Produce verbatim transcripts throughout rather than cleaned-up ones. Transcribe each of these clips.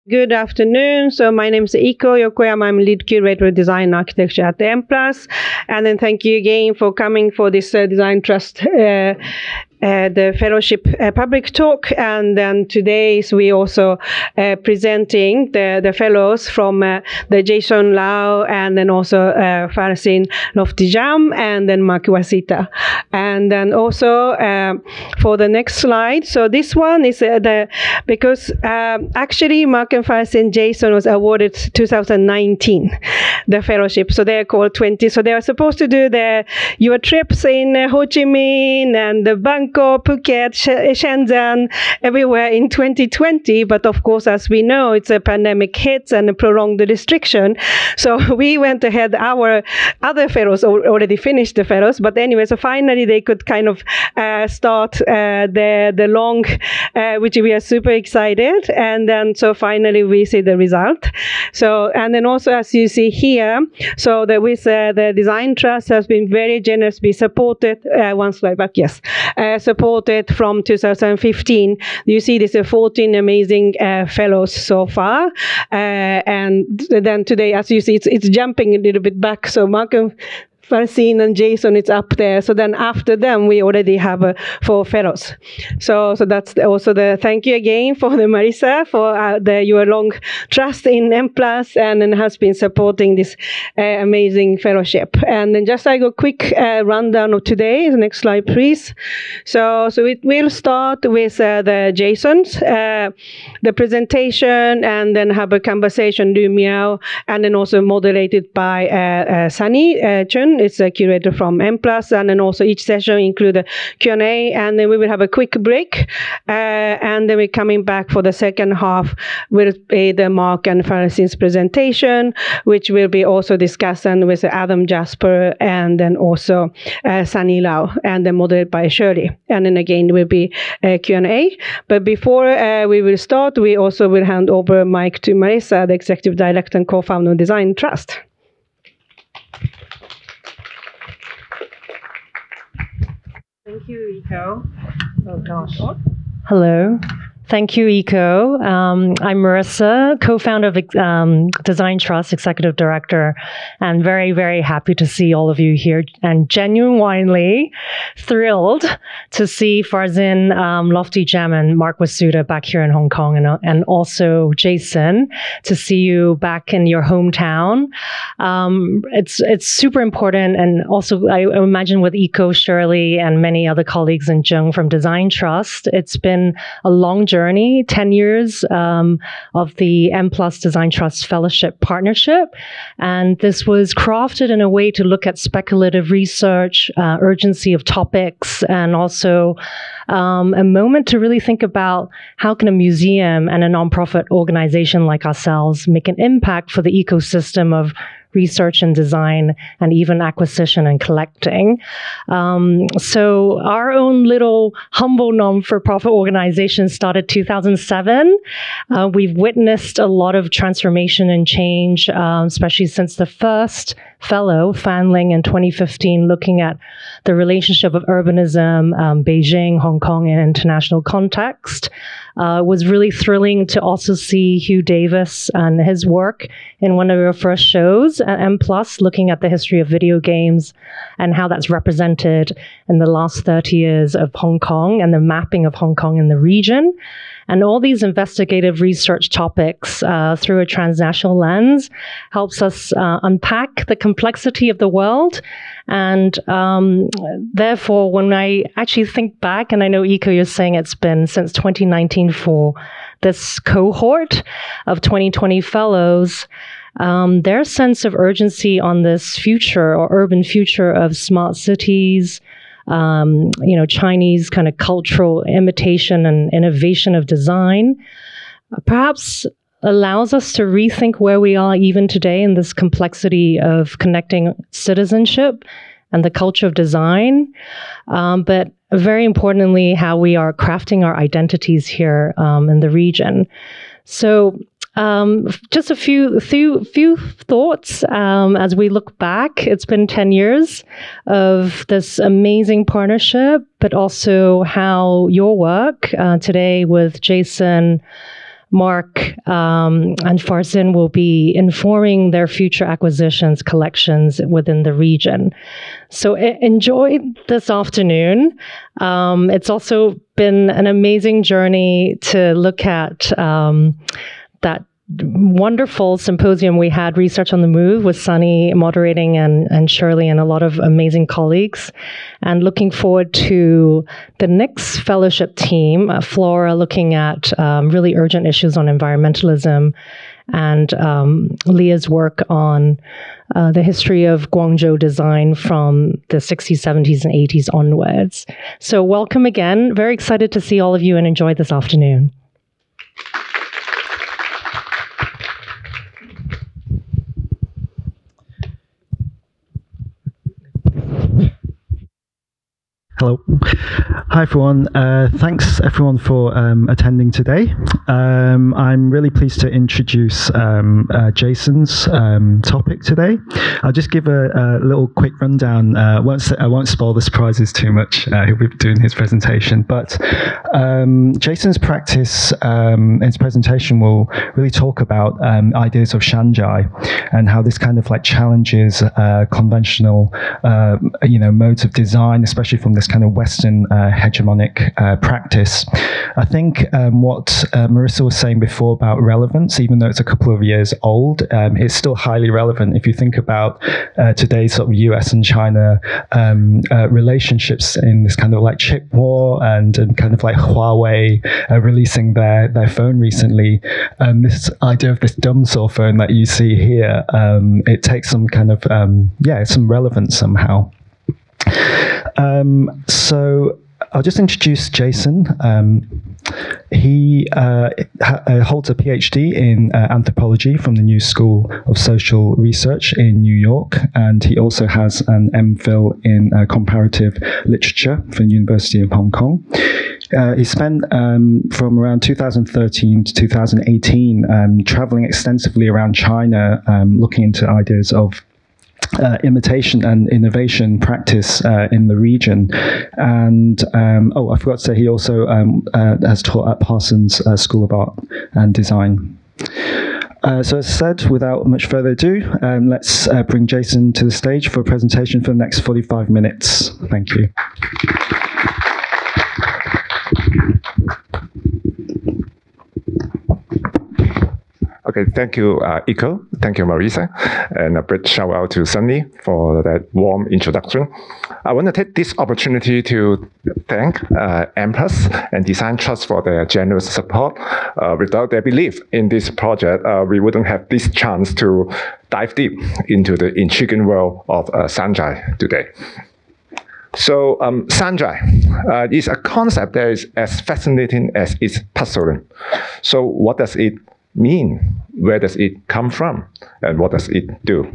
Good afternoon. So my name is Iko Yokoyama. I'm lead curator of design and architecture at the M plus. And then thank you again for coming for this uh, Design Trust uh, Uh, the fellowship uh, public talk, and then today is we also uh, presenting the, the fellows from uh, the Jason Lau, and then also uh, Farzin, Lotfi-Jam, and then Mark Wasiuta. And then also uh, for the next slide, so this one is uh, the, because um, actually Mark and Farzin, Jason was awarded two thousand nineteen, the fellowship, so they're called twenty, so they are supposed to do their, your trips in uh, Ho Chi Minh and the Bangkok, Phuket, Shenzhen, everywhere in twenty twenty. But of course, as we know, it's a pandemic hits and a prolonged restriction. So we went ahead. Our other fellows already finished the fellows. But anyway, so finally they could kind of uh, start uh, the the long, uh, which we are super excited. And then so finally we see the result. So and then also as you see here, so that with uh, the Design Trust has been very generously supported. Uh, one slide back, yes. Uh, supported from two thousand fifteen. You see this uh, fourteen amazing uh, fellows so far. Uh, and then today, as you see, it's, it's jumping a little bit back. So Malcolm, Farzin and Jason, it's up there. So then after them, we already have uh, four fellows. So so that's also the thank you again for the Marisa for uh, the your long trust in M plus, and then has been supporting this uh, amazing fellowship. And then just like a quick uh, rundown of today. Next slide, please. So so it will start with uh, the Jasons, uh, the presentation, and then have a conversation, Lu Miao, and then also moderated by uh, uh, Sunnie uh, Lau. It's a curator from M plus, and then also each session include a Q and A, and then we will have a quick break, uh, and then we're coming back for the second half will be the Mark and Farzin's presentation, which will be also discussed with Adam Jasper, and then also uh, Sunnie Lau, and then moderated by Shirley. And then again will be a Q and A. But before uh, we will start, we also will hand over mic to Marisa, the Executive Director and Co-founder of Design Trust. Thank you, Iko. Oh gosh. Hello. Thank you, Iko. Um, I'm Marisa, co-founder of um, Design Trust, executive director, and very, very happy to see all of you here, and genuinely thrilled to see Farzin, um, Lotfi-Jam, and Mark Wasiuta back here in Hong Kong, and, and also Jason, to see you back in your hometown. Um, it's it's super important, and also I imagine with Iko, Shirley, and many other colleagues in Zheng from Design Trust, it's been a long journey. Journey, ten years um, of the M plus Design Trust Fellowship Partnership. And this was crafted in a way to look at speculative research, uh, urgency of topics, and also um, a moment to really think about how can a museum and a nonprofit organization like ourselves make an impact for the ecosystem of research and design, and even acquisition and collecting. Um, so our own little humble non-for-profit organization started two thousand seven. Uh, we've witnessed a lot of transformation and change, um, especially since the first fellow, Fan Ling, in twenty fifteen, looking at the relationship of urbanism, um, Beijing, Hong Kong, in international context. Uh, it was really thrilling to also see Hugh Davis and his work in one of our first shows at M plus, looking at the history of video games and how that's represented in the last thirty years of Hong Kong and the mapping of Hong Kong in the region. And all these investigative research topics uh, through a transnational lens helps us uh, unpack the complexity of the world. And um, therefore, when I actually think back, and I know, Iko, you're saying it's been since twenty nineteen for this cohort of twenty twenty fellows, um, their sense of urgency on this future or urban future of smart cities, Um, you know, Chinese kind of cultural imitation and innovation of design, perhaps allows us to rethink where we are even today in this complexity of connecting citizenship and the culture of design, um, but very importantly, how we are crafting our identities here um, in the region. So Um, just a few few, few thoughts um, as we look back. It's been ten years of this amazing partnership, but also how your work uh, today with Jason, Mark um, and Farzin will be informing their future acquisitions collections within the region. So enjoy this afternoon. Um, it's also been an amazing journey to look at um, that wonderful symposium we had, Research on the Move, with Sunnie moderating and, and Shirley and a lot of amazing colleagues. And looking forward to the next fellowship team, uh, Flora, looking at um, really urgent issues on environmentalism, and um, Leah's work on uh, the history of Guangzhou design from the sixties, seventies, and eighties onwards. So welcome again. Very excited to see all of you and enjoy this afternoon. Hello. Hi, everyone. Uh, thanks, everyone, for um, attending today. Um, I'm really pleased to introduce um, uh, Jason's um, topic today. I'll just give a, a little quick rundown. Uh, won't, I won't spoil the surprises too much. Uh, he'll be doing his presentation. But um, Jason's practice, um, his presentation will really talk about um, ideas of Shanzhai and how this kind of like challenges uh, conventional, uh, you know, modes of design, especially from this kind of Western uh, hegemonic uh, practice. I think um, what uh, Marissa was saying before about relevance, even though it's a couple of years old, um, it's still highly relevant if you think about uh, today's sort of U S and China um, uh, relationships in this kind of like chip war and, and kind of like Huawei uh, releasing their, their phone recently. Um, this idea of this dumb saw phone that you see here, um, it takes some kind of, um, yeah, some relevance somehow. Um, so I'll just introduce Jason. Um, he uh, ha holds a PhD in uh, anthropology from the New School of Social Research in New York, and he also has an MPhil in uh, comparative literature from the University of Hong Kong. Uh, he spent um, from around two thousand thirteen to two thousand eighteen um, traveling extensively around China, um, looking into ideas of Uh, imitation and innovation practice uh, in the region. And, um, oh, I forgot to say, he also um, uh, has taught at Parsons uh, School of Art and Design. Uh, so as I said, without much further ado, um, let's uh, bring Jason to the stage for a presentation for the next forty-five minutes. Thank you. Okay, thank you, uh, Iko. Thank you, Marissa. And a big shout out to Sunnie for that warm introduction. I want to take this opportunity to thank uh, M plus and Design Trust for their generous support. Uh, without their belief in this project, uh, we wouldn't have this chance to dive deep into the intriguing world of uh, Shanzhai today. So um, Shanzhai uh, is a concept that is as fascinating as it's puzzling. So what does it mean? Where does it come from? And what does it do?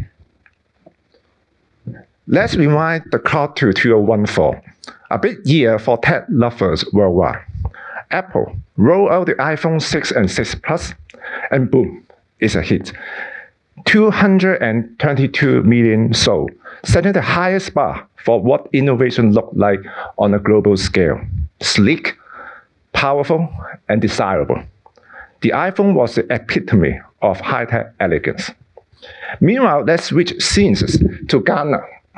Let's rewind the clock to two thousand fourteen, a big year for tech lovers worldwide. Apple rolled out the iPhone six and six Plus, and boom, it's a hit. two hundred twenty-two million sold, setting the highest bar for what innovation looked like on a global scale. Sleek, powerful, and desirable. The iPhone was the epitome of high-tech elegance. Meanwhile, let's switch scenes to Ghana,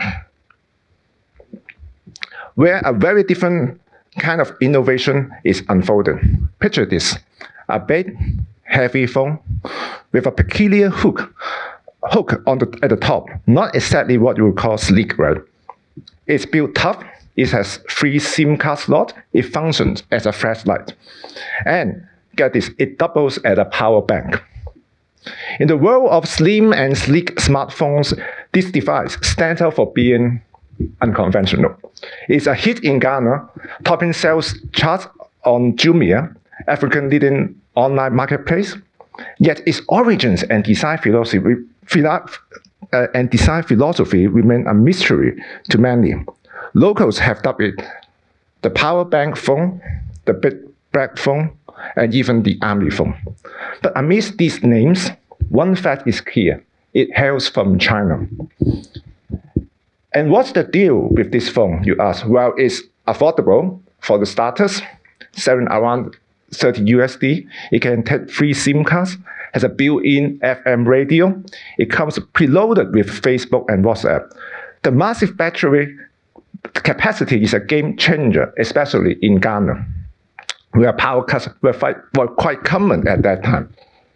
where a very different kind of innovation is unfolding. Picture this, a big, heavy phone with a peculiar hook, hook on the, at the top. Not exactly what you would call sleek, right? It's built tough. It has three SIM card slots. It functions as a flashlight. And get this, it doubles as a power bank. In the world of slim and sleek smartphones, this device stands out for being unconventional. It's a hit in Ghana, topping sales charts on Jumia, African leading online marketplace. Yet its origins and design philosophy, philo uh, and design philosophy remain a mystery to many. Locals have dubbed it the power bank phone, the big black phone, and even the army phone. But amidst these names, one fact is clear. It hails from China. And what's the deal with this phone, you ask? Well, it's affordable for the starters, selling around thirty U S D. It can take three SIM cards, has a built-in F M radio. It comes preloaded with Facebook and WhatsApp. The massive battery capacity is a game changer, especially in Ghana, where power cuts were, fight, were quite common at that time.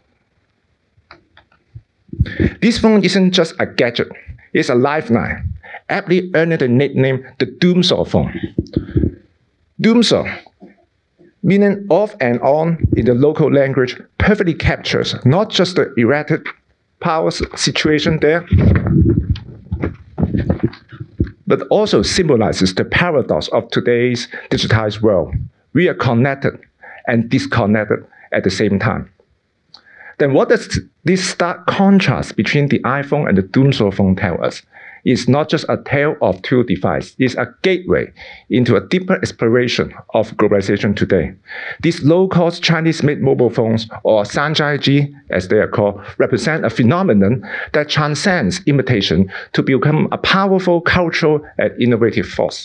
This phone isn't just a gadget, it's a lifeline, aptly earning the nickname the Doomsaw phone. Doomsaw, meaning off and on in the local language, perfectly captures not just the erratic power situation there, but also symbolizes the paradox of today's digitized world. We are connected and disconnected at the same time. Then what does this stark contrast between the iPhone and the Doomsaw phone tell us? It's not just a tale of two devices. It's a gateway into a deeper exploration of globalization today. These low-cost Chinese-made mobile phones, or Shanzhai as they are called, represent a phenomenon that transcends imitation to become a powerful cultural and innovative force.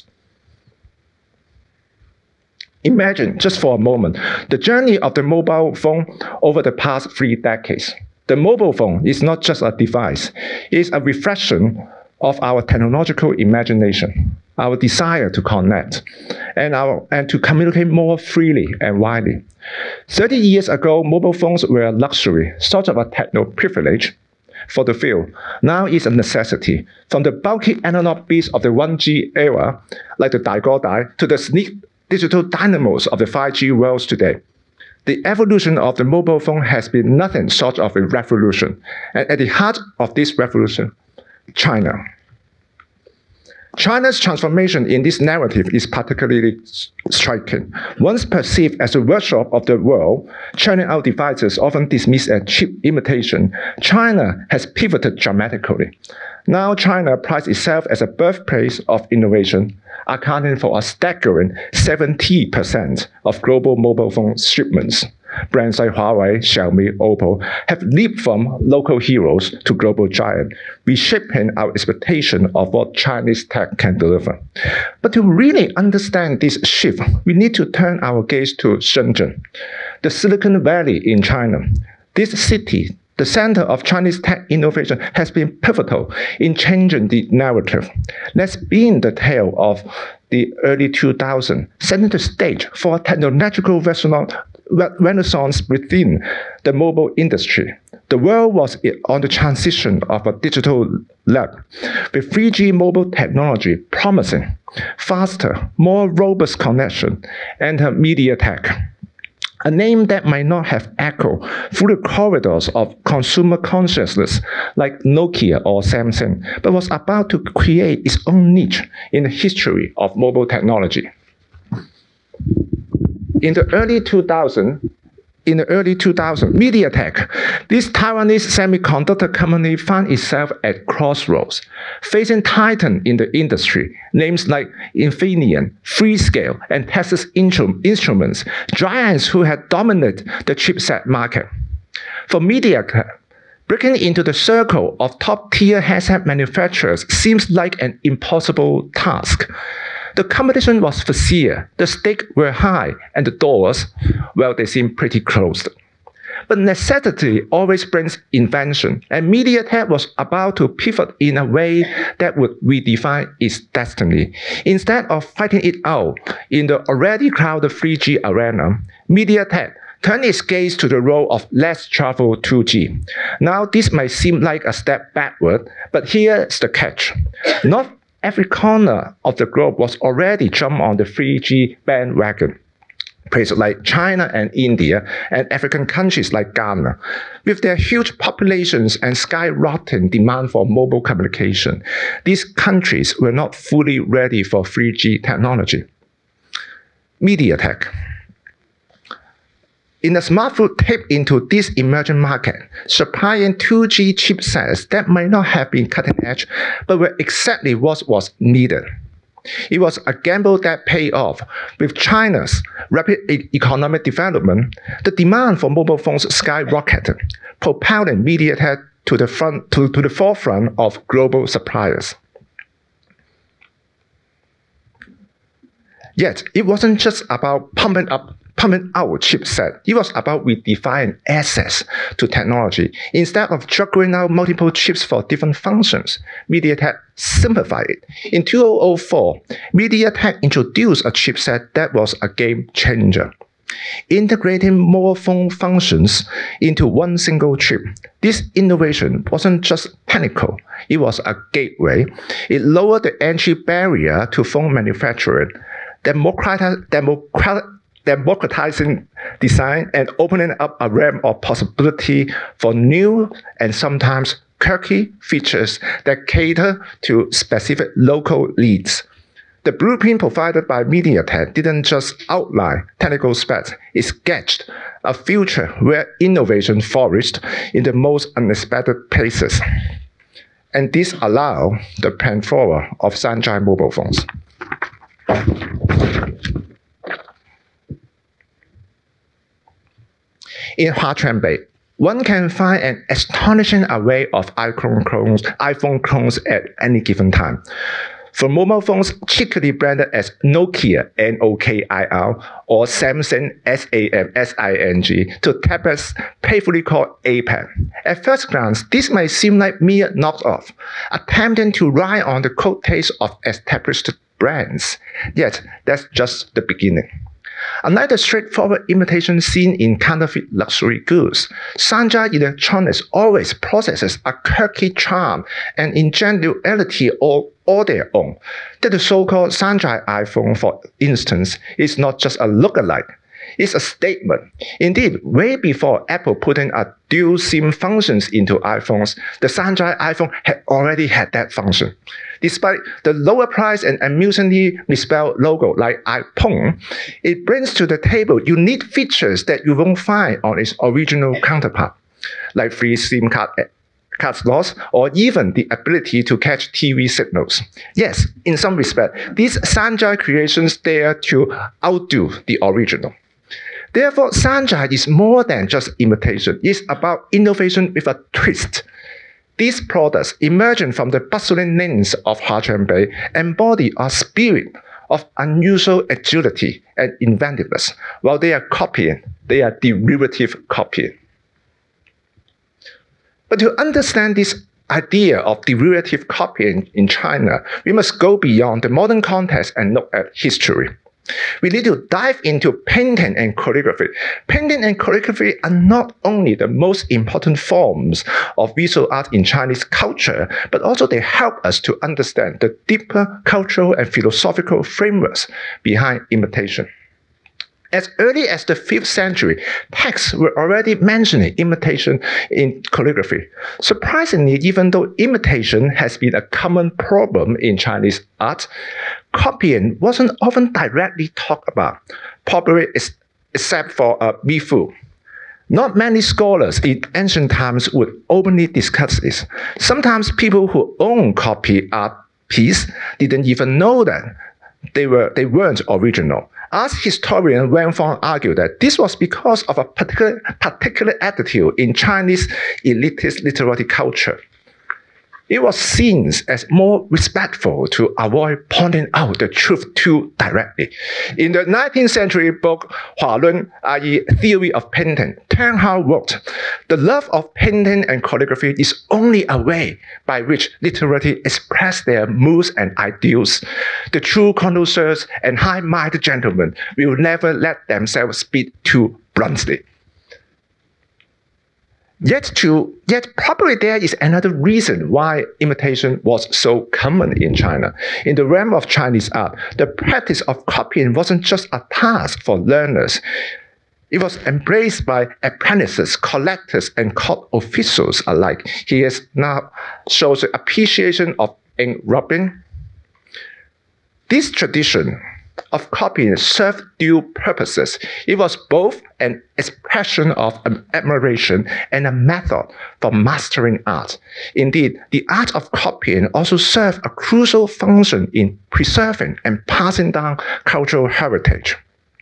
Imagine, just for a moment, the journey of the mobile phone over the past three decades. The mobile phone is not just a device. It is a reflection of our technological imagination, our desire to connect, and, our, and to communicate more freely and widely. thirty years ago, mobile phones were a luxury, sort of a techno privilege for the few. Now it's a necessity. From the bulky analog beats of the one G era, like the Daigodai, to the sleek digital dynamos of the five G worlds today. The evolution of the mobile phone has been nothing short of a revolution. And at the heart of this revolution, China. China's transformation in this narrative is particularly striking. Once perceived as a workshop of the world, churning out devices often dismissed as cheap imitation, China has pivoted dramatically. Now China prides itself as a birthplace of innovation, accounting for a staggering seventy percent of global mobile phone shipments. Brands like Huawei, Xiaomi, Oppo have leaped from local heroes to global giants, reshaping our expectation of what Chinese tech can deliver. But to really understand this shift, we need to turn our gaze to Shenzhen, the Silicon Valley in China. This city, the center of Chinese tech innovation, has been pivotal in changing the narrative. Let's begin the tale of the early two thousands, setting the stage for a technological renaissance within the mobile industry. The world was on the transition of a digital lab, with three G mobile technology promising faster, more robust connection, and MediaTek, a name that might not have echoed through the corridors of consumer consciousness like Nokia or Samsung, but was about to create its own niche in the history of mobile technology. In the early two thousands, in the early two thousands, MediaTek, this Taiwanese semiconductor company, found itself at crossroads, facing titan in the industry, names like Infineon, Freescale, and Texas Instruments, giants who had dominated the chipset market. For MediaTek, breaking into the circle of top-tier headset manufacturers seems like an impossible task. The competition was fierce, the stakes were high, and the doors, well, they seemed pretty closed. But necessity always brings invention, and MediaTek was about to pivot in a way that would redefine its destiny. Instead of fighting it out in the already crowded three G arena, MediaTek turned its gaze to the role of less traveled two G. Now, this might seem like a step backward, but here's the catch. Not every corner of the globe was already jumped on the three G bandwagon. Places like China and India, and African countries like Ghana, with their huge populations and skyrocketing demand for mobile communication, these countries were not fully ready for three G technology. MediaTek. In a smartphone tapped into this emerging market, supplying two G chipsets that might not have been cutting edge, but were exactly what was needed. It was a gamble that paid off. With China's rapid e- economic development, the demand for mobile phones skyrocketed, propelling MediaTek to the front to, to the forefront of global suppliers. Yet, it wasn't just about pumping up coming out chipset. It was about redefining access to technology. Instead of juggling out multiple chips for different functions, MediaTek simplified it. In two thousand four, MediaTek introduced a chipset that was a game changer. Integrating more phone functions into one single chip. This innovation wasn't just technical, it was a gateway. It lowered the entry barrier to phone manufacturing, democrati- democrat- democratizing design and opening up a realm of possibility for new and sometimes quirky features that cater to specific local needs. The blueprint provided by MediaTek didn't just outline technical specs, it sketched a future where innovation flourished in the most unexpected places. And this allowed the plethora of Shanzhai mobile phones. In Huachuanbei, one can find an astonishing array of iPhone clones, iPhone clones at any given time. From mobile phones cheekily branded as Nokia, N O K I R, or Samsung, S A M S I N G, to tablets playfully called A PAD. At first glance, this might seem like mere knockoff, attempting to ride on the coattails of established brands. Yet, that's just the beginning. Unlike the straightforward imitation seen in counterfeit luxury goods, Shanzhai Electronics always possesses a quirky charm and ingenuity all, all their own. That the so-called Shanzhai iPhone, for instance, is not just a lookalike. It's a statement. Indeed, way before Apple putting a dual SIM functions into iPhones, the Shanzhai iPhone had already had that function. Despite the lower price and amusingly misspelled logo like iPhone, it brings to the table unique features that you won't find on its original counterpart, like free SIM card card slots, or even the ability to catch T V signals. Yes, in some respect, these Shanzhai creations dare to outdo the original. Therefore, Shanzhai is more than just imitation. It's about innovation with a twist. These products, emerging from the bustling lanes of Huachuanbei, embody a spirit of unusual agility and inventiveness. While they are copying, they are derivative copying. But to understand this idea of derivative copying in China, we must go beyond the modern context and look at history. We need to dive into painting and calligraphy. Painting and calligraphy are not only the most important forms of visual art in Chinese culture, but also they help us to understand the deeper cultural and philosophical frameworks behind imitation. As early as the fifth century, texts were already mentioning imitation in calligraphy. Surprisingly, even though imitation has been a common problem in Chinese art, copying wasn't often directly talked about, probably except for uh, Mi Fu. Not many scholars in ancient times would openly discuss this. Sometimes people who own copy art piece didn't even know that they were they weren't original. Art historian Wang Fang argued that this was because of a particular, particular attitude in Chinese elitist literary culture. It was seen as more respectful to avoid pointing out the truth too directly. In the nineteenth century book, Hua Lun, that is Theory of Painting, Tang Hao wrote, "The love of painting and calligraphy is only a way by which literati express their moods and ideals. The true connoisseurs and high-minded gentlemen will never let themselves speak too bluntly." Yet, to, yet probably there is another reason why imitation was so common in China. In the realm of Chinese art, the practice of copying wasn't just a task for learners. It was embraced by apprentices, collectors, and court officials alike. Here now shows the appreciation of ink rubbing. This tradition of copying served dual purposes. It was both an expression of admiration and a method for mastering art. Indeed, the art of copying also served a crucial function in preserving and passing down cultural heritage.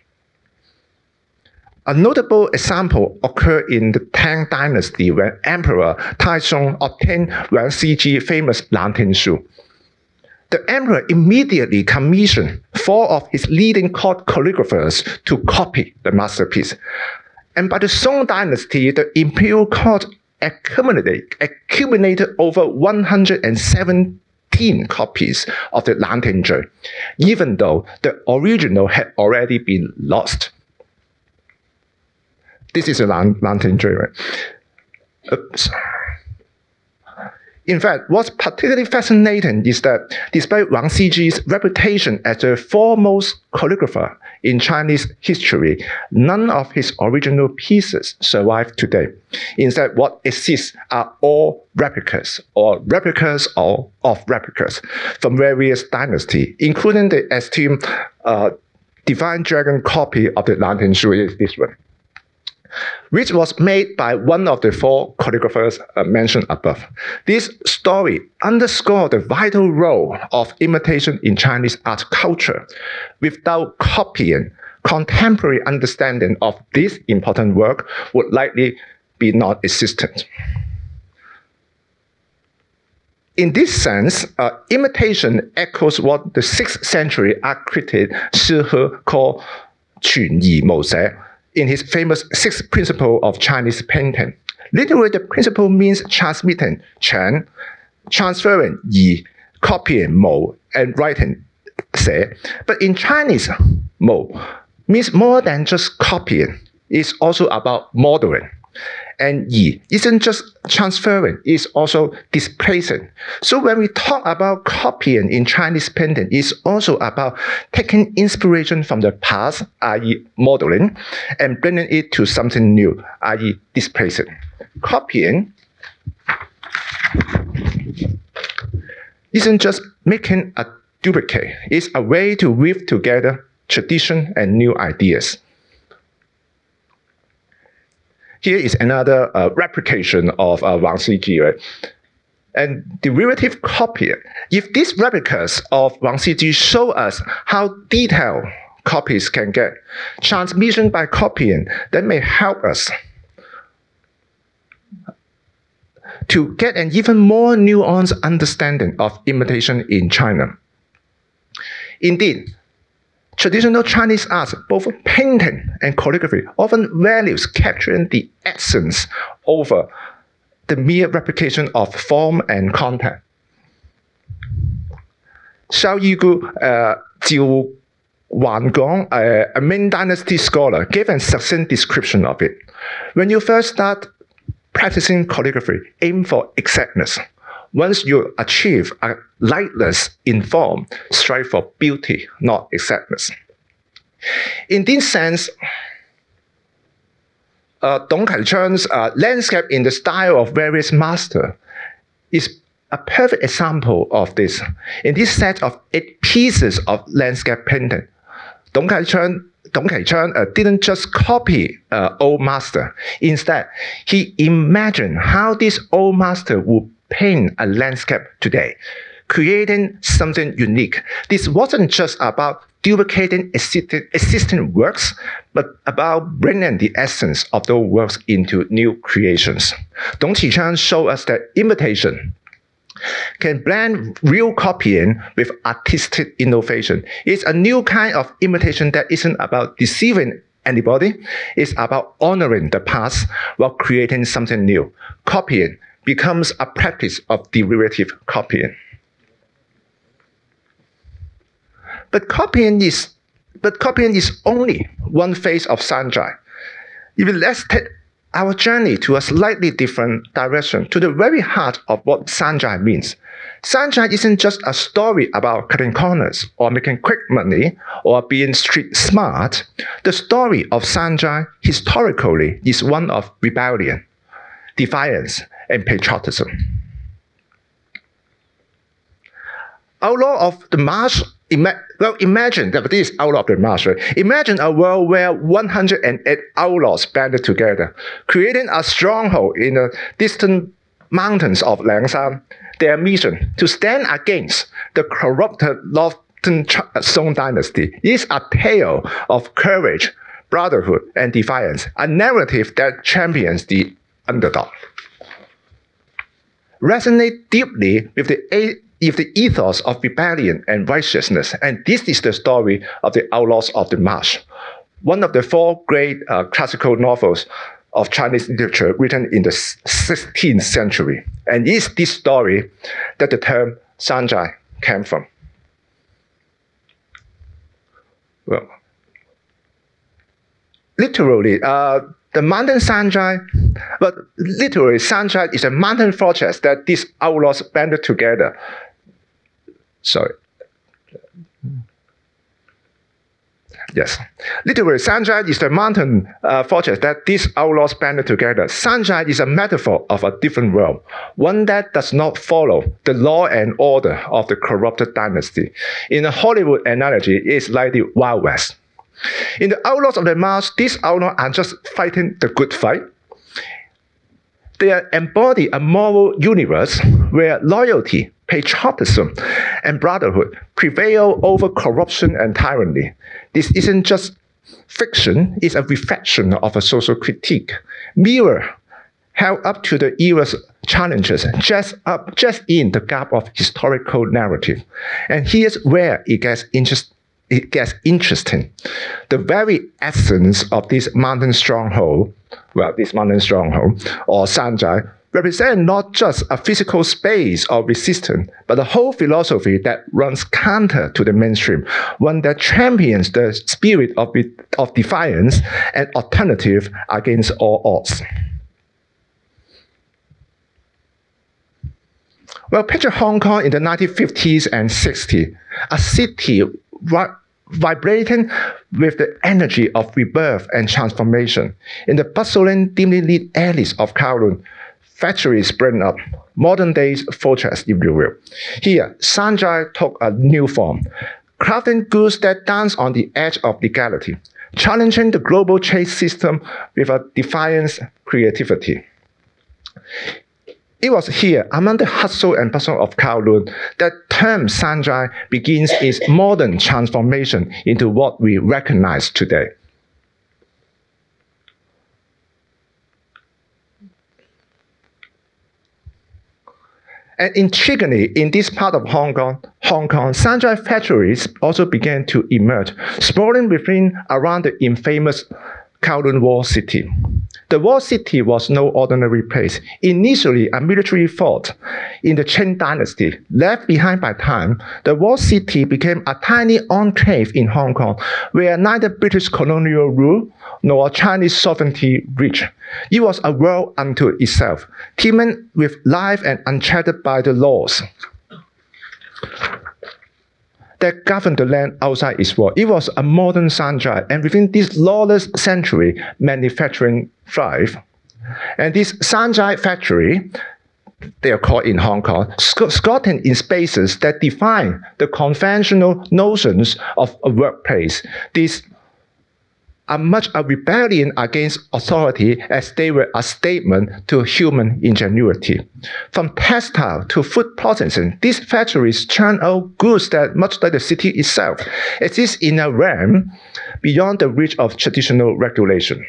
A notable example occurred in the Tang Dynasty when Emperor Taizong obtained Wang Xiji famous Lanteng Shu. the emperor immediately commissioned four of his leading court calligraphers to copy the masterpiece. And by the Song dynasty, the imperial court accumulated, accumulated over one hundred seventeen copies of the Lantern, even though the original had already been lost. This is a Lantern, right? Oops. In fact, what's particularly fascinating is that despite Wang Xiji's reputation as the foremost calligrapher in Chinese history, none of his original pieces survive today. Instead, what exists are all replicas or replicas of, of replicas from various dynasties, including the esteemed uh, Divine Dragon copy of the Lantern Shui, this one, which was made by one of the four calligraphers uh, mentioned above. This story underscores the vital role of imitation in Chinese art culture. Without copying, contemporary understanding of this important work would likely be non-existent. In this sense, uh, imitation echoes what the sixth century art critic Shi He called 群以谋学 in his famous sixth principle of Chinese painting. Literally, the principle means transmitting, 传, transferring, 以, copying, 谋, and writing, 写. But in Chinese, 谋 means more than just copying. It's also about modeling. And 以 isn't just transferring, it's also displacing. So when we talk about copying in Chinese painting, it's also about taking inspiration from the past, that is modeling, and bringing it to something new, that is displacing. Copying isn't just making a duplicate, it's a way to weave together tradition and new ideas. Here is another uh, replication of uh, Wang Xiji, right? And derivative copy. If these replicas of Wang Xiji show us how detailed copies can get, transmission by copying, that may help us to get an even more nuanced understanding of imitation in China. Indeed, traditional Chinese art, both painting and calligraphy, often values capturing the essence over the mere replication of form and content. Xiao Yigu uh, Jiu Wangong, uh, a Ming Dynasty scholar, gave a succinct description of it. When you first start practicing calligraphy, aim for exactness. Once you achieve a lightness in form, strive for beauty, not exactness. In this sense, uh, Dong Kaichen's uh, landscape in the style of various masters is a perfect example of this. In this set of eight pieces of landscape painting, Dong Kaichen Dong Kaichen uh, didn't just copy uh, old master. Instead, he imagined how this old master would paint a landscape today, creating something unique. This wasn't just about duplicating existing, existing works, but about bringing the essence of those works into new creations. Dong Qichen showed us that imitation can blend real copying with artistic innovation. It's a new kind of imitation that isn't about deceiving anybody. It's about honoring the past while creating something new. Copying becomes a practice of derivative copying. But copying is, but copying is only one phase of Shanzhai. If let's take our journey to a slightly different direction, to the very heart of what Shanzhai means. Shanzhai isn't just a story about cutting corners or making quick money or being street smart. The story of Shanzhai historically is one of rebellion, defiance, and patriotism. Outlaw of the March, ima well, imagine that this is Outlaw of the March, right? Imagine a world where one hundred eight outlaws banded together, creating a stronghold in the distant mountains of Langshan. Their mission, to stand against the corrupted Lotfi-Jam Song dynasty, is a tale of courage, brotherhood, and defiance, a narrative that champions the underdog. Resonate deeply with the if the ethos of rebellion and righteousness. And this is the story of the Outlaws of the Marsh, one of the four great uh, classical novels of Chinese literature written in the sixteenth century. And it's this story that the term Shanzhai came from. Well, literally, uh, the mountain Shanzhai, but literally, Shanzhai is a mountain fortress that these outlaws banded together. Sorry. Yes. Literally, Shanzhai is the mountain uh, fortress that these outlaws banded together. Shanzhai is a metaphor of a different world, one that does not follow the law and order of the corrupted dynasty. In a Hollywood analogy, it's like the Wild West. In the Outlaws of the Marsh, these outlaws are just fighting the good fight. They embody a moral universe where loyalty, patriotism, and brotherhood prevail over corruption and tyranny. This isn't just fiction, it's a reflection of a social critique, mirror held up to the era's challenges, just up, just in the gap of historical narrative. And here's where it gets interesting. It gets interesting. The very essence of this mountain stronghold, well, this mountain stronghold, or Shanzhai, represent not just a physical space of resistance, but a whole philosophy that runs counter to the mainstream, one that champions the spirit of, of defiance and alternative against all odds. Well, picture Hong Kong in the nineteen fifties and sixties, a city vibrating with the energy of rebirth and transformation. In the bustling, dimly lit alleys of Kowloon, factories sprang up, modern-day fortress, if you will. Here, Shanzhai took a new form, crafting goods that dance on the edge of legality, challenging the global trade system with a defiant creativity. It was here, among the hustle and bustle of Kowloon, that term Shanzhai begins its modern transformation into what we recognize today. And intriguingly, in this part of Hong Kong, Hong Kong, Shanzhai factories also began to emerge, sprawling within around the infamous Kowloon Walled City. The Walled City was no ordinary place. Initially a military fort in the Qing dynasty, left behind by time, the Walled City became a tiny enclave in Hong Kong, where neither British colonial rule nor Chinese sovereignty reached. It was a world unto itself, teeming with life and uncharted by the laws that governed the land outside its wall. It was a modern Shanzhai, and within this lawless century, manufacturing thrived. And this Shanzhai factory, they are called in Hong Kong, squatting in spaces that define the conventional notions of a workplace. These are much a rebellion against authority, as they were a statement to human ingenuity. From textile to food processing, these factories churn out goods that, much like the city itself, exist in a realm beyond the reach of traditional regulation.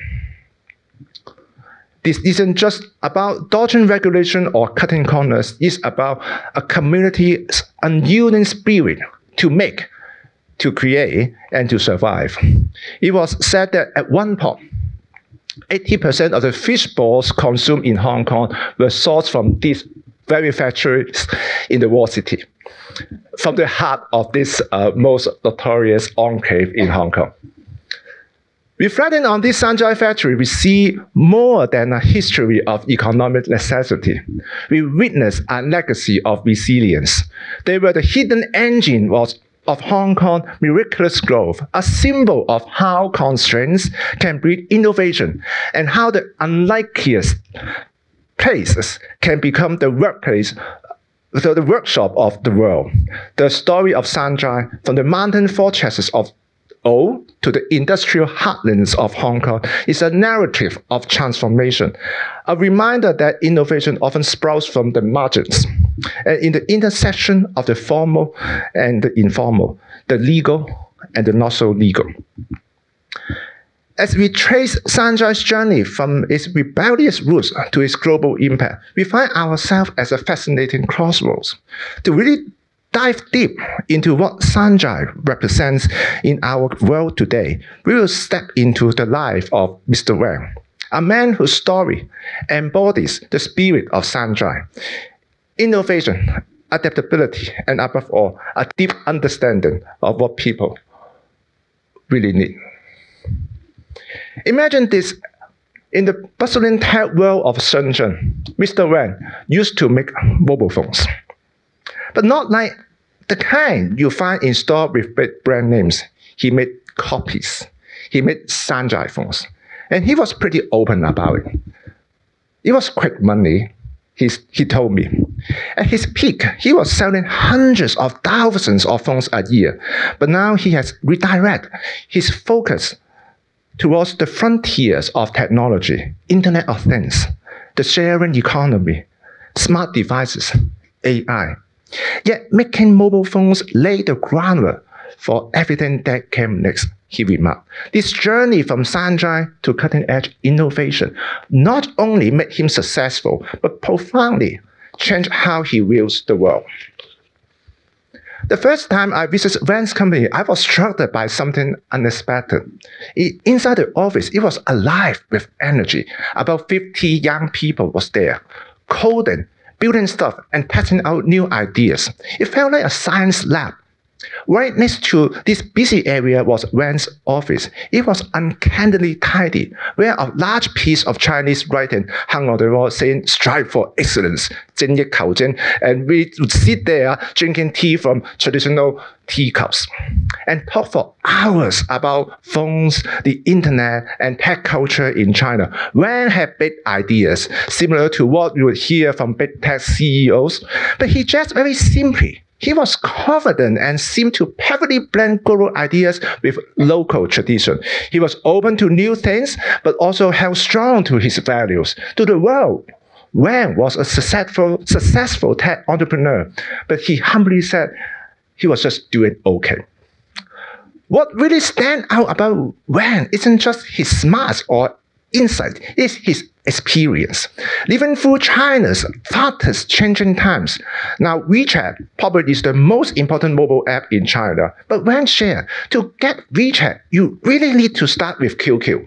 This isn't just about dodging regulation or cutting corners. It's about a community's unyielding spirit to make, to create, and to survive. It was said that at one point, eighty percent of the fish balls consumed in Hong Kong were sourced from these very factories in the Walled City, from the heart of this uh, most notorious enclave in Hong Kong. Reflecting on this Shanzhai factory, we see more than a history of economic necessity. We witness a legacy of resilience. They were the hidden engine was of Hong Kong's miraculous growth, a symbol of how constraints can breed innovation and how the unlikeliest places can become the workplace, the, the workshop of the world. The story of Shanzhai, from the mountain fortresses of old to the industrial heartlands of Hong Kong, is a narrative of transformation, a reminder that innovation often sprouts from the margins, and in the intersection of the formal and the informal, the legal and the not so legal. As we trace Shanzhai's journey from its rebellious roots to its global impact, we find ourselves at a fascinating crossroads. To really dive deep into what Shanzhai represents in our world today, we will step into the life of Mister Wang, a man whose story embodies the spirit of Shanzhai: innovation, adaptability, and above all, a deep understanding of what people really need. Imagine this. In the bustling tech world of Shenzhen, Mister Wang used to make mobile phones, but not like the kind you find in stores with big brand names. He made copies. He made Shanzhai phones, and he was pretty open about it. It was quick money, he's, he told me. At his peak, he was selling hundreds of thousands of phones a year, but now he has redirected his focus towards the frontiers of technology, Internet of Things, the sharing economy, smart devices, A I. Yet making mobile phones laid the groundwork for everything that came next, he remarked. This journey from Shanzhai to cutting-edge innovation not only made him successful, but profoundly changed how he views the world. The first time I visited Wang's company, I was struck by something unexpected. It, inside the office, it was alive with energy. About fifty young people was there, coding, building stuff, and testing out new ideas. It felt like a science lab. Right next to this busy area was Wang's office. It was uncannily tidy, where a large piece of Chinese writing hung on the wall saying, "Strive for excellence, 精益求精," and we would sit there drinking tea from traditional teacups and talk for hours about phones, the internet, and tech culture in China. Wang had big ideas, similar to what you would hear from big tech C E Os, but he just very simply He was confident and seemed to perfectly blend global ideas with local tradition. He was open to new things, but also held strong to his values, to the world. Wang was a successful, successful tech entrepreneur, but he humbly said he was just doing okay. What really stands out about Wang isn't just his smarts or insight, it's his experience. Living through China's fastest changing times. Now, WeChat probably is the most important mobile app in China, but Wang shared, to get WeChat, you really need to start with Q Q.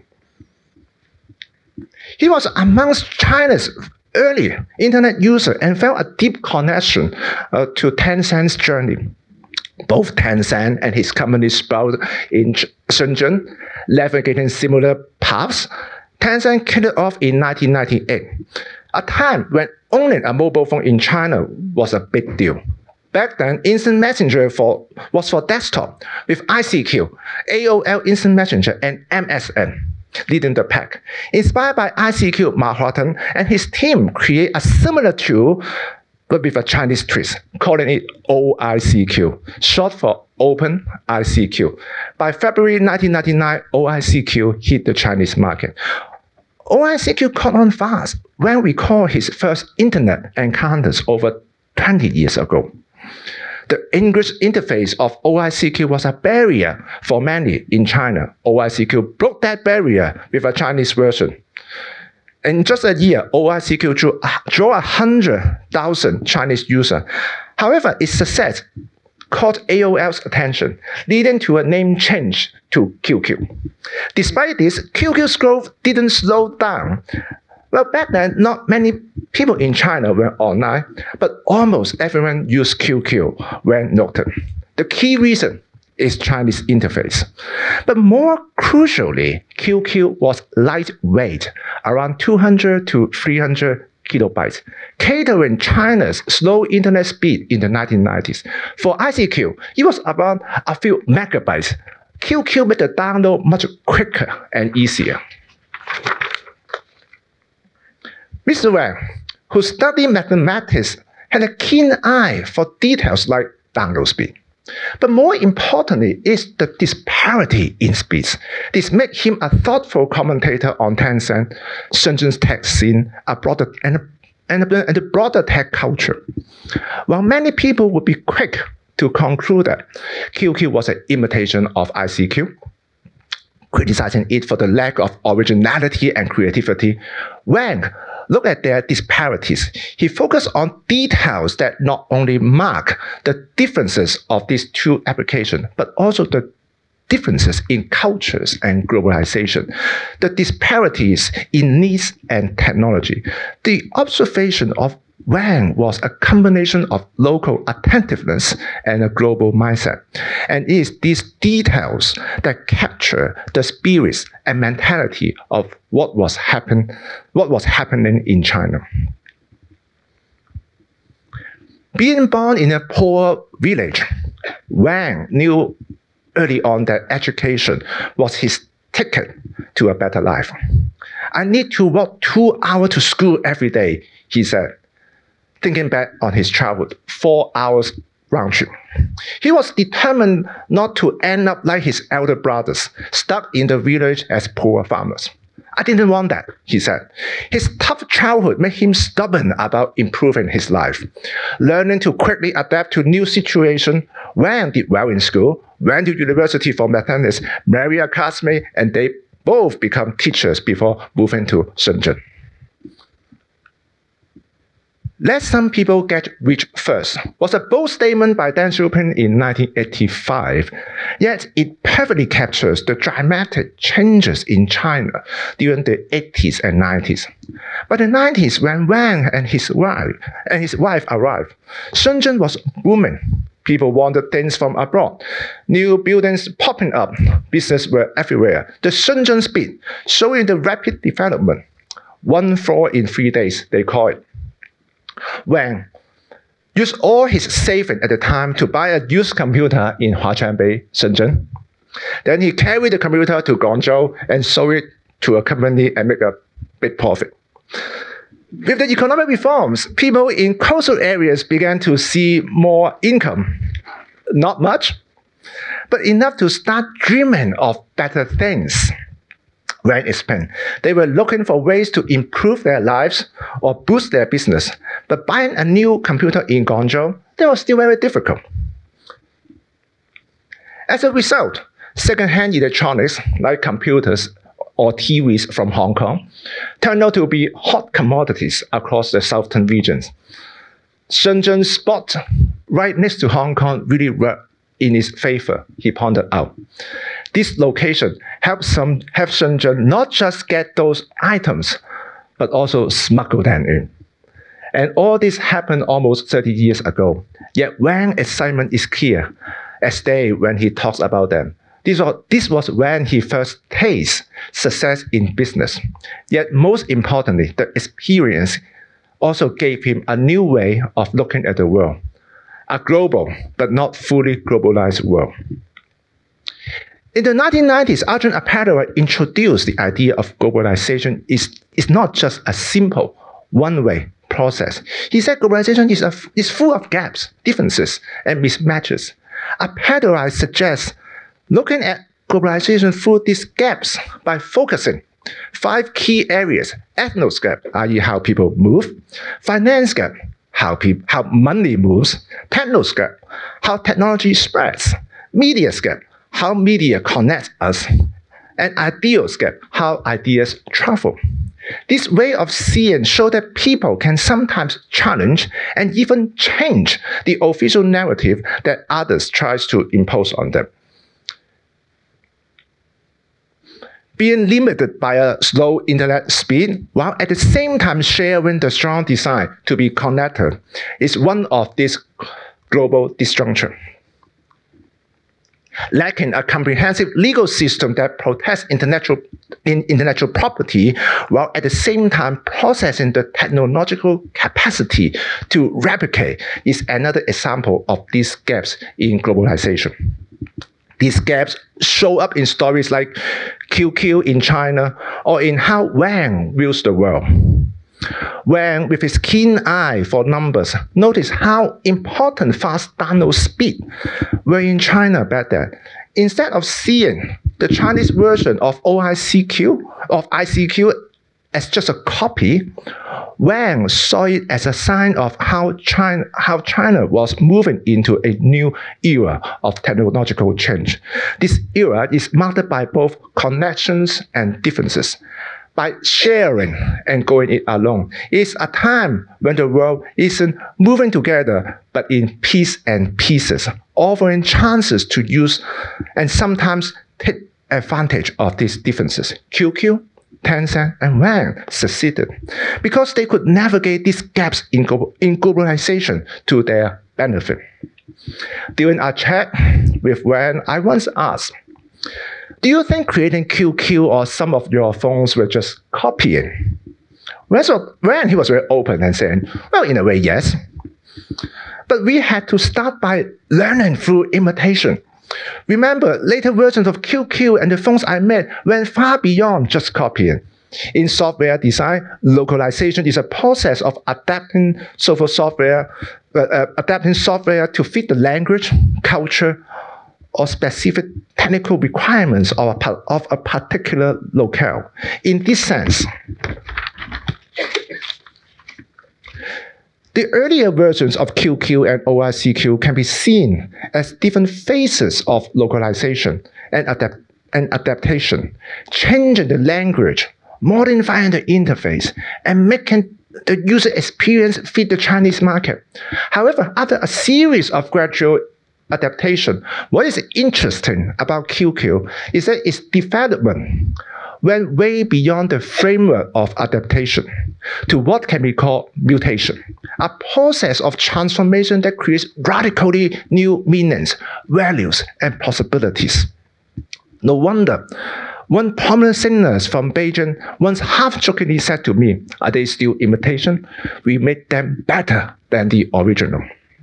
He was amongst China's early internet users and felt a deep connection uh, to Tencent's journey. Both Tencent and his company sprouted in Shenzhen, navigating similar paths. Tencent kicked off in nineteen ninety-eight, a time when owning a mobile phone in China was a big deal. Back then, Instant Messenger for, was for desktop, with I C Q, A O L Instant Messenger, and M S N leading the pack. Inspired by I C Q, Manhattan and his team create a similar tool, but with a Chinese twist, calling it O I C Q, short for Open I C Q. By February nineteen ninety-nine, O I C Q hit the Chinese market. O I C Q caught on fast when we recall his first internet encounters over twenty years ago. The English interface of O I C Q was a barrier for many in China. O I C Q broke that barrier with a Chinese version. In just a year, O I C Q drew, drew one hundred thousand Chinese users. However, its success caught A O L's attention, leading to a name change to Q Q. Despite this, Q Q's growth didn't slow down. Well, back then, not many people in China were online, but almost everyone used Q Q when noted. The key reason is Chinese interface. But more crucially, Q Q was lightweight, around two hundred to three hundred kilobytes, catering China's slow internet speed in the nineteen nineties. For I C Q, it was about a few megabytes. Q Q made the download much quicker and easier. Mister Wang, who studied mathematics, had a keen eye for details like download speed. But more importantly is the disparity in speeds. This made him a thoughtful commentator on Tencent, Shenzhen's tech scene, a broader, and, and, and the broader tech culture. While many people would be quick to conclude that Q Q was an imitation of I C Q, criticizing it for the lack of originality and creativity, Wang look at their disparities. He focused on details that not only mark the differences of these two applications, but also the differences in cultures and globalization, the disparities in needs and technology. The observation of Wang was a combination of local attentiveness and a global mindset. And it is these details that capture the spirits and mentality of what was happen, what was happening in China. Being born in a poor village, Wang knew early on that education was his ticket to a better life. I need to walk two hours to school every day, he said, thinking back on his childhood, four hours round trip. He was determined not to end up like his elder brothers, stuck in the village as poor farmers. I didn't want that, he said. His tough childhood made him stubborn about improving his life. Learning to quickly adapt to new situations, Wang did well in school, went to university for mathematics, married a classmate, and they both become teachers before moving to Shenzhen. Let some people get rich first was a bold statement by Deng Xiaoping in nineteen eighty-five, yet it perfectly captures the dramatic changes in China during the eighties and nineties. By the nineties, when Wang and his wife and his wife arrived, Shenzhen was booming. People wanted things from abroad. New buildings popping up. Business were everywhere. The Shenzhen speed, showing the rapid development. One floor in three days, they call it. Wang used all his savings at the time to buy a used computer in Huaqiangbei, Shenzhen. Then he carried the computer to Guangzhou and sold it to a company and make a big profit. With the economic reforms, people in coastal areas began to see more income. Not much, but enough to start dreaming of better things. Wang explained, they were looking for ways to improve their lives or boost their business, but buying a new computer in Guangzhou, that was still very difficult. As a result, second-hand electronics, like computers or T Vs from Hong Kong, turned out to be hot commodities across the southern regions. Shenzhen's spot right next to Hong Kong really worked in its favor, he pointed out. This location helps some help Shenzhen not just get those items, but also smuggle them in. And all this happened almost thirty years ago. Yet Wang's excitement is clear as day when he talks about them. This was, this was when he first tasted success in business. Yet most importantly, the experience also gave him a new way of looking at the world. A global, but not fully globalized world. In the nineteen nineties, Adrian Apatera introduced the idea of globalization is, is not just a simple one-way process. He said globalization is, a, is full of gaps, differences, and mismatches. Apatera suggests looking at globalization through these gaps by focusing five key areas: ethnos gap, that is how people move; finance gap, how, people, how money moves; technos gap, how technology spreads; media gap, how media connects us; and ideals gap, how ideas travel. This way of seeing shows that people can sometimes challenge and even change the official narrative that others try to impose on them. Being limited by a slow internet speed, while at the same time sharing the strong desire to be connected, is one of these global disjuncture. Lacking a comprehensive legal system that protects intellectual, in intellectual property, while at the same time processing the technological capacity to replicate, is another example of these gaps in globalization. These gaps show up in stories like Q Q in China or in how Wang views the world. Wang, with his keen eye for numbers, noticed how important fast download speed were in China back then. Instead of seeing the Chinese version of O I C Q, of I C Q as just a copy, Wang saw it as a sign of how China, how China was moving into a new era of technological change. This era is marked by both connections and differences, by sharing and going it alone. It's a time when the world isn't moving together, but in piece and pieces, offering chances to use and sometimes take advantage of these differences. Q Q, Tencent, and Wang succeeded because they could navigate these gaps in, global, in globalization to their benefit. During a chat with Wang, I once asked, do you think creating Q Q or some of your phones were just copying? When he was very open and saying, well, in a way, yes. But we had to start by learning through imitation. Remember, later versions of Q Q and the phones I made went far beyond just copying. In software design, localization is a process of adapting software, software uh, uh, adapting software to fit the language, culture, or specific technical requirements of a, of a particular locale. In this sense, the earlier versions of Q Q and O I C Q can be seen as different phases of localization and, adapt and adaptation, changing the language, modifying the interface, and making the user experience fit the Chinese market. However, after a series of gradual adaptation, what is interesting about Q Q is that its development went way beyond the framework of adaptation to what can be called mutation, a process of transformation that creates radically new meanings, values, and possibilities. No wonder one prominent singer from Beijing once half-jokingly said to me, are they still imitation? We made them better than the original.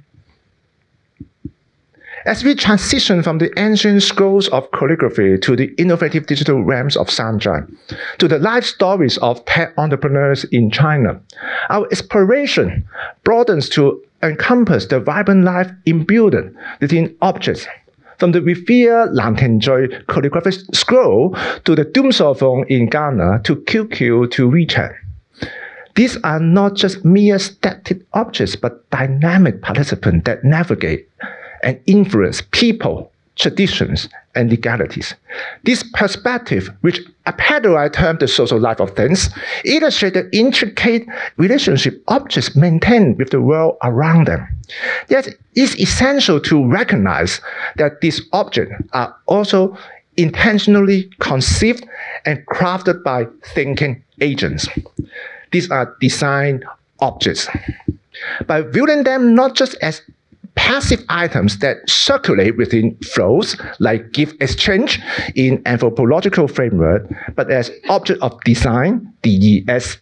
As we transition from the ancient scrolls of calligraphy to the innovative digital realms of Shanzhai, to the life stories of tech entrepreneurs in China, our exploration broadens to encompass the vibrant life imbued within objects, from the revered Lantenjoy calligraphic scroll to the Doomsaw phone in Ghana to Q Q to WeChat. These are not just mere static objects, but dynamic participants that navigate and influence people, traditions, and legalities. This perspective, which a Paderai termed the social life of things, illustrates the intricate relationship objects maintain with the world around them. Yet, it's essential to recognize that these objects are also intentionally conceived and crafted by thinking agents. These are design objects. By viewing them not just as passive items that circulate within flows like gift exchange in anthropological framework, but as object of design, D E S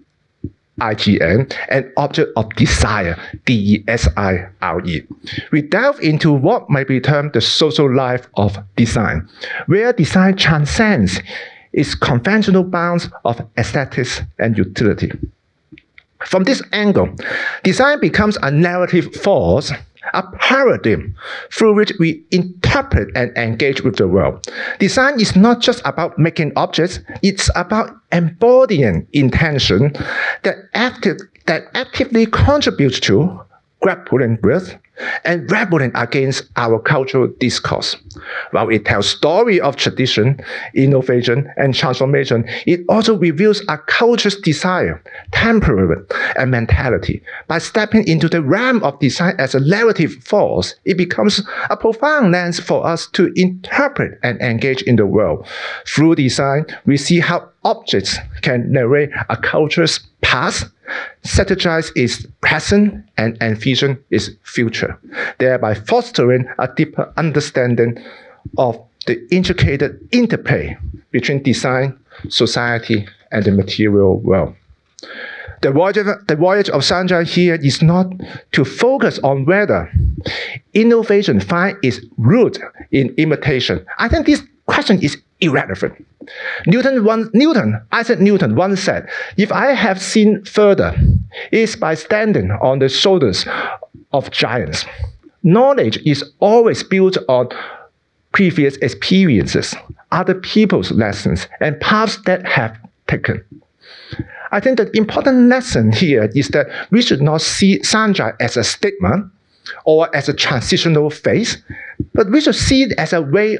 I G N, and object of desire, D E S I R E. We delve into what might be termed the social life of design, where design transcends its conventional bounds of aesthetics and utility. From this angle, design becomes a narrative force, a paradigm through which we interpret and engage with the world. Design is not just about making objects, it's about embodying intention that, active, that actively contributes to, grappling with, and rebelling against our cultural discourse. While it tells story of tradition, innovation, and transformation, it also reveals a culture's desire, temperament, and mentality. By stepping into the realm of design as a narrative force, it becomes a profound lens for us to interpret and engage in the world. Through design, we see how objects can narrate a culture's past, strategize its present, and envision its future, thereby fostering a deeper understanding of the intricate interplay between design, society, and the material world. The voyage, of, the voyage of Shanzhai here is not to focus on whether innovation finds its root in imitation. I think this question is irrelevant. Newton, one, Newton, Isaac Newton once said, if I have seen further, it is by standing on the shoulders of giants. Knowledge is always built on previous experiences, other people's lessons, and paths that have taken. I think the important lesson here is that we should not see Shanzhai as a stigma or as a transitional phase, but we should see it as a way of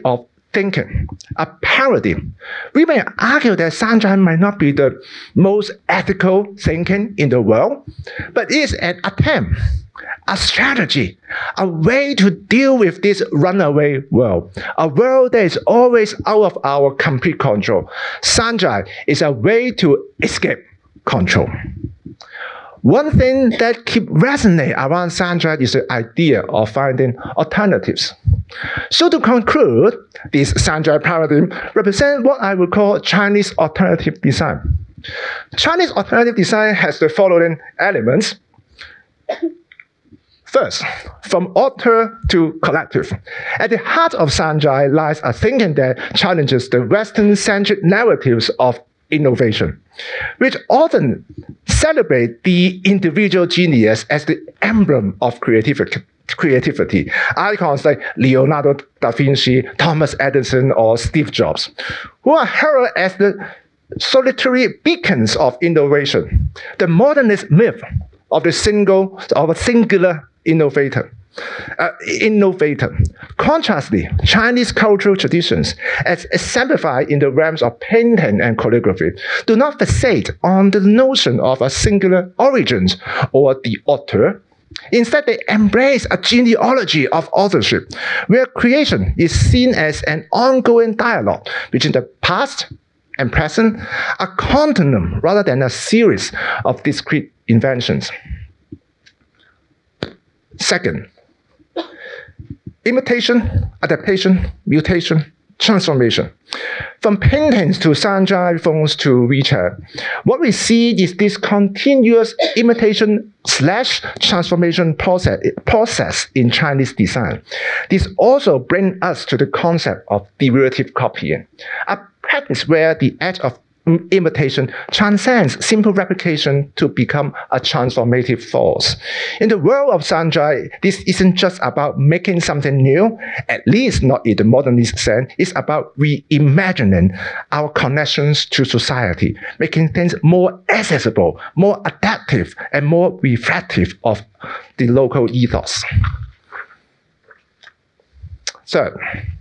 thinking, a paradigm. We may argue that Shanzhai might not be the most ethical thinking in the world, but it is an attempt, a strategy, a way to deal with this runaway world, a world that is always out of our complete control. Shanzhai is a way to escape control. One thing that keeps resonating around Shanzhai is the idea of finding alternatives. So to conclude, this Shanzhai paradigm represents what I would call Chinese alternative design. Chinese alternative design has the following elements. First, from author to collective. At the heart of Shanzhai lies a thinking that challenges the Western-centric narratives of innovation, which often celebrate the individual genius as the emblem of creativity. creativity. Icons like Leonardo da Vinci, Thomas Edison, or Steve Jobs, who are heralded as the solitary beacons of innovation, the modernist myth of the single, of a singular innovator. Uh, innovator. Contrastly, Chinese cultural traditions, as exemplified in the realms of painting and calligraphy, do not fixate on the notion of a singular origins or the author. Instead, they embrace a genealogy of authorship, where creation is seen as an ongoing dialogue between the past and present, a continuum rather than a series of discrete inventions. Second, imitation, adaptation, mutation, transformation. From paintings to Shanzhai phones to WeChat, what we see is this continuous imitation slash transformation process, process in Chinese design. This also brings us to the concept of derivative copying, a practice where the act of imitation transcends simple replication to become a transformative force. In the world of Shanzhai, this isn't just about making something new, at least not in the modernist sense. It's about reimagining our connections to society, making things more accessible, more adaptive, and more reflective of the local ethos. Third,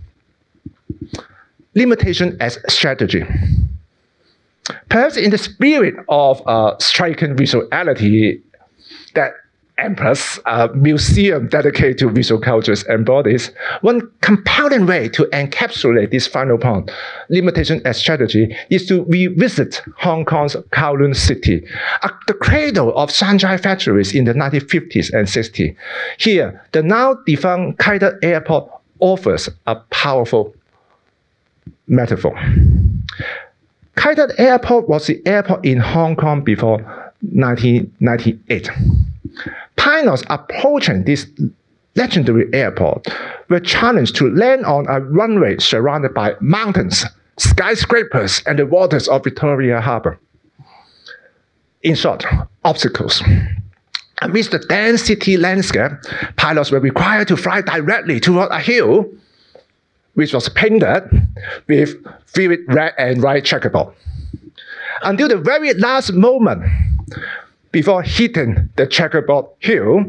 limitation as strategy. Perhaps in the spirit of uh, striking visuality that M plus, a museum dedicated to visual cultures embodies, one compelling way to encapsulate this final point, limitation as strategy, is to revisit Hong Kong's Kowloon City, uh, the cradle of Shanzhai factories in the nineteen fifties and sixties. Here, the now defunct Curator Airport offers a powerful metaphor. Curator Airport was the airport in Hong Kong before nineteen ninety-eight. Pilots approaching this legendary airport were challenged to land on a runway surrounded by mountains, skyscrapers, and the waters of Victoria Harbour. In short, obstacles. Amidst the dense city landscape, pilots were required to fly directly toward a hill, which was painted with vivid red and white checkerboard. Until the very last moment before hitting the checkerboard hill,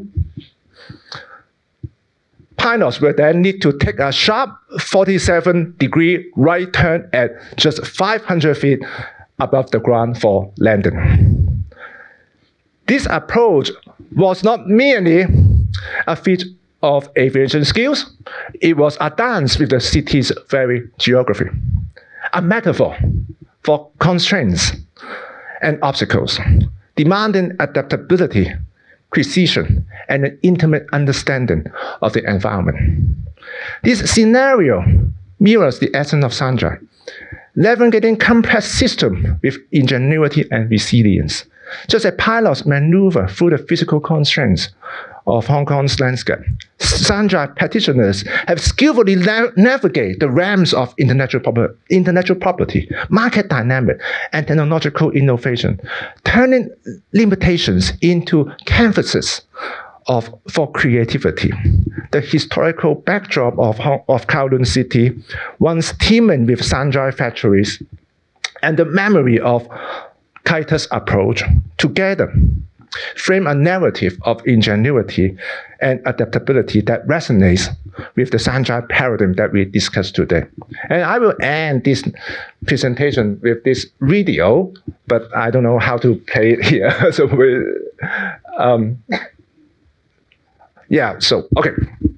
pilots will then need to take a sharp forty-seven degree right turn at just five hundred feet above the ground for landing. This approach was not merely a feat of aviation skills, it was a dance with the city's very geography, a metaphor for constraints and obstacles, demanding adaptability, precision, and an intimate understanding of the environment. This scenario mirrors the essence of Shanzhai, navigating complex systems with ingenuity and resilience, just as pilots maneuver through the physical constraints of Hong Kong's landscape. Shanzhai practitioners have skillfully na navigated the realms of intellectual, proper intellectual property, market dynamic, and technological innovation, turning limitations into canvases of, for creativity. The historical backdrop of, of Kowloon City, once teeming with Shanzhai factories, and the memory of Curator's approach together frame a narrative of ingenuity and adaptability that resonates with the Shanzhai paradigm that we discussed today. And I will end this presentation with this video, but I don't know how to play it here. so we, um, yeah, so, okay.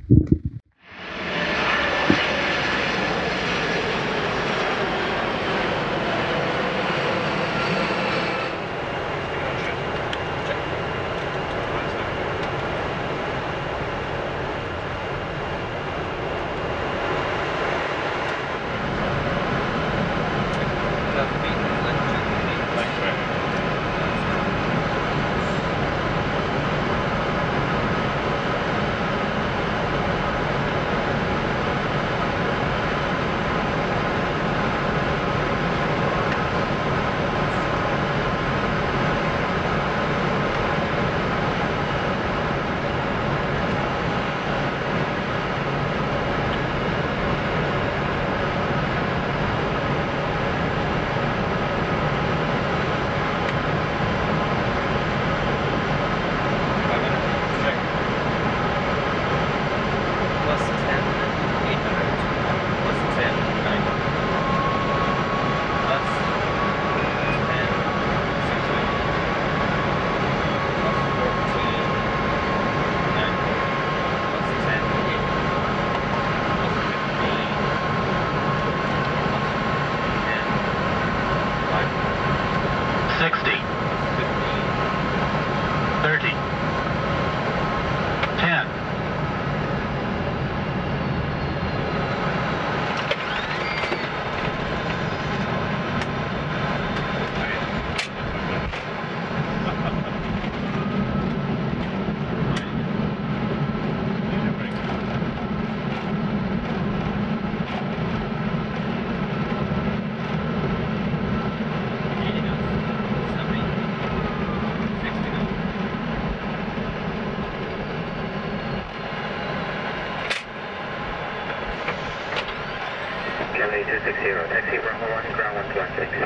two six zero, taxi Bravo one, ground one two one six.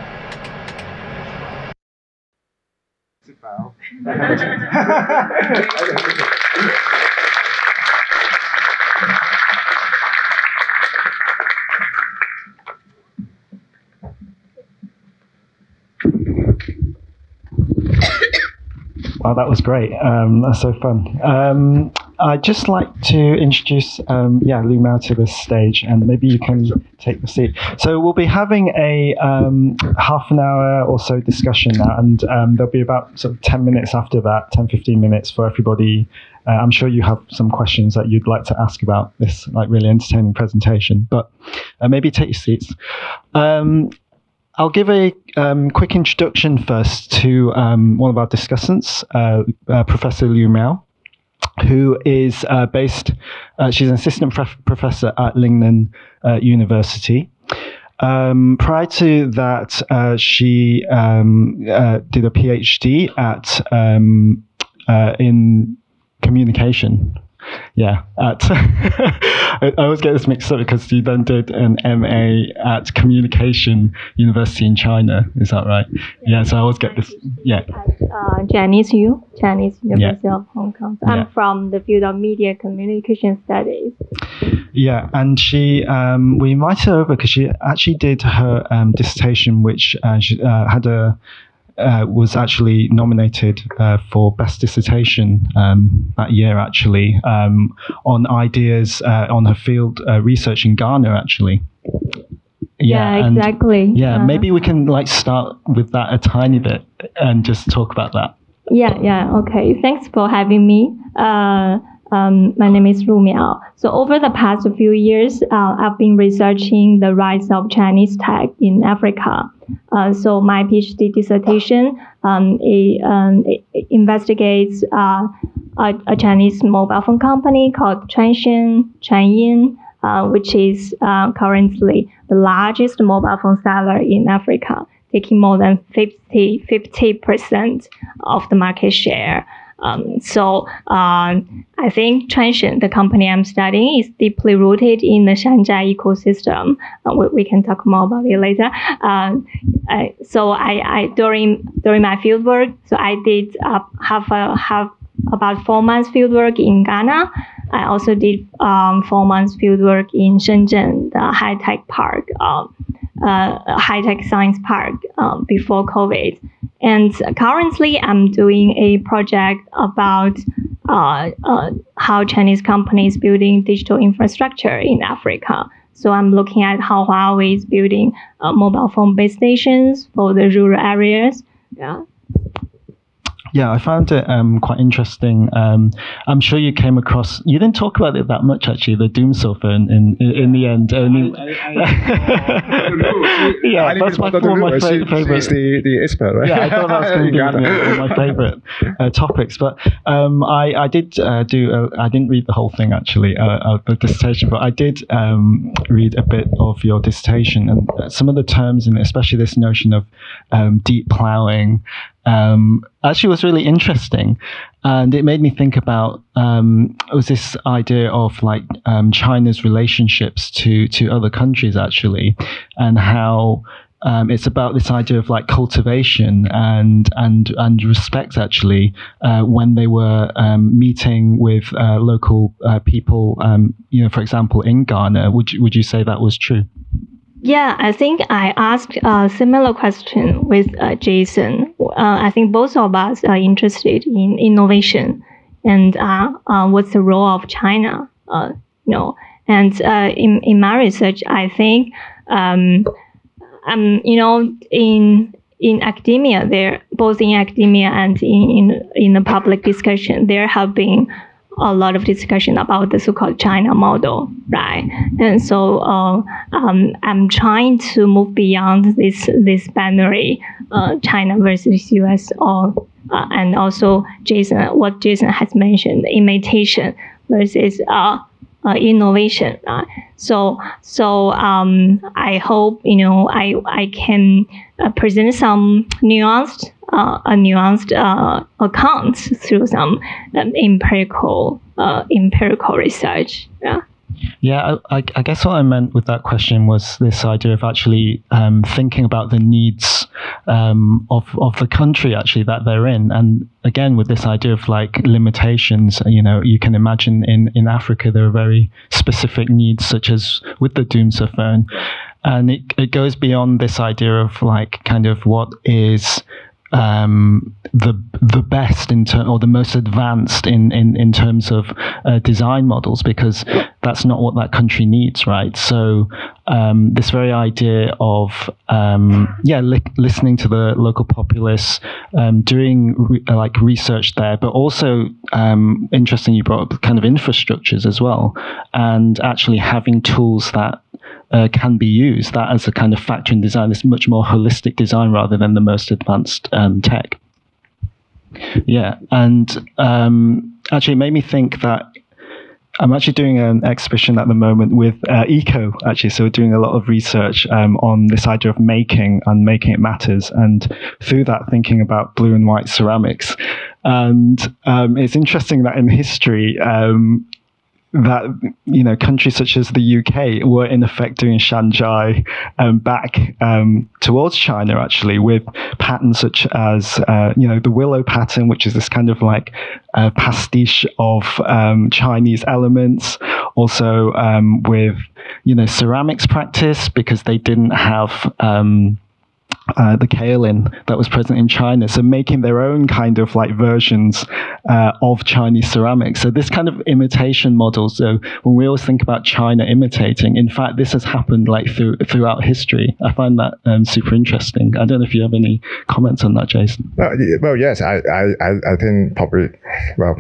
Wow, that was great. Um, that's so fun. Um, I'd just like to introduce, um, yeah, Lu Mao to the stage, and maybe you can take the seat. So we'll be having a um, half an hour or so discussion now, and um, there'll be about sort of ten minutes after that, ten, fifteen minutes for everybody. Uh, I'm sure you have some questions that you'd like to ask about this like really entertaining presentation, but uh, maybe take your seats. Um, I'll give a um, quick introduction first to um, one of our discussants, uh, uh, Professor Lu Mao, who is uh, based, uh, she's an assistant prof professor at Lingnan uh, University. Um, prior to that, uh, she um, uh, did a PhD at um, uh, in communication. Yeah, at I always get this mixed up because you then did an M A at Communication University in China. Is that right? Yeah, so I always get this. Yeah. At uh, Chinese U, Chinese University yeah. of Hong Kong. So I'm yeah. from the field of media communication studies. Yeah, and she, um, we invited her over because she actually did her um, dissertation, which uh, she uh, had a. Uh, was actually nominated uh, for Best Dissertation um, that year, actually, um, on ideas uh, on her field uh, research in Ghana, actually. Yeah, yeah exactly. Yeah, uh, maybe we can like start with that a tiny bit and just talk about that. Yeah, yeah, okay. Thanks for having me. Uh, Um, my name is Lu Mao. So over the past few years, uh, I've been researching the rise of Chinese tech in Africa. Uh, so my PhD dissertation um, it, um, it investigates uh, a, a Chinese mobile phone company called Transsion Chanyin, uh, which is uh, currently the largest mobile phone seller in Africa, taking more than fifty percent of the market share. Um, so um, I think Transsion, the company I'm studying, is deeply rooted in the Shanzhai ecosystem. Uh, we, we can talk more about it later. Um, I, so I, I during during my fieldwork, so I did uh, have a have about four months fieldwork in Ghana. I also did um, four months fieldwork in Shenzhen, the high-tech park, uh, uh, high-tech science park uh, before COVID. And currently, I'm doing a project about uh, uh, how Chinese companies building digital infrastructure in Africa. So I'm looking at how Huawei is building uh, mobile phone base stations for the rural areas. Yeah. Yeah, I found it um, quite interesting. Um, I'm sure you came across. You didn't talk about it that much, actually. The Doom sofa in in, in, in the end. Only. I, I, I, yeah, I that's my, one of my fa- favorite. She's the, the expert, right? Yeah, I thought that was going to be one of my favorite uh, topics. But um, I I did uh, do. A, I didn't read the whole thing actually, uh, of the dissertation, but I did um, read a bit of your dissertation, and some of the terms in it, especially this notion of um, deep ploughing. Um, actually was really interesting, and it made me think about um, it was this idea of like um, China's relationships to to other countries actually, and how um, it's about this idea of like cultivation and and and respect actually uh, when they were um, meeting with uh, local uh, people, um, you know, for example in Ghana. Would you, would you say that was true? Yeah, I think I asked a similar question with uh, Jason. Uh, I think both of us are interested in innovation and uh, uh, what's the role of China. Uh, you know, and uh, in in my research, I think um, um, you know, in in academia, there both in academia and in in, in the public discussion, there have been a lot of discussion about the so-called China model, right? And so uh, um, I'm trying to move beyond this this binary, uh, China versus U S, or uh, and also Jason, what Jason has mentioned, imitation versus uh, uh, innovation. Right? So so um, I hope you know I I can uh, present some nuanced. Uh, a nuanced uh, account through some um, empirical uh, empirical research. Yeah. Yeah, I, I guess what I meant with that question was this idea of actually um, thinking about the needs um, of of the country actually that they're in, and again with this idea of like limitations. You know, you can imagine in in Africa there are very specific needs, such as with the Doomsa phone, and it it goes beyond this idea of like kind of what is um, the the best in ter- or the most advanced in, in, in terms of uh, design models, because that's not what that country needs, right? So um, this very idea of um, yeah, li- listening to the local populace, um, doing re- like research there, but also um, interesting you brought up kind of infrastructures as well, and actually having tools that Uh, can be used, that as a kind of factor in design, this much more holistic design rather than the most advanced um, tech. Yeah, and um, actually it made me think that I'm actually doing an exhibition at the moment with uh, Eco, actually, so we're doing a lot of research um, on this idea of making and making it matters, and through that thinking about blue and white ceramics. And um, it's interesting that in history, um, that, you know, countries such as the U K were in effect doing Shanzhai um, back um, towards China, actually, with patterns such as, uh, you know, the willow pattern, which is this kind of like uh, pastiche of um, Chinese elements. Also um, with, you know, ceramics practice, because they didn't have um, Uh, the kaolin that was present in China, so making their own kind of like versions uh, of Chinese ceramics. So this kind of imitation model. So when we always think about China imitating, in fact, this has happened like through, throughout history. I find that um, super interesting. I don't know if you have any comments on that, Jason. Well, well yes, I, I, I think probably, well,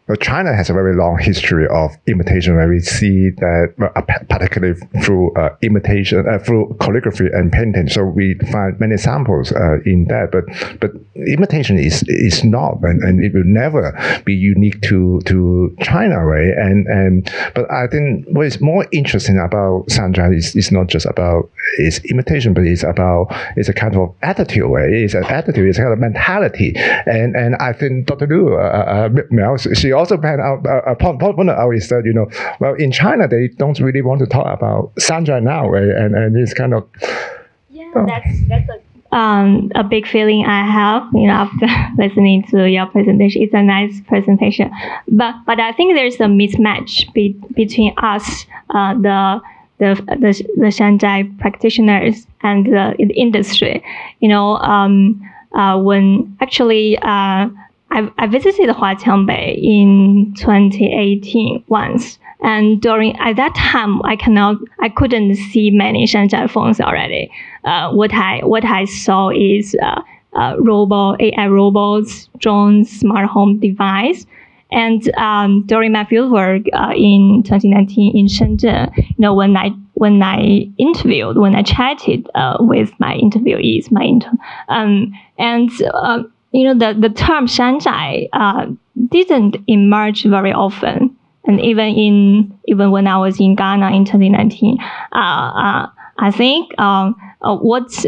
well, China has a very long history of imitation, where we see that, well, particularly through uh, imitation, uh, through calligraphy and painting. So we find many samples uh, in that. But but imitation is is not, and, and it will never be unique to to China, right? And and but I think what is more interesting about Shanzhai is, is not just about its imitation, but it's about it's a kind of attitude, right? It's an attitude, it's a kind of mentality, and and I think Doctor Liu, uh, uh, she also pointed out, uh, pointed out is that, you know, well, in China they don't really want to talk about Shanzhai now, right? And and it's kind of yeah, oh. that's that's a um a big feeling I have, you know, after listening to your presentation. It's a nice presentation, but but I think there's a mismatch be, between us, uh, the the the the Shanzhai practitioners and the, the industry. You know, um, uh, when actually uh. I, I visited Huaqiang in twenty eighteen once, and during at that time I cannot I couldn't see many Shanzhai phones already. Uh, what I what I saw is uh, uh, robot A I robots, drones, smart home device, and um, during my fieldwork uh, in twenty nineteen in Shenzhen, you know, when I when I interviewed when I chatted uh, with my interviewees, my inter um and. Uh, You know, the, the term Shanzhai uh, didn't emerge very often. And even in even when I was in Ghana in twenty nineteen, uh, uh, I think um, uh, what's,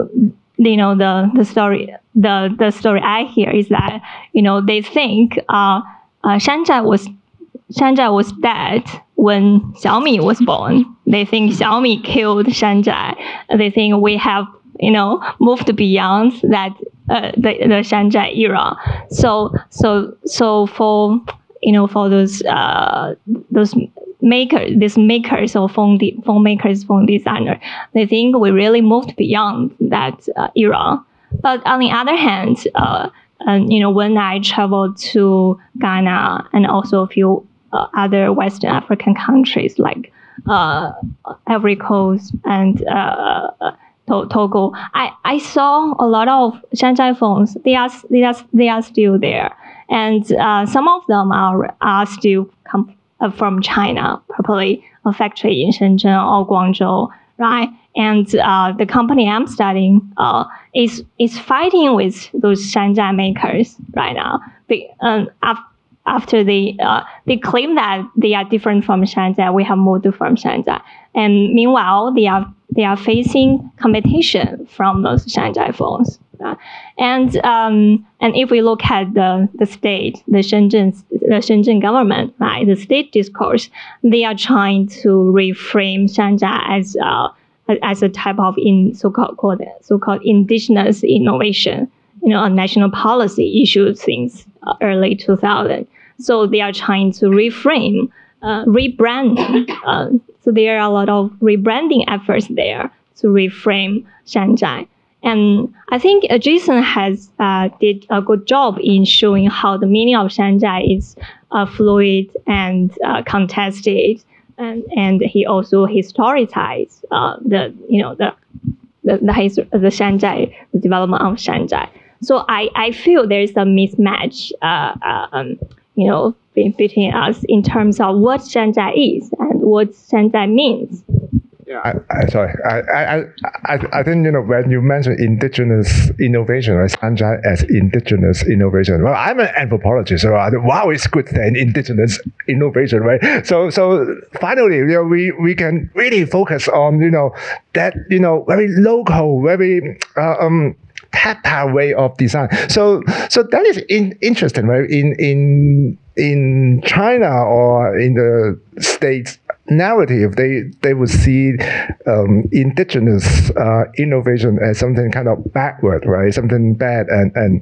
you know, the, the story the, the story I hear is that, you know, they think uh, uh, Shanzhai was Shanzhai was dead when Xiaomi was born. They think Xiaomi killed Shanzhai. They think we have, you know, moved beyond that uh, the the Shanzhai era. So so so for you know for those uh those makers, these makers or phone de- phone makers, phone designers, they think we really moved beyond that uh, era. But on the other hand, uh, and you know, when I traveled to Ghana and also a few uh, other Western African countries like uh, Ivory Coast and uh, Togo, I, I saw a lot of Shanzhai phones. They are they are they are still there, and uh, some of them are are still com- uh, from China, probably a factory in Shenzhen or Guangzhou, right? And uh, the company I'm studying uh, is is fighting with those Shanzhai makers right now. Be, um, after they uh, they claim that they are different from Shanzhai, we have moved from Shanzhai, and meanwhile they are they are facing competition from those Shanzhai phones. Uh, and um, and if we look at the, the state, the Shenzhen the Shenzhen government, right, the state discourse, they are trying to reframe Shanzhai as uh, as a type of in so-called called, so-called indigenous innovation, you know, a national policy issue since uh, early two thousand. So they are trying to reframe, uh, rebrand. Uh, so there are a lot of rebranding efforts there to reframe Shanzhai. And I think uh, Jason has uh, did a good job in showing how the meaning of Shanzhai is uh, fluid and uh, contested. And, and he also historicized uh, the you know the the the, his, the Shanzhai, the development of Shanzhai. So I, I feel there is a mismatch uh, uh, um, you know between us in terms of what Shanzhai is and what Shanzhai means. Yeah, I, I, sorry. I, I, I, I think, you know, when you mention indigenous innovation, right, Shanzhai as indigenous innovation. Well, I'm an anthropologist, so I think, wow, it's good then, indigenous innovation, right? So, so finally, you know, we, we can really focus on, you know, that, you know, very local, very uh, um. tactile way of design. So, so that is in, interesting, right? In in in China or in the States narrative, they they would see um, indigenous uh, innovation as something kind of backward, right? Something bad, and and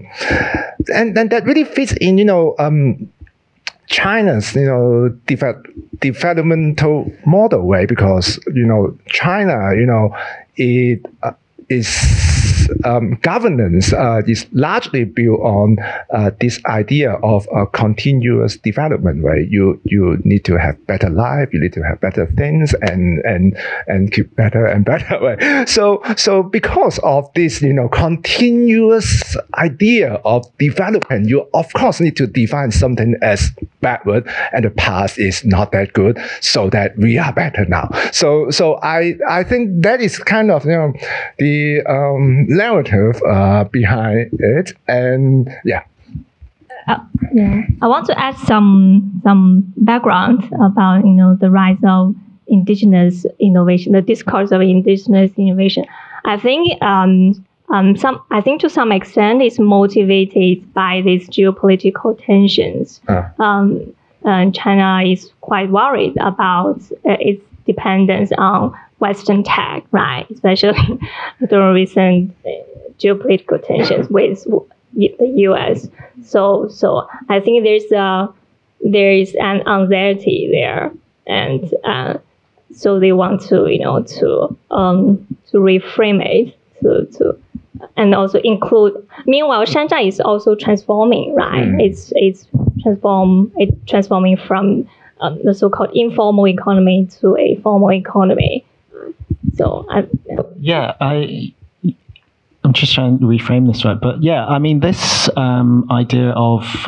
and then that really fits in, you know, um, China's, you know, de- developmental model, right? Because, you know, China, you know, it uh, is its um, governance uh, is largely built on uh, this idea of a continuous development, right? You you need to have better life, you need to have better things, and and and keep better and better, right? So so because of this, you know, continuous idea of development, you of course need to define something as backward, and the past is not that good, so that we are better now. So so I I think that is kind of, you know, the um, narrative uh, behind it, and yeah. Uh, yeah, I want to add some some background about, you know, the rise of indigenous innovation, the discourse of indigenous innovation. I think um, um, some I think to some extent it's motivated by these geopolitical tensions. Uh. Um, and China is quite worried about uh, its dependence on Western tech, right? Especially during recent uh, geopolitical tensions with the U S. So, so I think there's a there is an anxiety there, and uh, so they want to, you know, to um to reframe it, to to and also include. Meanwhile, Shanzhai is also transforming, right? Mm. It's it's transform it transforming from um, the so-called informal economy to a formal economy. So I, yeah, I. I'm just trying to reframe this right, but yeah, I mean, this um, idea of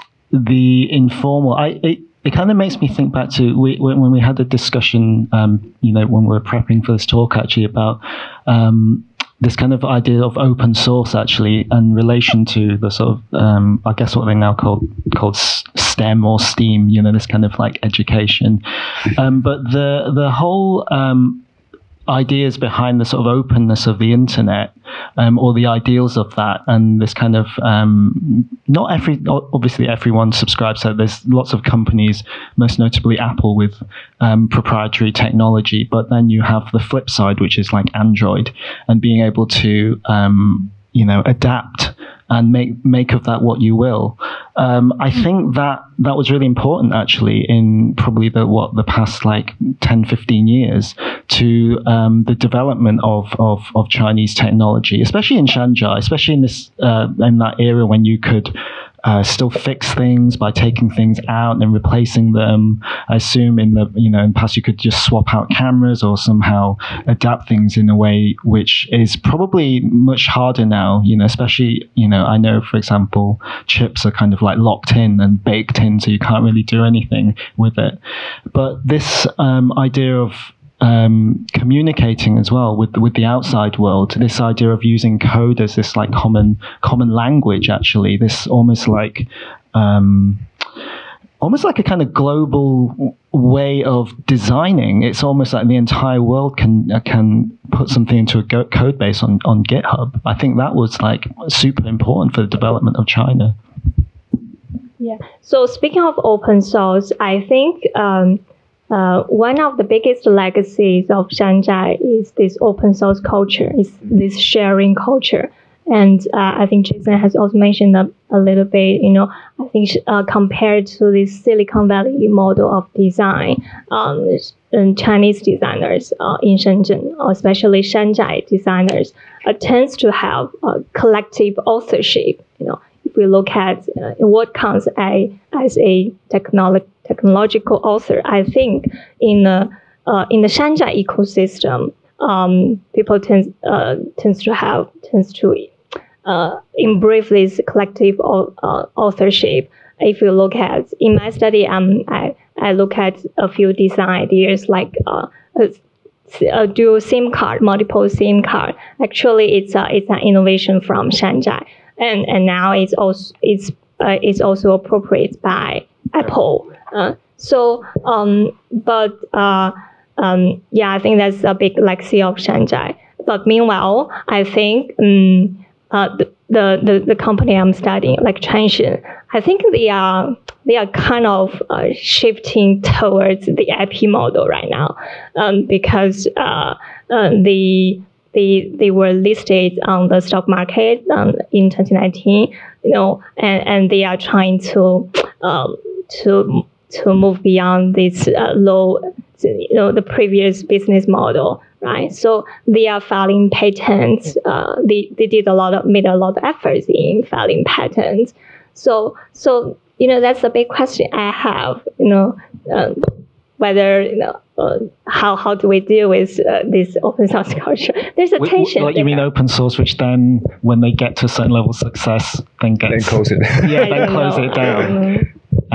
the informal, I it, it kind of makes me think back to we, when, when we had a discussion, um, you know, when we were prepping for this talk, actually, about um, this kind of idea of open source, actually, in relation to the sort of, um, I guess what they now call called STEM or STEAM, you know, this kind of like education, um, but the the whole um, ideas behind the sort of openness of the internet, um, or the ideals of that, and this kind of um, not every obviously everyone subscribes to. There's lots of companies, most notably Apple, with um, proprietary technology, but then you have the flip side, which is like Android, and being able to um, you know adapt and make make of that what you will. Um, I think that that was really important, actually, in probably the what the past like ten, fifteen years, to um, the development of, of of Chinese technology, especially in Shanzhai, especially in this uh, in that era when you could Uh, still fix things by taking things out and replacing them. I assume in the you know in the past you could just swap out cameras or somehow adapt things in a way which is probably much harder now. You know, especially you know I know, for example, chips are kind of like locked in and baked in, so you can't really do anything with it. But this um, idea of Um, communicating as well with with the outside world, this idea of using code as this like common common language, actually, this almost like um, almost like a kind of global way of designing. It's almost like the entire world can uh, can put something into a go- code base on on GitHub. I think that was like super important for the development of China. Yeah. So speaking of open source, I think um, Uh, one of the biggest legacies of Shanzhai is this open source culture, is this sharing culture. And uh, I think Jason has also mentioned a, a little bit, you know, I think uh, compared to this Silicon Valley model of design, um, and Chinese designers uh, in Shenzhen, or especially Shanzhai designers, uh, tends to have a collective authorship. You know, if we look at uh, what counts a, as a technology technological author, I think in the uh, in the Shanzhai ecosystem, um, people tend uh, tends to have tends to uh, embrace this collective uh, authorship. If you look at in my study, um, I I look at a few design ideas like uh, a, a dual SIM card, multiple SIM card. Actually, it's a it's an innovation from Shanzhai, and and now it's also it's uh, it's also appropriated by Apple. Uh, so, um, but uh, um, yeah, I think that's a big legacy of Shanzhai. But meanwhile, I think um, uh, the, the the the company I'm studying, like Transsion, I think they are they are kind of uh, shifting towards the I P model right now, um, because uh, uh, the they they were listed on the stock market um, in twenty nineteen, you know, and, and they are trying to um, to to move beyond this uh, low you know, the previous business model, right? So they are filing patents. Uh, they, they did a lot of, made a lot of efforts in filing patents. So, so, you know, that's a big question I have, you know, um, whether, you know, uh, how, how do we deal with uh, this open source culture? There's a tension. Like, you mean open source, which then, when they get to a certain level of success, then gets... Then close it. Yeah, then close know. it down. Um,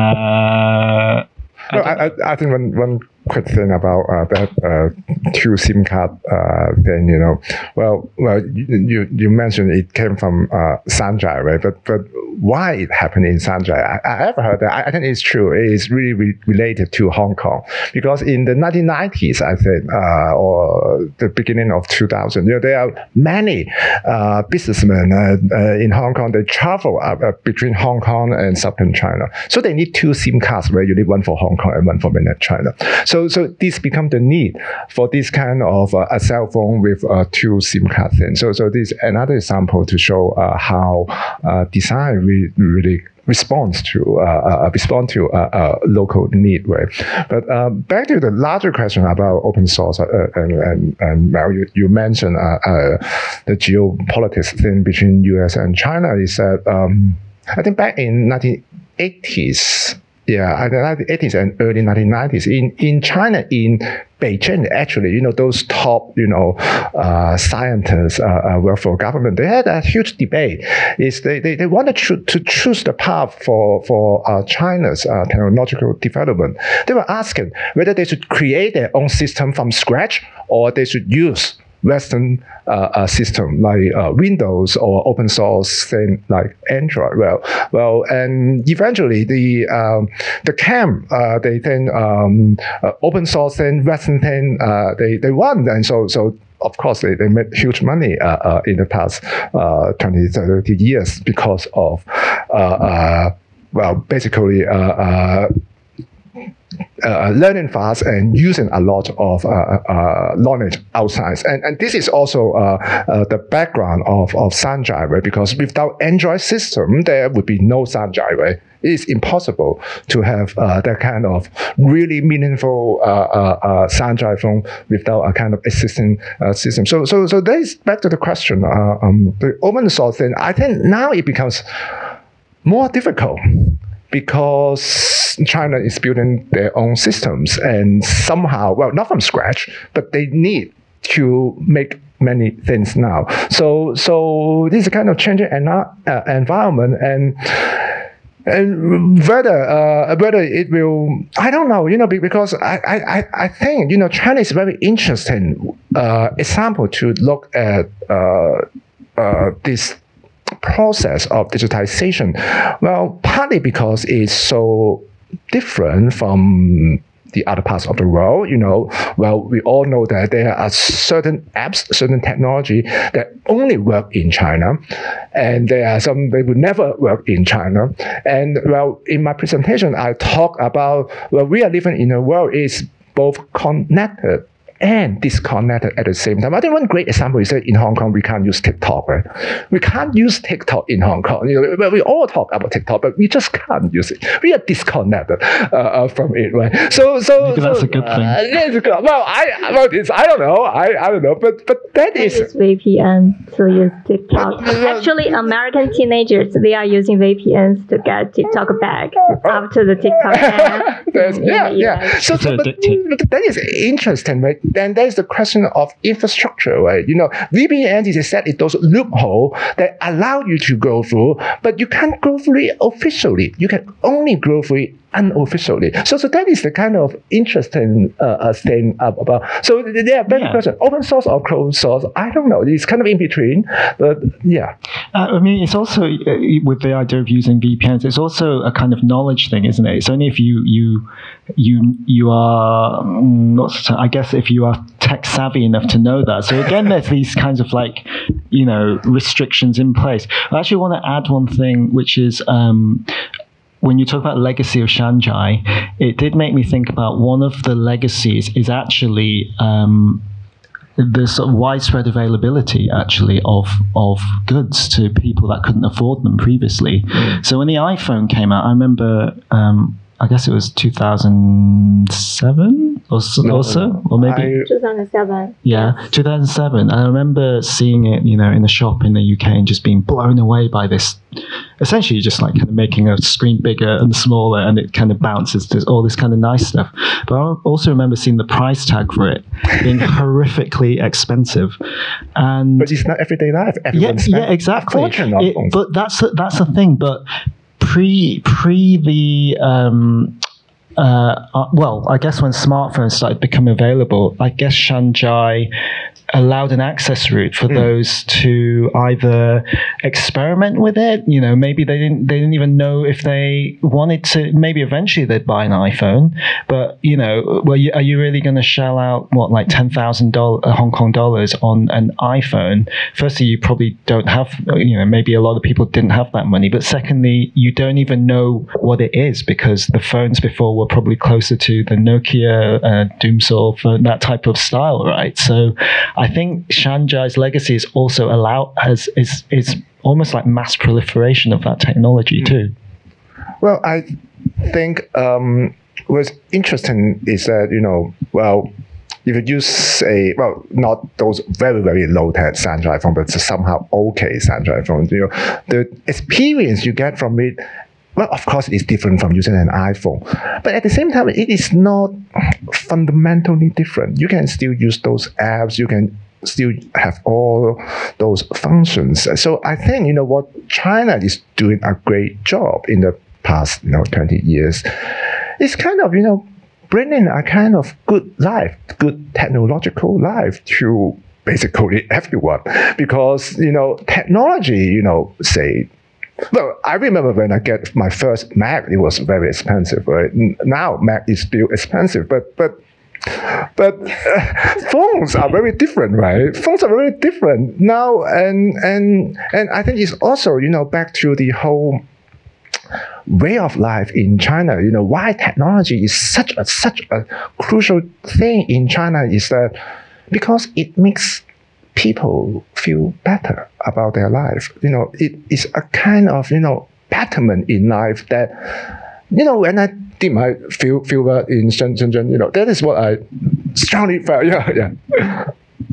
Uh, No, I, I, I think one, one quick thing about uh, that uh, two SIM card uh, thing, you know, well, well, you you mentioned it came from uh, Shanzhai, right? But but why it happened in Shanzhai? I, I ever heard that. I, I think it's true. It is really re- related to Hong Kong, because in the nineteen nineties, I think, uh, or the beginning of two thousand, you know, there are many uh, businessmen uh, uh, in Hong Kong. They travel uh, uh, between Hong Kong and southern China, so they need two SIM cards, where you need one for Hong Kong and one for mainland China. So, so this become the need for this kind of uh, a cell phone with uh, two SIM cards in. So, so this is another example to show uh, how uh, design really, really responds to uh, uh, respond to uh, uh, local need, right? But uh, back to the larger question about open source, uh, and, and and well, you, you mentioned uh, uh, the geopolitics thing between U S and China. Is that um, I think back in nineteen eighties. Yeah, in the nineteen eighties and early nineteen nineties, in, in China, in Beijing, actually, you know, those top, you know, uh, scientists uh, uh, work for government. They had a huge debate. Is they, they, they wanted to, to choose the path for for uh, China's uh, technological development. They were asking whether they should create their own system from scratch, or they should use Western uh, uh, system like uh, Windows or open source thing like Android. Well, well, and eventually the um, the camp uh, they then um, uh, open source thing, Western thing, uh, they they won, and so so. Of course, they, they made huge money uh, uh, in the past uh, twenty, thirty years because of, uh, uh, well, basically, uh, uh, Uh, learning fast and using a lot of uh, uh, knowledge outside. And, and this is also uh, uh, the background of, of Shanzhai, right? Because without Android system, there would be no Shanzhai, right? It is impossible to have uh, that kind of really meaningful uh, uh, uh, Shanzhai phone without a kind of existing uh, system. So, so, so that is back to the question. Uh, um, the open source thing, I think now it becomes more difficult, because China is building their own systems, and somehow, well, not from scratch, but they need to make many things now. So, so this is a kind of changing uh, environment, and and whether uh, whether it will, I don't know, you know, because I I I think, you know, China is a very interesting uh, example to look at uh, uh, this process of digitization. Well, partly because it's so different from the other parts of the world. You know, well, we all know that there are certain apps, certain technology that only work in China, and there are some that would never work in China. And well, in my presentation, I talk about, well, we are living in a world is both connected and disconnected at the same time. I think one great example is that in Hong Kong, we can't use TikTok, right? We can't use TikTok in Hong Kong. You know, well, we all talk about TikTok, but we just can't use it. We are disconnected uh, uh, from it, right? So, so, Maybe so that's a good thing. Uh, that's good. Well, I, well, it's, I don't know. I, I don't know. But, but that I is use V P N to use TikTok. Actually, American teenagers, they are using V P Ns to get TikTok back after the TikTok ban. There's- in yeah, the yeah. U S. So, so It's but, addictive. but that is interesting, right? Then there's the question of infrastructure, right? You know, V P N is exactly those loophole that allow you to go through, but you can't go through it officially. You can only go through it unofficially. So, so that is the kind of interesting uh, uh, thing about. So there are better Yeah. questions: open source or closed source? I don't know. It's kind of in between, but yeah. Uh, I mean, it's also uh, with the idea of using V P Ns. It's also a kind of knowledge thing, isn't it? It's only if you you you you are mm, not. so- I guess if you are tech savvy enough to know that. So again, there's these kinds of like, you know, restrictions in place. I actually want to add one thing, which is. Um, When you talk about legacy of Shanzhai, it did make me think about one of the legacies is actually um, the sort of widespread availability actually of of goods to people that couldn't afford them previously. So when the iPhone came out, I remember um, I guess it was two thousand seven or so, No, or, so, no. or maybe I- two thousand seven. yeah, two thousand seven. And I remember seeing it, you know, in a shop in the U K and just being blown away by this. Essentially, just like kind of making a screen bigger and smaller, and it kind of bounces to all this kind of nice stuff. But I also remember seeing the price tag for it being horrifically expensive. And But it's not everyday life. yeah, Everyone spends yeah, exactly. a fortune on It- phones. but that's the, that's the thing. But pre pre the um, uh, uh, well, I guess when smartphones started becoming available, I guess Shanzhai allowed an access route for Mm. those to either experiment with it. You know, maybe they didn't they didn't even know if they wanted to. Maybe eventually they'd buy an iPhone, but you know, well, you, are you really going to shell out what like ten thousand dollars Hong Kong dollars on an iPhone? Firstly, you probably don't have. You know, maybe a lot of people didn't have that money. But secondly, you don't even know what it is because the phones before were probably closer to the Nokia, uh, Doomsaw, phone, that type of style, right? So I think Shanzhai's legacy is also allow has is is almost like mass proliferation of that technology too. Well, I think um, what's interesting is that, you know, well, if you use a, well, not those very, very low-tech Shanzhai phone, but somehow okay Shanzhai phone, you know, the experience you get from it, well, of course, it's different from using an iPhone. But at the same time, it is not fundamentally different. You can still use those apps. You can still have all those functions. So I think, you know, what China is doing a great job in the past, you know, twenty years is kind of, you know, bringing a kind of good life, good technological life to basically everyone. Because, you know, technology, you know, say, well, I remember when I get my first Mac, it was very expensive. Right? Now Mac is still expensive, but but but uh, phones are very different, right? Phones are very different now, and and and I think it's also, you know, back to the whole way of life in China. You know, why technology is such a such a crucial thing in China is that because it makes people feel better about their life. You know, it is a kind of, you know, betterment in life that, you know, when I did my field field work in Shenzhen, you know, that is what I strongly felt. Yeah, yeah.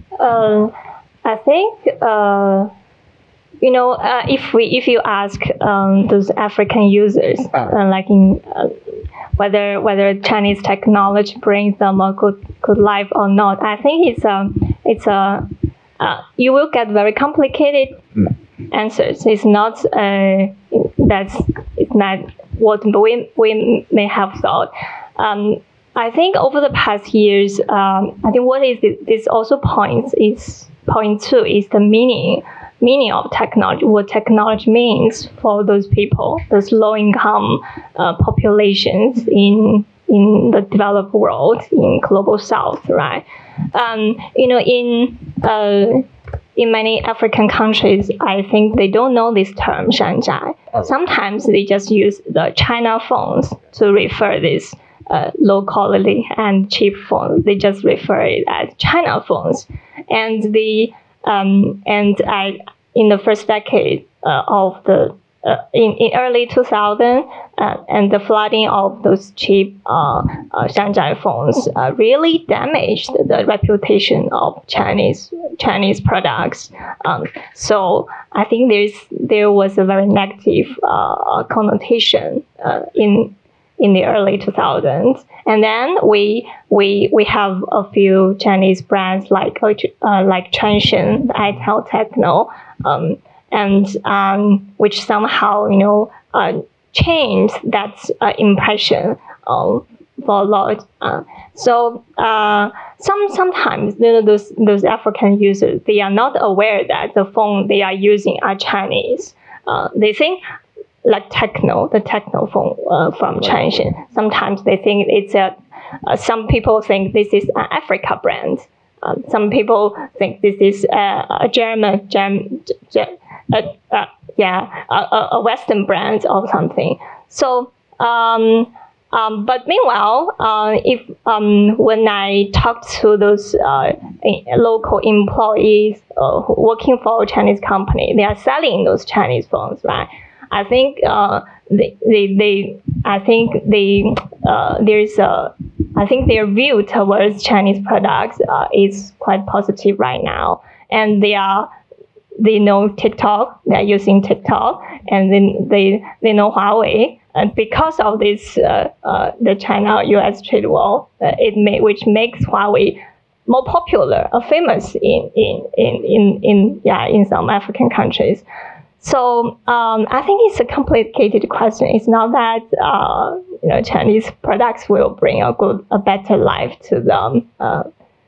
Um, I think, uh, you know, uh, if we if you ask um, those African users, Ah. uh, like in uh, whether whether Chinese technology brings them a good good life or not, I think it's a it's a uh, you will get very complicated Mm. answers. It's not uh, that's it's not what we we may have thought. Um, I think over the past years, um, I think what is this, this also points is point two is the meaning meaning of technology, what technology means for those people, those low income uh, populations in in the developed world, in global south, right? Um, you know, in uh, in many African countries, I think they don't know this term Shanzhai. Sometimes they just use the China phones to refer this uh, low quality and cheap phones. They just refer it as China phones, and the um, and I in the first decade uh, of the uh, in, in early two thousand uh, and the flooding of those cheap uh, uh, Shanzhai phones uh, really damaged the reputation of Chinese Chinese products. Um, so I think there's there was a very negative uh, connotation uh, in in the early two thousands, and then we we we have a few Chinese brands like uh, like Transsion, itel Techno, um, and um, which somehow you know uh, changed that uh, impression um, for a lot. Uh, so uh, some sometimes you know those those African users, they are not aware that the phone they are using are Chinese. Uh, they think like techno, the techno phone uh, from Transsion. Sometimes they think it's a. Uh, some people think this is an Africa brand. Um, some people think this is a, a German, German, uh, uh, yeah, a, a Western brand or something. So, um, um, but meanwhile, uh, if um, when I talk to those uh, local employees uh, working for a Chinese company, they are selling those Chinese phones, right? I think uh, they, they, they, I think they, uh, there's a, I think their view towards Chinese products uh, is quite positive right now, and they are, they know TikTok, they're using TikTok, and then they they know Huawei, and because of this, uh, uh, the China-U S trade war, uh, it may, which makes Huawei more popular, uh, famous in in, in in in yeah in some African countries. So um, I think it's a complicated question. It's not that uh, you know Chinese products will bring a good, a better life to them. Uh,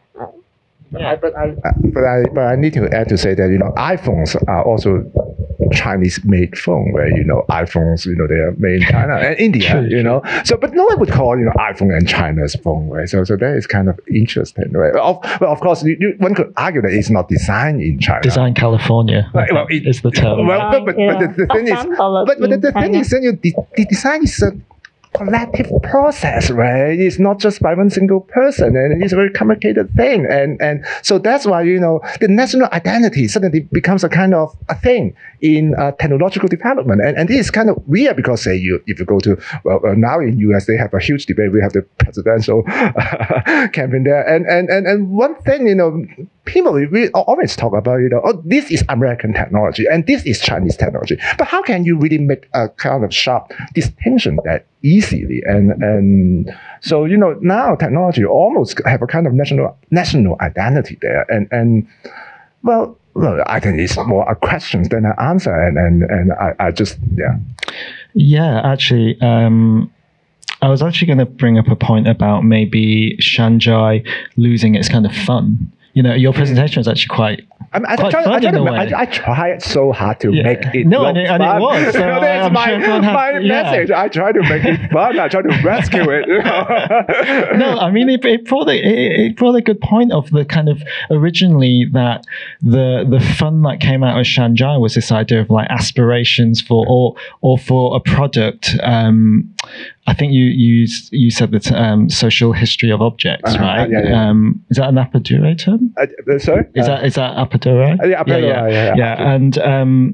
Yeah, but I, but I, but I need to add to say that you know iPhones are also Chinese-made phone, where you know iPhones, you know they are made in China and India, true, you know. So, but no one would call you know iPhone and China's phone, right? So, so that is kind of interesting, right? Of, well, of course, you, you, one could argue that it's not designed in China. Design California, right, well, it, is the term. Well, but, but, yeah. but the, the thing is, but, but the, the thing is, that you the, the design is a collective process, right? It's not just by one single person, and it's a very complicated thing. And and so that's why, you know, the national identity suddenly becomes a kind of a thing in uh, technological development. And, and this is kind of weird because, say, you if you go to, well, uh, now in U S, they have a huge debate. We have the presidential campaign there. And, and, and, and one thing, you know, people we always talk about, you know, oh, this is American technology and this is Chinese technology. But how can you really make a kind of sharp distinction that easily? And and so, you know, now technology almost have a kind of national national identity there. And and well, well I think it's more a question than an answer. And and, and I, I just, yeah. Yeah, actually, um, I was actually going to bring up a point about maybe Shanzhai losing its kind of fun. You know, your presentation was actually quite, I, mean, I, quite try, fun I, try in to, a way. I, I tried so hard to yeah. make it no, look and, it, and fun. it was. So That's I'm my, sure everyone had, my yeah. message. I try to make it fun. I try to rescue it. You know? No, I mean, it, it brought a, it, it brought a good point of the kind of originally that the the fun that came out of Shanzhai was this idea of like aspirations for or or for a product. Um, I think you you you said that um, social history of objects, uh-huh. right? Yeah, yeah. Um, is that an Appadure term? Uh, sorry, is uh, that is that Appadure? Uh, yeah, Appadure, yeah, yeah, yeah, yeah, yeah. And um,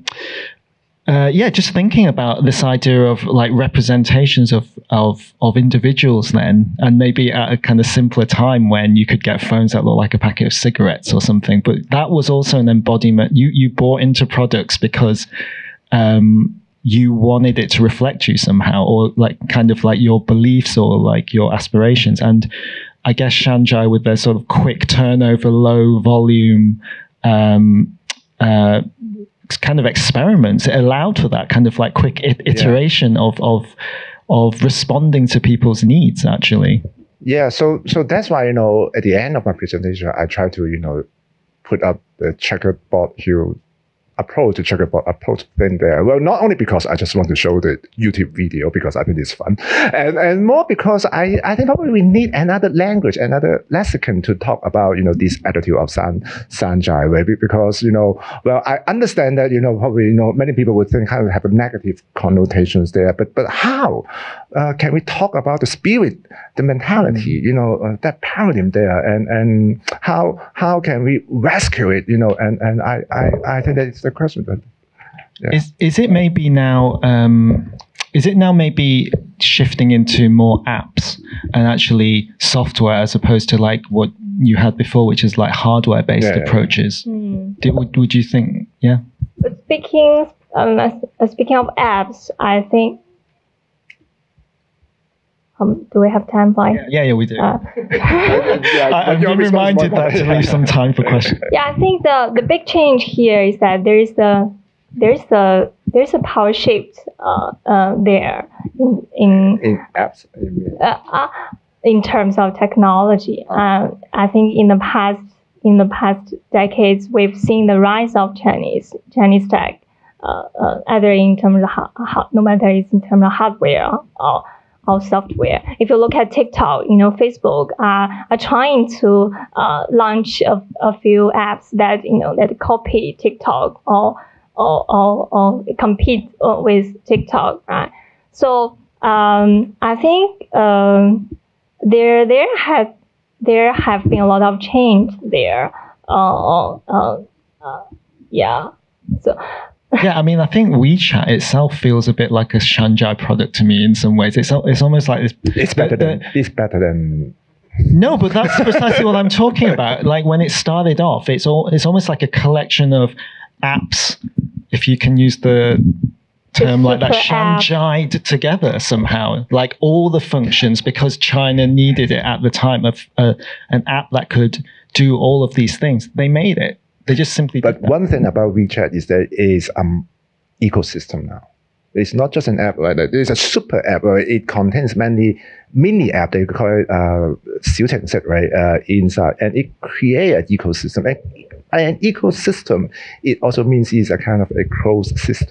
uh, yeah, just thinking about this idea of like representations of of of individuals, then, and maybe at a kind of simpler time when you could get phones that look like a packet of cigarettes or something. But that was also an embodiment. You you bought into products because. Um, you wanted it to reflect you somehow, or like kind of like your beliefs or like your aspirations. And I guess Shanzhai, with their sort of quick turnover, low volume, um, uh, kind of experiments, it allowed for that kind of like quick I- iteration yeah. of, of, of responding to people's needs, actually. Yeah. So, so that's why, you know, at the end of my presentation, I try to, you know, put up the checkerboard here approach, the checkerboard approach thing there. Well, not only because I just want to show the YouTube video because I think it's fun, and and more because I, I think probably we need another language, another lexicon to talk about, you know, this attitude of San Shanzhai, right? Because, you know, well, I understand that, you know, probably, you know, many people would think kind of have a negative connotations there, but but how uh, can we talk about the spirit, the mentality, you know, uh, that paradigm there, and and how how can we rescue it, you know, and and I I, I think that it's the question. But yeah. Is is it maybe now? Um, is it now maybe shifting into more apps and actually software as opposed to like what you had before, which is like hardware based yeah, approaches? Yeah. Mm. Did, would would you think? Yeah. But speaking um, uh, speaking of apps, I think. Um, do we have time for? Yeah, yeah, yeah we do. Uh, yeah, I, I've been reminded that to leave some time for questions. Yeah, I think the the big change here is that there is the there's the there's a power shift uh, uh, there in in, in apps. Uh, uh, in terms of technology. Uh, I think in the past in the past decades we've seen the rise of Chinese Chinese tech, uh, uh, either in terms of ha- ha- no matter it's in terms of hardware or of software. If you look at TikTok, you know, Facebook uh, are trying to uh, launch a, a few apps that, you know, that copy TikTok or or or, or compete with TikTok, right? So um, I think um, there there have there have been a lot of change there. Uh, uh, uh, yeah. So. Yeah, I mean, I think WeChat itself feels a bit like a Shanzhai product to me in some ways. It's it's almost like this. It's better the, than it's better than. No, but that's precisely what I'm talking about. Like when it started off, it's all it's almost like a collection of apps, if you can use the term like that, Shanzhai together somehow, like all the functions, because China needed it at the time of uh, an app that could do all of these things. They made it. They just simply. But one thing about WeChat is that it is um ecosystem now. It's not just an app, right? It's a super app. Right? It contains many mini apps. They call it uh, Wasiuta set, right? Uh, inside, and it creates an ecosystem. And an ecosystem, it also means it's a kind of a closed system.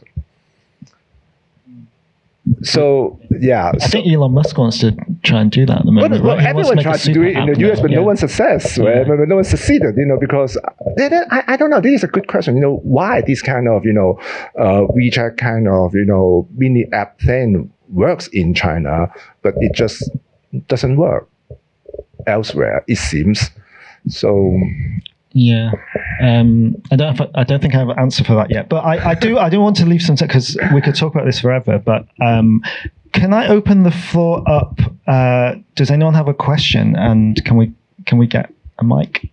So yeah, I so, think Elon Musk wants to try and do that at the moment. well, right? everyone tries to do it in the U S, but yeah. no one success, right? Yeah. But no one succeeded, you know, because I, I don't know. This is a good question. You know, why this kind of you know uh, WeChat kind of you know mini app thing works in China, but it just doesn't work elsewhere. It seems so. Yeah, um, I don't. Have, I don't think I have an answer for that yet. But I, I do. I do want to leave some because we could talk about this forever. But um, can I open the floor up? Uh, does anyone have a question? And can we can we get a mic?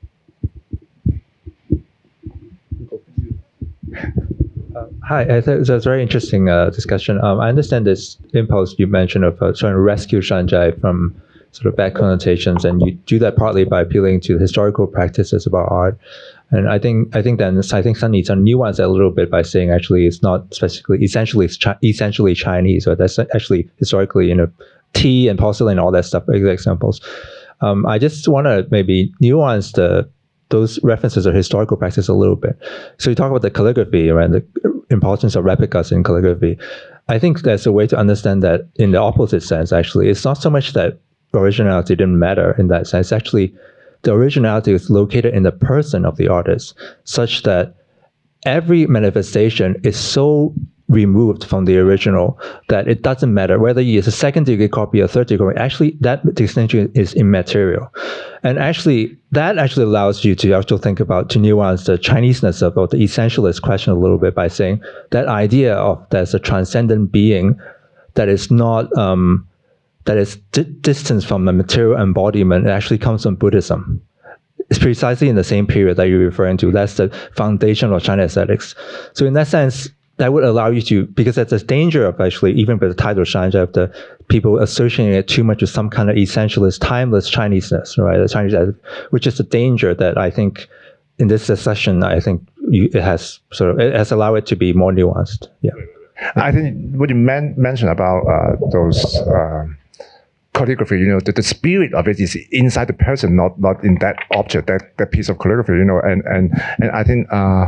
Uh, hi, I think it's a very interesting uh, discussion. Um, I understand this impulse you mentioned of uh, trying to rescue Shanzhai from sort of bad connotations, and you do that partly by appealing to historical practices about art. And I think I think then I think Sunnie some nuance a little bit by saying actually it's not specifically essentially it's chi- essentially Chinese, or that's actually historically you know tea and porcelain and all that stuff. Examples. Um, I just want to maybe nuance the those references of historical practice a little bit. So you talk about the calligraphy, right? The importance of replicas in calligraphy. I think there's a way to understand that in the opposite sense. Actually, it's not so much that originality didn't matter in that sense. Actually, the originality is located in the person of the artist, such that every manifestation is so removed from the original that it doesn't matter whether it's a second degree copy or third degree copy. Actually, that distinction is immaterial. And actually, that actually allows you to also think about, to nuance the Chineseness of, or the essentialist question a little bit by saying that idea of there's a transcendent being that is not, um, that is di- distance from the material embodiment. It actually comes from Buddhism. It's precisely in the same period that you're referring to. That's the foundation of China aesthetics. So in that sense, that would allow you to, because that's a danger of actually, even with the title Shanzhai, of the people associating it too much with some kind of essentialist, timeless Chineseness, right? The Chinese, which is a danger that I think in this session, I think you, it has sort of, it has allowed it to be more nuanced. Yeah. I think what you man- mentioned about uh, those, uh, calligraphy, you know, the, the spirit of it is inside the person, not not in that object, that, that piece of calligraphy, you know, and and and I think uh,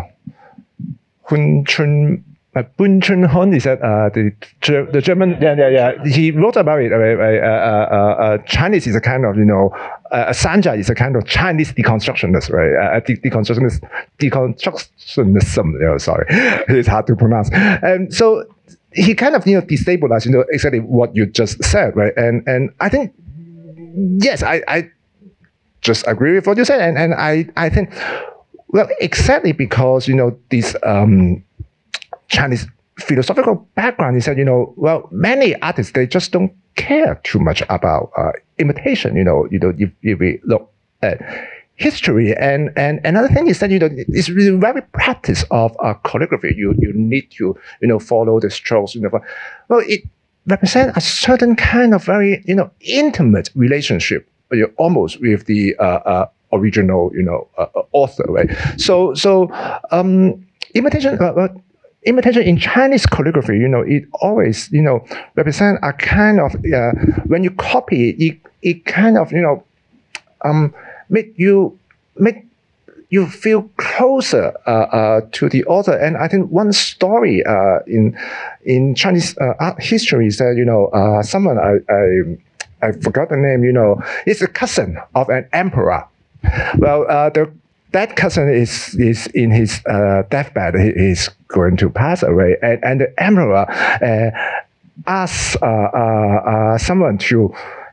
Hun Chun, uh, Bun Chun Hon is that uh, the the German, yeah, yeah, yeah, he wrote about it. Uh, uh, uh, uh, Chinese is a kind of, you know, uh, Shanzhai is a kind of Chinese deconstructionist, right? Uh, de- deconstructionist, deconstructionism. You know, sorry, it's hard to pronounce. And so he kind of, you know, destabilized, you know, exactly what you just said, right? And and I think, yes, I, I just agree with what you said. And, and I, I think, well, exactly because, you know, this um, Chinese philosophical background is that, you know, well, many artists, they just don't care too much about uh, imitation, you know, you know, if, if we look at history. And, and another thing is that, you know, it's really very practice of uh, calligraphy. You you need to, you know, follow the strokes. You know, well, it represents a certain kind of very, you know, intimate relationship, you know, almost with the uh, uh, original, you know, uh, author, right? So so um, imitation. Uh, uh, Imitation in Chinese calligraphy, you know, it always, you know, represent a kind of uh, when you copy it, it, it kind of, you know, um. make you make you feel closer uh, uh, to the author. And I think one story uh, in in Chinese uh, art history is that, you know, uh, someone I, I I forgot the name, you know, it's a cousin of an emperor. Well, uh, the that cousin is is in his uh, deathbed. He is going to pass away, and and the emperor uh, asks uh, uh, uh, someone to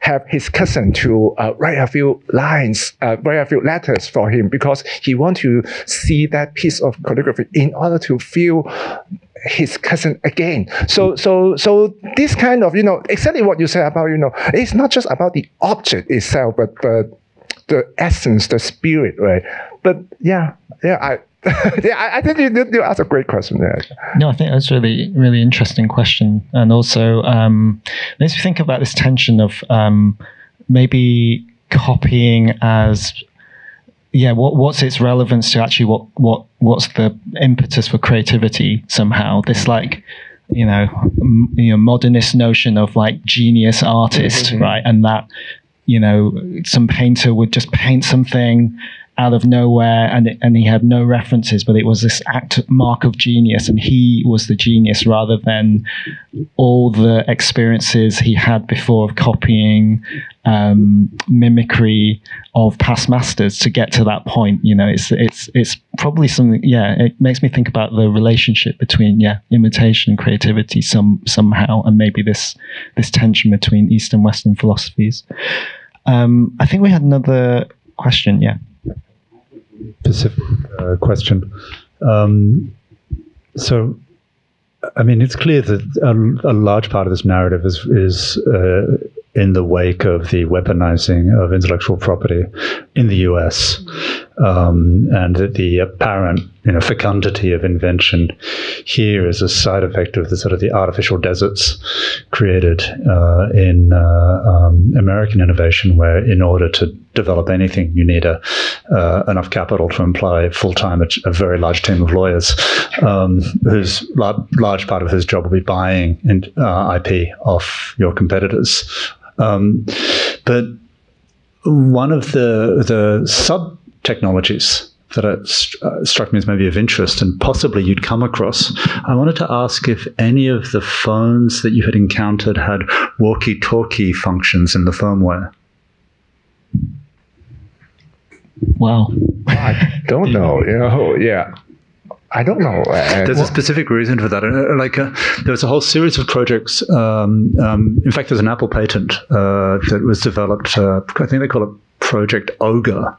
have his cousin to uh, write a few lines, uh, write a few letters for him because he want to see that piece of calligraphy in order to feel his cousin again. So, so, so this kind of, you know, exactly what you said about, you know, it's not just about the object itself, but, but the essence, the spirit, right? But yeah, yeah, I, yeah, I, I think you, you asked a great question there. No, I think that's really, really interesting question. And also um, makes me think about this tension of um, maybe copying as, yeah, what, what's its relevance to actually what, what, what's the impetus for creativity somehow? This like, you know, m- you know, modernist notion of like genius artist, mm-hmm. right? And that, you know, some painter would just paint something out of nowhere, and it, and he had no references, but it was this act mark of genius, and he was the genius rather than all the experiences he had before of copying, um, mimicry of past masters to get to that point. You know, it's it's it's probably something. Yeah, it makes me think about the relationship between yeah imitation and creativity some somehow, and maybe this this tension between East and Western philosophies. Um, I think we had another question. Yeah. Specific uh, question. Um, so, I mean, it's clear that a, a large part of this narrative is is uh, in the wake of the weaponizing of intellectual property in the U S um, and the apparent, you know, fecundity of invention here is a side effect of the sort of the artificial deserts created uh, in uh, um, American innovation, where in order to develop anything, you need a, uh, enough capital to employ full-time a, a very large team of lawyers, um, whose la- large part of whose job will be buying in, uh, I P off your competitors. Um, but one of the the sub technologies that it st- uh, struck me as maybe of interest and possibly you'd come across, I wanted to ask if any of the phones that you had encountered had walkie-talkie functions in the firmware. Wow. I don't know. You know, yeah. I don't know. Uh, there's a specific reason for that. Uh, like, uh, there was a whole series of projects. Um, um, in fact, there's an Apple patent uh, that was developed. Uh, I think they call it Project Ogre,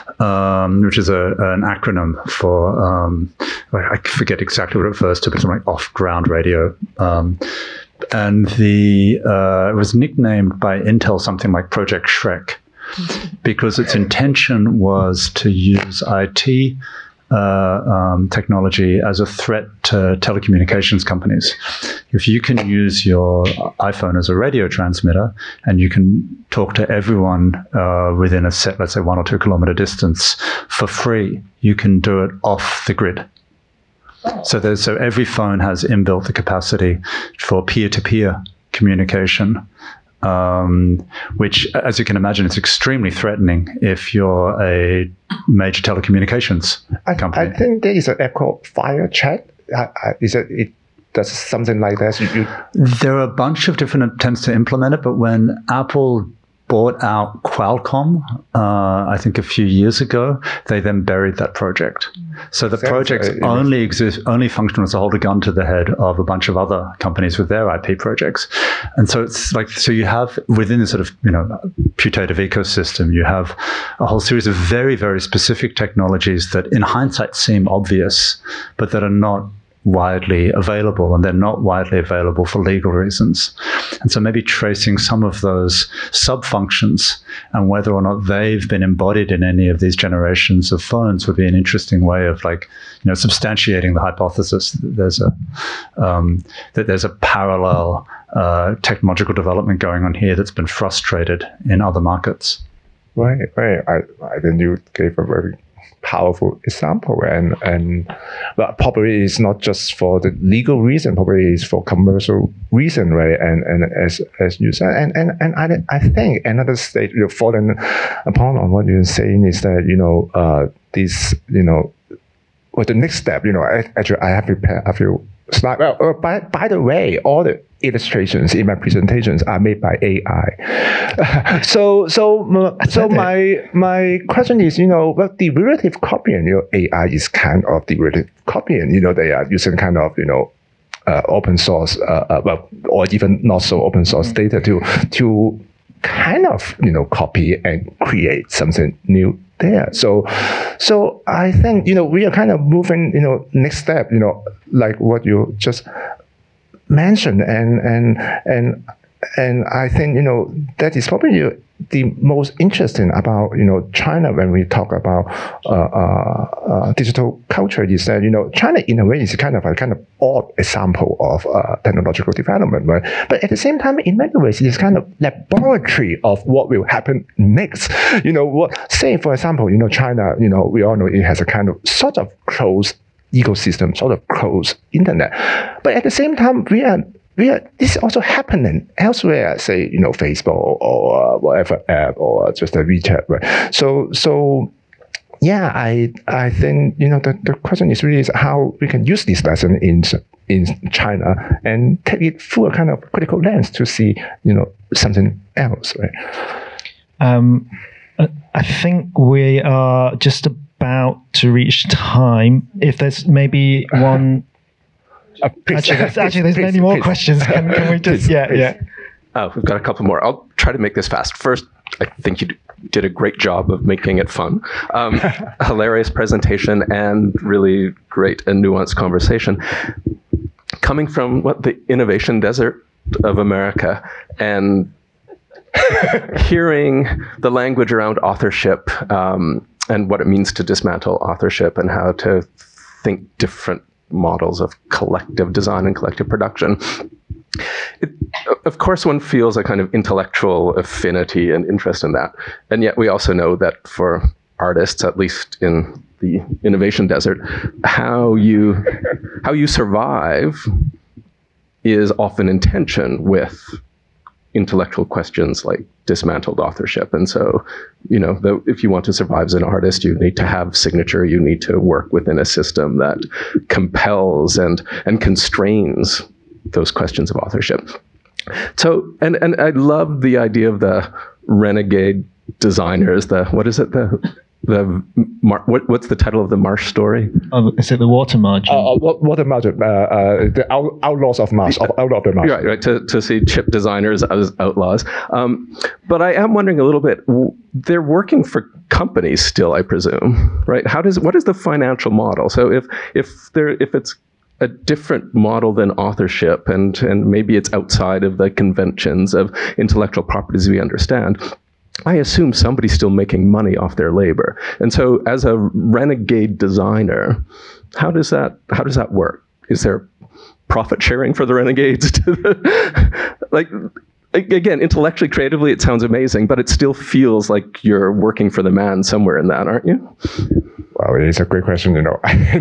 um, which is a, an acronym for, um, I forget exactly what it refers to, but it's like off-ground radio. Um, and the uh, it was nicknamed by Intel something like Project Shrek, because its intention was to use I T Uh, um, technology as a threat to telecommunications companies. If you can use your iPhone as a radio transmitter and you can talk to everyone uh, within a set, let's say one or two kilometer distance for free, you can do it off the grid. So there's, so every phone has inbuilt the capacity for peer-to-peer communication, Um, which, as you can imagine, is extremely threatening if you're a major telecommunications I, company. I think there is an app called Fire Chat. Uh, is it, it does something like that? You, you... There are a bunch of different attempts to implement it, but when Apple bought out Qualcomm, uh, I think a few years ago, they then buried that project. So the project uh, only exists, only function as to hold a gun to the head of a bunch of other companies with their I P projects. And so it's like, so you have within the sort of, you know, putative ecosystem, you have a whole series of very, very specific technologies that in hindsight seem obvious, but that are not widely available, and they're not widely available for legal reasons. And so maybe tracing some of those sub-functions and whether or not they've been embodied in any of these generations of phones would be an interesting way of, like, you know, substantiating the hypothesis that there's a um, that there's a parallel uh, technological development going on here that's been frustrated in other markets. Right, right. I, I think you gave a very powerful example, and and but probably it's not just for the legal reason, probably it's for commercial reason, right? And and as as you said, and and and I I think another stage, you're following upon on what you're saying is that, you know, uh this, you know, well, the next step, you know, I, actually I have prepared a few slides. Well, uh, by by the way, all the illustrations in my presentations are made by A I. so so so my my question is, you know, well, derivative copying, you know, A I is kind of derivative copying. You know, they are using kind of, you know, uh, open source, uh, uh, well, or even not so open source data to to kind of, you know, copy and create something new there. So, so I think, you know, we are kind of moving, you know, next step, you know, like what you just mentioned, and and and and I think, you know, that is probably the most interesting about, you know, China when we talk about uh, uh, uh, digital culture, is that, you know, China in a way is kind of a kind of odd example of uh, technological development, right? But at the same time, in many ways, it is kind of laboratory of what will happen next. You know, what, say, for example, you know, China, you know, we all know it has a kind of sort of closed ecosystem, sort of closed internet. But at the same time, we are We are, this is also happening elsewhere, say, you know, Facebook or uh, whatever app or just a WeChat, right? So, so yeah, I I think, you know, the, the question is really is how we can use this lesson in in China and take it through a kind of critical lens to see, you know, something else, right? Um, I think we are just about to reach time. If there's maybe one. Uh, please, actually, there's, please, actually, there's please, many more please. questions. Can, can we just, Please, yeah, please. yeah. Uh, we've got a couple more. I'll try to make this fast. First, I think you d- did a great job of making it fun. Um, hilarious presentation and really great and nuanced conversation. Coming from what the innovation desert of America and hearing the language around authorship um, and what it means to dismantle authorship and how to think different models of collective design and collective production. It, of course, one feels a kind of intellectual affinity and interest in that. And yet we also know that for artists, at least in the innovation desert, how you, how you survive is often in tension with intellectual questions like dismantled authorship. And so, you know, the, if you want to survive as an artist, you need to have signature, you need to work within a system that compels and and constrains those questions of authorship. So, and, and I love the idea of the renegade designers, the, what is it, the The mar- what, what's the title of the Marsh story? Oh, is it the water margin? Uh, uh, water margin, uh, uh, the out- outlaws of Marsh, of outlaw of the Marsh. Right, right. To, to see chip designers as outlaws. Um, but I am wondering a little bit. W- they're working for companies still, I presume, right? How does what is the financial model? So if if there if it's a different model than authorship, and and maybe it's outside of the conventions of intellectual properties we understand, I assume somebody's still making money off their labor. And so as a renegade designer, how does that how does that work? Is there profit sharing for the renegades? To the, like, again, intellectually, creatively, it sounds amazing, but it still feels like you're working for the man somewhere in that, aren't you? Well, it's a great question, you know.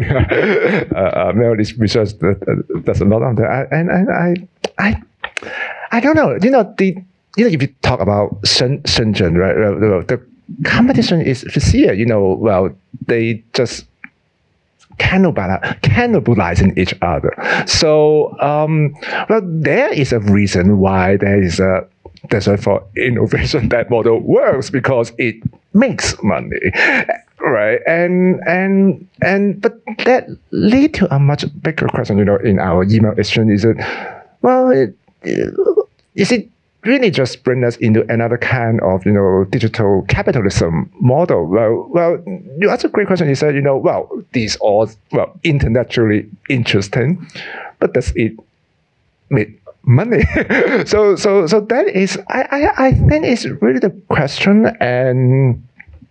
uh, uh, Melody's research does a lot on that. And, and I, I, I don't know, you know, the, You know, if you talk about Shen, Shenzhen, right, uh, the competition is fierce. You know, well, they just cannibal- cannibalizing each other. So, um, well, there is a reason why there is a that's why for innovation that model works, because it makes money, right? And and and but that lead to a much bigger question. You know, in our email exchange, is it well, it, is it really just bring us into another kind of, you know, digital capitalism model? Well, well, you asked a great question. You said, you know, well, these are, well, intellectually interesting, but does it make money? so, so, so that is, I, I, I think it's really the question, and,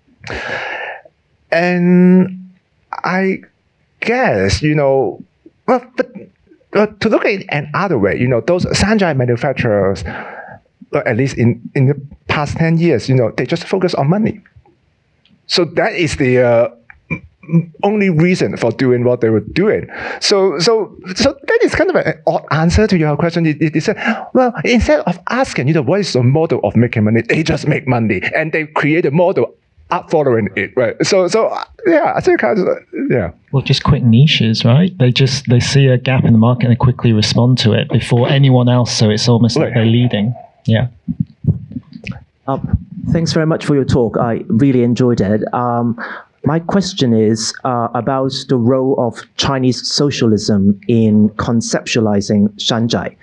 and I guess, you know, well, but, but to look at it another way, you know, those Shanzhai manufacturers, well, at least in, in the past ten years, you know, they just focus on money. So that is the uh, only reason for doing what they were doing. So so so that is kind of an odd answer to your question. It, it, it said, well, instead of asking, you know, what is the model of making money, they just make money, and they create a model up following it, right? So so yeah, I think kind of, yeah. Well, just quick niches, right? They just they see a gap in the market and they quickly respond to it before anyone else. So it's almost like they're leading. Yeah. Uh, thanks very much for your talk. I really enjoyed it. Um, my question is uh, about the role of Chinese socialism in conceptualizing Shanzhai.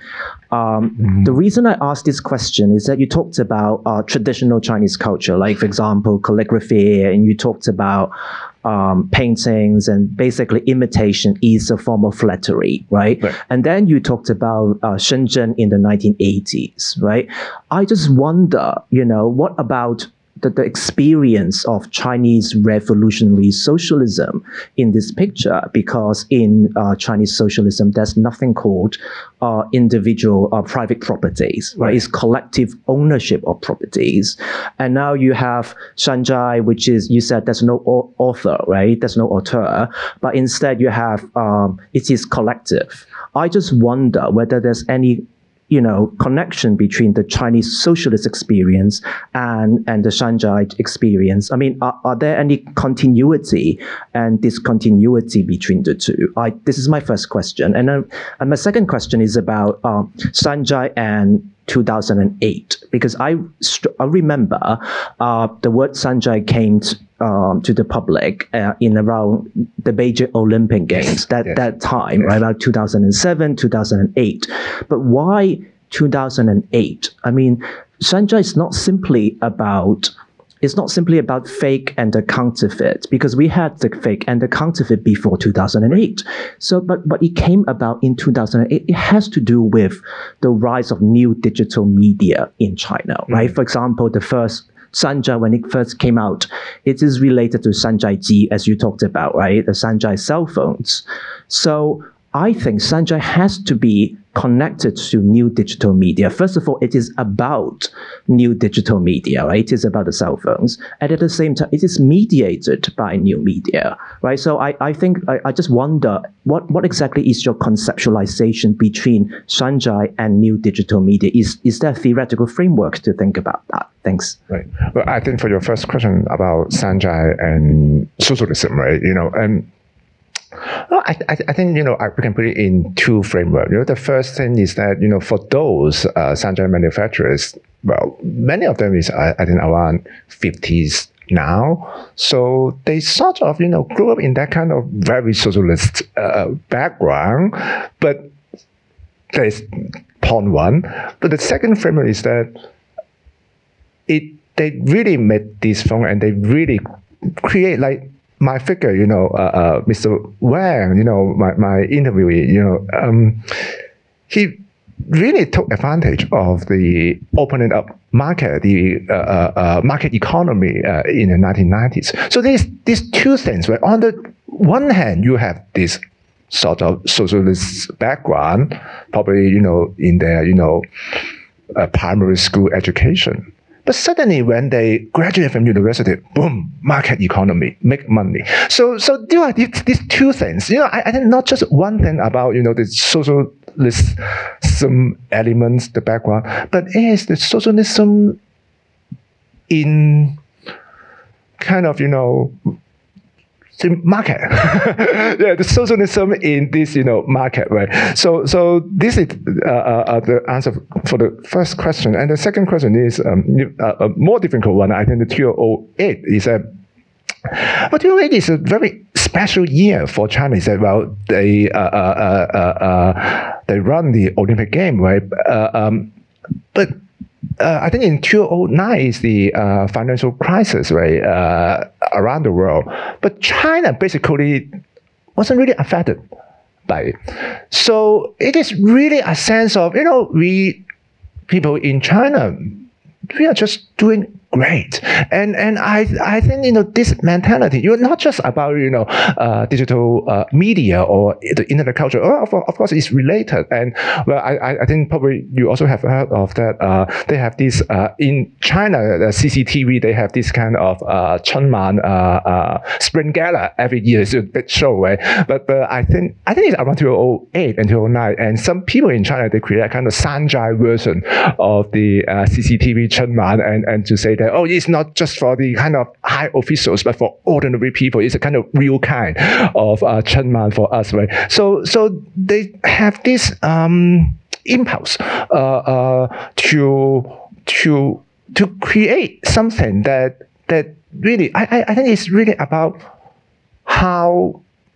Um, mm-hmm. The reason I asked this question is that you talked about uh, traditional Chinese culture, like, for example, calligraphy, and you talked about um, paintings, and basically imitation is a form of flattery, right? right. And then you talked about uh, Shenzhen in the nineteen eighties, right? I just wonder, you know, what about The, the experience of Chinese revolutionary socialism in this picture, because in uh, Chinese socialism, there's nothing called uh, individual or uh, private properties, right? right? It's collective ownership of properties. And now you have Shanzhai, which is, you said there's no author, right? There's no auteur, but instead you have, um, it is collective. I just wonder whether there's any you know, connection between the Chinese socialist experience and, and the Shanzhai experience. I mean, are, are there any continuity and discontinuity between the two? I, this is my first question. And, then, and my second question is about um, Shanzhai and two thousand eight, because I, I remember uh, the word Shanzhai came to, um, to the public uh, in around the Beijing Olympic Games, that, yes. that time, yes. right, about two thousand seven, two thousand eight. But why two thousand eight? I mean, Shanzhai is not simply about It's not simply about fake and the counterfeit, because we had the fake and the counterfeit before two thousand eight. So, but, but it came about in two thousand eight. It has to do with the rise of new digital media in China, mm-hmm. right? For example, the first Shanzhai, when it first came out, it is related to Shanzhai Ji, as you talked about, right? The Shanzhai cell phones. So I think Shanzhai has to be connected to new digital media. First of all, it is about new digital media, right? It is about the cell phones. And at the same time, it is mediated by new media, right? So I, I think, I, I just wonder, what, what exactly is your conceptualization between Shanzhai and new digital media? Is, is there a theoretical framework to think about that? Thanks. Right. Well, I think for your first question about Shanzhai and socialism, right? You know, and Well, I, I, I think, you know, I, we can put it in two frameworks. You know, the first thing is that, you know, for those uh, Shanzhai manufacturers, well, many of them is, I, I think, around fifties now. So they sort of, you know, grew up in that kind of very socialist uh, background. But there's point one. But the second framework is that it they really made this phone, and they really create, like, my figure, you know, uh, uh, Mister Wang, you know, my, my interviewee, you know, um, he really took advantage of the opening up market, the uh, uh, market economy uh, in the nineteen nineties. So there's these two things, right? On the one hand, you have this sort of socialist background, probably, you know, in their, you know, uh, primary school education. But suddenly, when they graduate from university, boom, market economy, make money. So, so there are these, these two things. You know, I, I think not just one thing about, you know, the socialism elements, the background, but it is the socialism in kind of, you know, the market. Yeah, the socialism in this, you know, market, right? So, so this is uh, uh, the answer for the first question. And the second question is um, a more difficult one. I think the two thousand eight is a, but two thousand eight is a very special year for China. Is that, well, they uh, uh, uh, uh, they run the Olympic game, right? Uh, um, but Uh, I think in two thousand nine is the uh, financial crisis, right, uh, around the world. But China basically wasn't really affected by it. So it is really a sense of, you know, we, people in China, we are just doing great. And and I I think, you know, this mentality, you're not just about, you know, uh, digital uh, media or the internet culture. Oh, of, of course, it's related. And, well, I, I think probably you also have heard of that. Uh, they have this, uh, in China, the C C T V, they have this kind of uh, Chunman uh, uh, Spring Gala every year. It's a big show, right? But, but I think I think it's around two thousand eight and two thousand nine. And some people in China, they create a kind of Shanzhai version of the uh, C C T V Chunman, and, and to say that, oh, it's not just for the kind of high officials, but for ordinary people. It's a kind of real kind of uh, Chunman for us, right? So, so they have this um, impulse uh, uh, to to to create something that that really, I I think it's really about how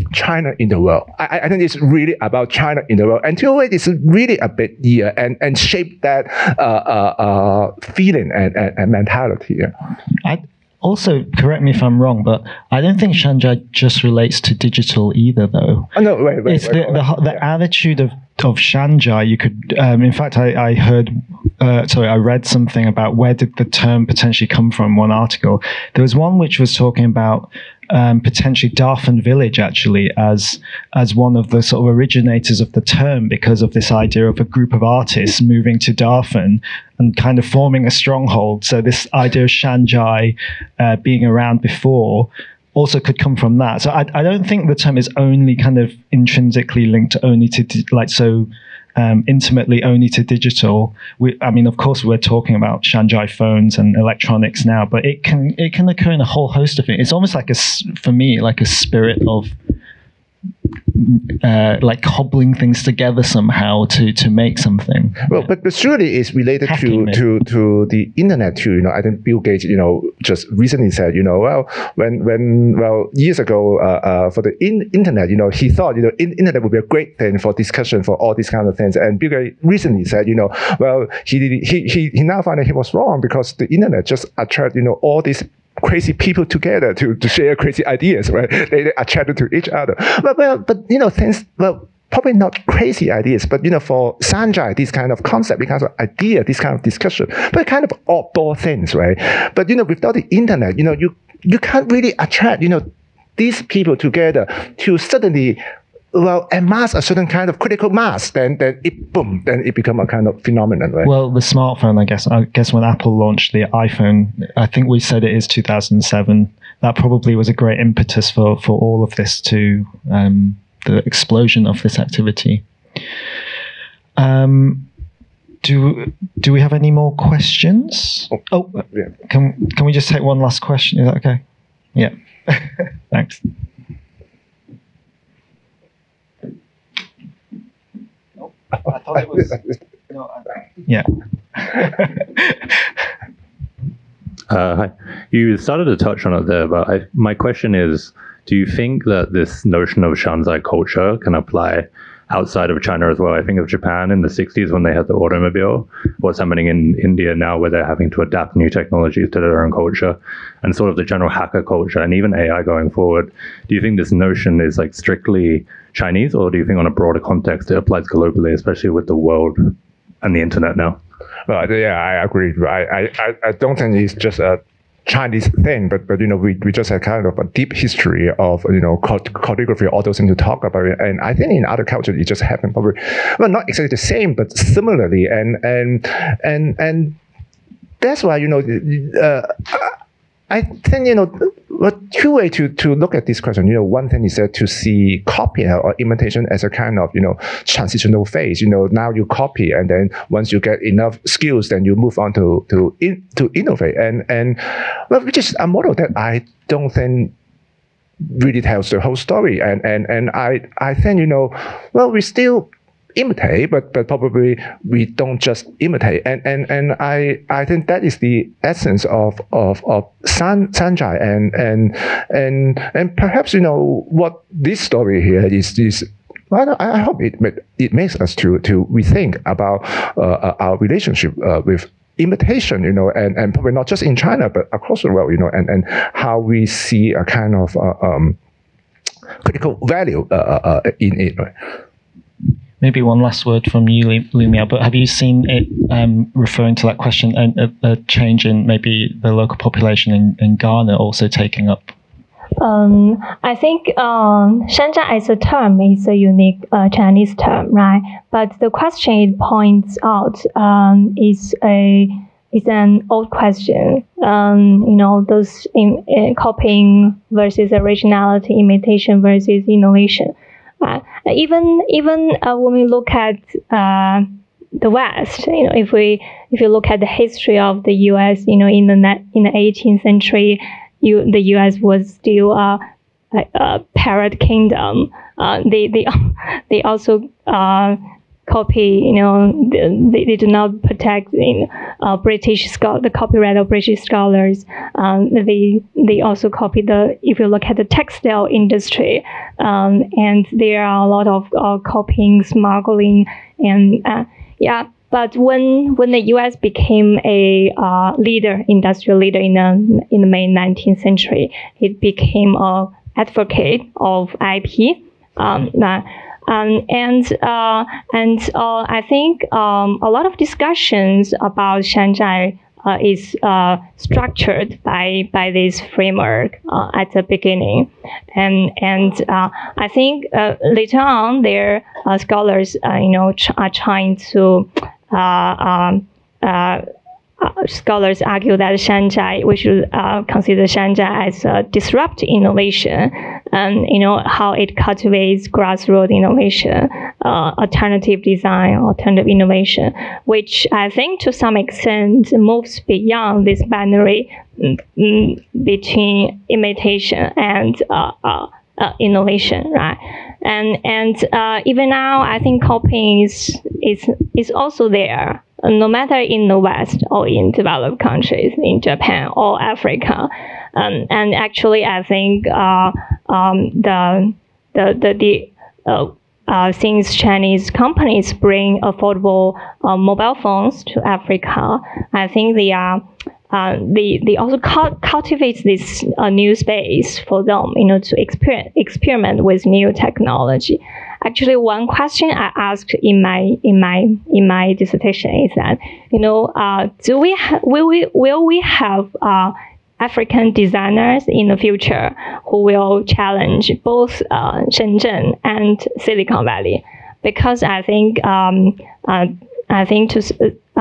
China in the world. I, I think it's really about China in the world. And two oh eight is really a big year and, and shape that uh, uh, uh, feeling and, and, and mentality. Yeah. I also, correct me if I'm wrong, but I don't think Shanzhai just relates to digital either, though. Oh, no, wait, wait. It's wait, the, wait, the, the yeah. attitude of, of Shanzhai. You could, um, in fact, I, I heard, uh, sorry, I read something about where did the term potentially come from, one article. There was one which was talking about um, potentially Darfan village, actually, as as one of the sort of originators of the term, because of this idea of a group of artists moving to Darfan and kind of forming a stronghold. So this idea of Shanzhai uh, being around before also could come from that. So I, I don't think the term is only kind of intrinsically linked only to di- like so um, intimately only to digital. We, I mean, of course, we're talking about Shanzhai phones and electronics now, but it can it can occur in a whole host of things. It's almost like a for me like a spirit of uh, like cobbling things together somehow to to make something. Well, but, but surely it's related Hacking, to, to to the internet too. You know, I think Bill Gates, you know, just recently said, you know, well, when when well years ago uh, uh, for the in, internet, you know, he thought, you know, in, internet would be a great thing for discussion for all these kind of things. And Bill Gates recently said, you know, well, he he he he now found that he was wrong because the internet just attract, you know, all these crazy people together to, to share crazy ideas, right? They, they attracted to each other. But, well, but you know, things, well, probably not crazy ideas, but, you know, for Shanzhai, this kind of concept, this kind of idea, this kind of discussion, but kind of oddball things, right? But, you know, without the internet, you know, you, you can't really attract, you know, these people together to suddenly, well, amass a certain kind of critical mass, then then it boom, then it become a kind of phenomenon, right? Well, the smartphone, I guess. I guess when Apple launched the iPhone, I think we said it is two thousand seven. That probably was a great impetus for for all of this to um, the explosion of this activity. Um, do do we have any more questions? Oh, oh yeah. Can can we just take one last question? Is that okay? Yeah. Thanks. I thought it was. No, I, yeah. uh, hi. You started to touch on it there, but I, my question is, do you think that this notion of Shanzhai culture can apply outside of China as well? I think of Japan in the sixties when they had the automobile, what's happening in India now where they're having to adapt new technologies to their own culture, and sort of the general hacker culture and even A I going forward. Do you think this notion is like strictly Chinese, or do you think on a broader context it applies globally, especially with the world and the internet now? Well, yeah, I agree. I, I, I don't think it's just a Chinese thing, but but you know, we, we just had kind of a deep history of, you know, calligraphy, all those things to talk about it. And I think in other cultures it just happened probably, well, not exactly the same, but similarly. And and and and that's why, you know, uh, I think, you know, well, two ways to, to look at this question. You know, one thing is that to see copy or imitation as a kind of, you know, transitional phase. You know, now you copy, and then once you get enough skills, then you move on to to in, to innovate. And and well, which is a model that I don't think really tells the whole story. And and and I I think, you know, well, we still imitate, but but probably we don't just imitate, and and and I I think that is the essence of of of San, Shanzhai, and and and and perhaps, you know, what this story here is is. Well, I hope it it makes us to to rethink about uh, our relationship uh, with imitation, you know, and and probably not just in China but across the world, you know, and and how we see a kind of uh, um, critical value uh, uh, in it. Right? Maybe one last word from you, Lumia, but have you seen it um, referring to that question, a, a change in maybe the local population in, in Ghana also taking up? Um, I think um, Shanzhai as a term is a unique uh, Chinese term, right? But the question it points out um, is a is an old question. Um, you know, those in, in copying versus originality, imitation versus innovation. Uh, even even uh, when we look at uh, the West, you know, if we if you look at the history of the U S, you know, in the net, in the eighteenth century, you, the U S was still a, a, a parrot kingdom. Uh, they they they also uh, copy, you know, they, they do not protect you know, uh, British scholar, the copyright of British scholars. Um, they they also copy the, if you look at the textile industry, um, and there are a lot of uh, copying, smuggling, and uh, yeah. But when when the U S became a uh, leader, industrial leader in the in the May nineteenth century, it became a advocate of I P. Um, uh, um, and uh, and uh, I think um, a lot of discussions about Shanzhai uh, is uh, structured by by this framework uh, at the beginning, and and uh, I think uh, later on, there uh, scholars uh, you know ch- are trying to. Uh, um, uh, uh, scholars argue that Shanzhai, we should uh, consider Shanzhai as a disrupt innovation, and you know how it cultivates grassroots innovation, uh, alternative design, alternative innovation, which I think to some extent moves beyond this binary mm, between imitation and uh, uh, uh, innovation, right? And and uh, even now, I think copying is is is also there, no matter in the West or in developed countries, in Japan or Africa. Um, and actually, I think uh, um, the the the, the uh, uh, since Chinese companies bring affordable uh, mobile phones to Africa, I think they are. Uh, they they also cu- cultivate this uh, new space for them, you know, to exper- experiment with new technology. Actually, one question I asked in my in my in my dissertation is that, you know, uh, do we ha- will we will we have uh, African designers in the future who will challenge both uh, Shenzhen and Silicon Valley? Because I think um, uh, I think to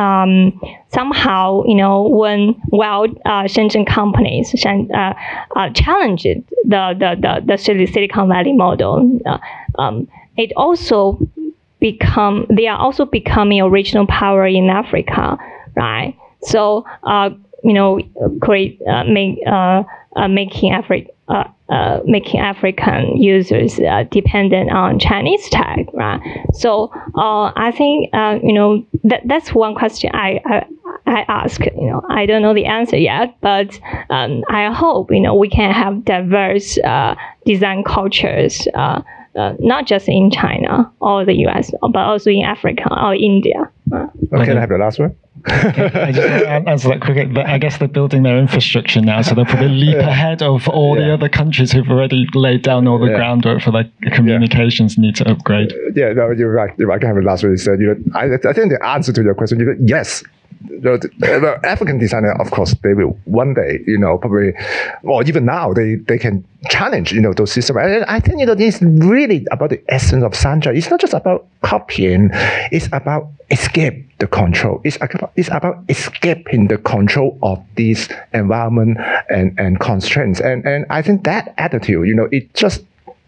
um, somehow, you know, when while uh, Shenzhen companies uh, uh, challenged the the the, the Silicon Valley model, uh, um, it also become they are also becoming a regional power in Africa, right? So, uh, you know, create uh, make uh, uh, making Africa. Uh, uh, making African users uh, dependent on Chinese tech, right? So uh, I think uh, you know that that's one question I, I I ask. You know, I don't know the answer yet, but um, I hope you know we can have diverse uh, design cultures, uh, uh, not just in China or the U S, but also in Africa or India. Uh, okay, I have the last one. Okay, I just want to answer that quickly, but I guess they're building their infrastructure now, so they'll probably leap yeah. ahead of all yeah. the other countries who've already laid down all the yeah. groundwork for their communications yeah. need to upgrade. Yeah, no, you're right. You're right. I can have the last one. You said, you know, I, I think the answer to your question, you know, yes. The, the African designer, of course, they will one day, you know, probably, or even now, they, they can challenge, you know, those systems. And I think, you know, it's really about the essence of Shanzhai. It's not just about copying. It's about escape the control. It's about, it's about escaping the control of this environment and, and constraints. And, and I think that attitude, you know, it just,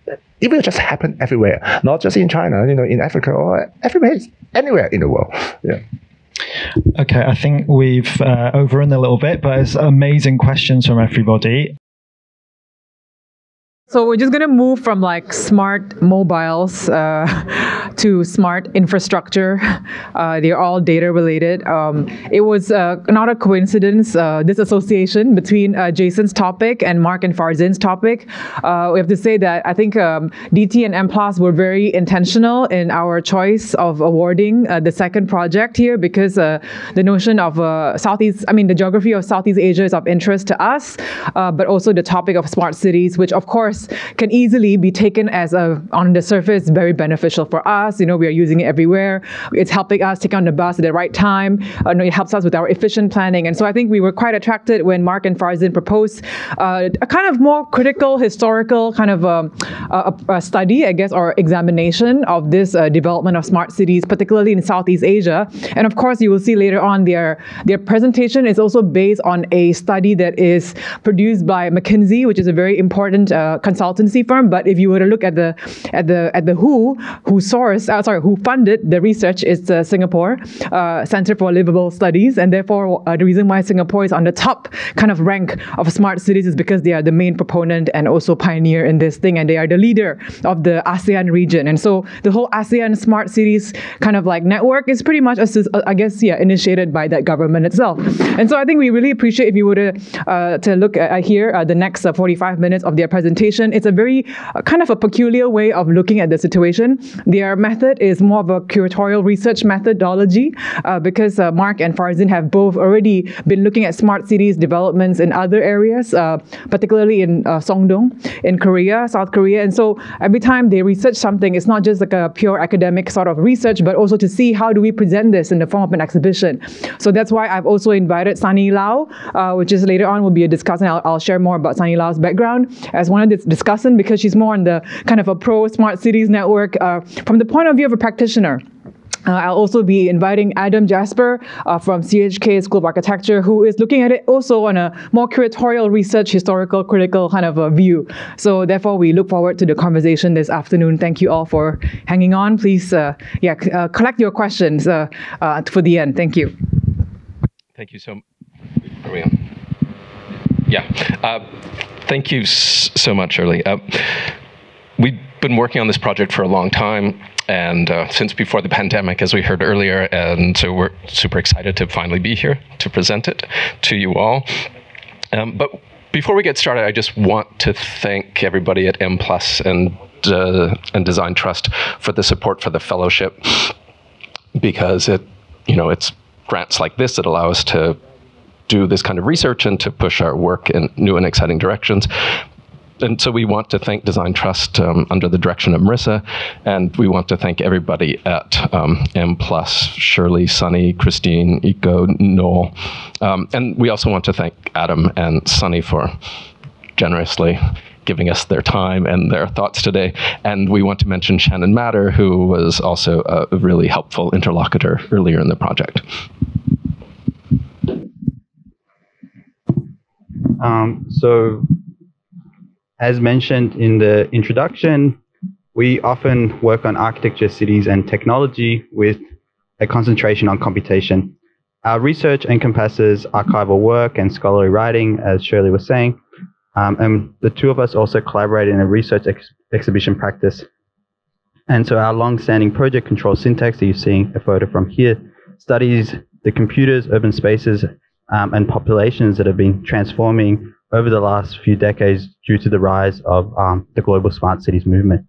it will just happen everywhere, not just in China, you know, in Africa or everywhere, anywhere in the world. Yeah. Okay, I think we've uh, overrun a little bit, but it's amazing questions from everybody. So we're just going to move from like smart mobiles uh, to smart infrastructure. Uh, they're all data related. Um, it was uh, not a coincidence, uh, this association between uh, Jason's topic and Mark and Farzin's topic. Uh, we have to say that I think um, D T and M plus were very intentional in our choice of awarding uh, the second project here, because uh, the notion of uh, Southeast, I mean, the geography of Southeast Asia is of interest to us, uh, but also the topic of smart cities, which of course can easily be taken as a, on the surface, very beneficial for us. You know, we are using it everywhere. It's helping us take on the bus at the right time. Uh, it helps us with our efficient planning. And so I think we were quite attracted when Mark and Farzin proposed uh, a kind of more critical, historical kind of um, a, a study, I guess, or examination of this uh, development of smart cities, particularly in Southeast Asia. And of course, you will see later on their, their presentation is also based on a study that is produced by McKinsey, which is a very important uh, consultancy firm. But if you were to look at the at the at the W H O, who sourced, uh, sorry, who funded the research is the Singapore uh, Center for Livable Studies, and therefore uh, the reason why Singapore is on the top kind of rank of smart cities is because they are the main proponent and also pioneer in this thing, and they are the leader of the ASEAN region. And so the whole ASEAN Smart Cities kind of like network is pretty much, I guess, yeah, initiated by that government itself. And so I think we really appreciate if you were to uh, to look at here uh, the next uh, forty-five minutes of their presentation. It's a very uh, kind of a peculiar way of looking at the situation. Their method is more of a curatorial research methodology uh, because uh, Mark and Farzin have both already been looking at smart cities developments in other areas, uh, particularly in uh, Songdong, in Korea, South Korea. And so every time they research something, it's not just like a pure academic sort of research, but also to see how do we present this in the form of an exhibition. So that's why I've also invited Sunnie Lau, uh, which is later on will be a discussant. I'll, I'll share more about Sunnie Lau's background as one of the discussants, because she's more on the kind of a pro smart cities network uh, from the point of view of a practitioner. Uh, I'll also be inviting Adam Jasper uh, from C U H K School of Architecture, who is looking at it also on a more curatorial research, historical, critical kind of a view. So therefore, we look forward to the conversation this afternoon. Thank you all for hanging on. Please, uh, yeah, uh, collect your questions uh, uh, for the end. Thank you. Thank you so much. Are we on? Yeah. Uh, thank you so much, Shirley. Uh, we've been working on this project for a long time, and uh, since before the pandemic, as we heard earlier, and so we're super excited to finally be here to present it to you all. Um, but before we get started, I just want to thank everybody at M plus and uh, and Design Trust for the support for the fellowship, because it, you know, it's grants like this that allow us to do this kind of research and to push our work in new and exciting directions. And so we want to thank Design Trust um, under the direction of Marissa, and we want to thank everybody at um, M plus, Shirley, Sunnie, Christine, Iko, Noel. Um, and we also want to thank Adam and Sunnie for generously giving us their time and their thoughts today. And we want to mention Shannon Matter, who was also a really helpful interlocutor earlier in the project. Um, so, as mentioned in the introduction, we often work on architecture, cities, and technology with a concentration on computation. Our research encompasses archival work and scholarly writing, as Shirley was saying, um, and the two of us also collaborate in a research ex exhibition practice. And so our long-standing project Control Syntax, that you're seeing a photo from here, studies the computers, urban spaces, um, and populations that have been transforming over the last few decades due to the rise of um, the global smart cities movement.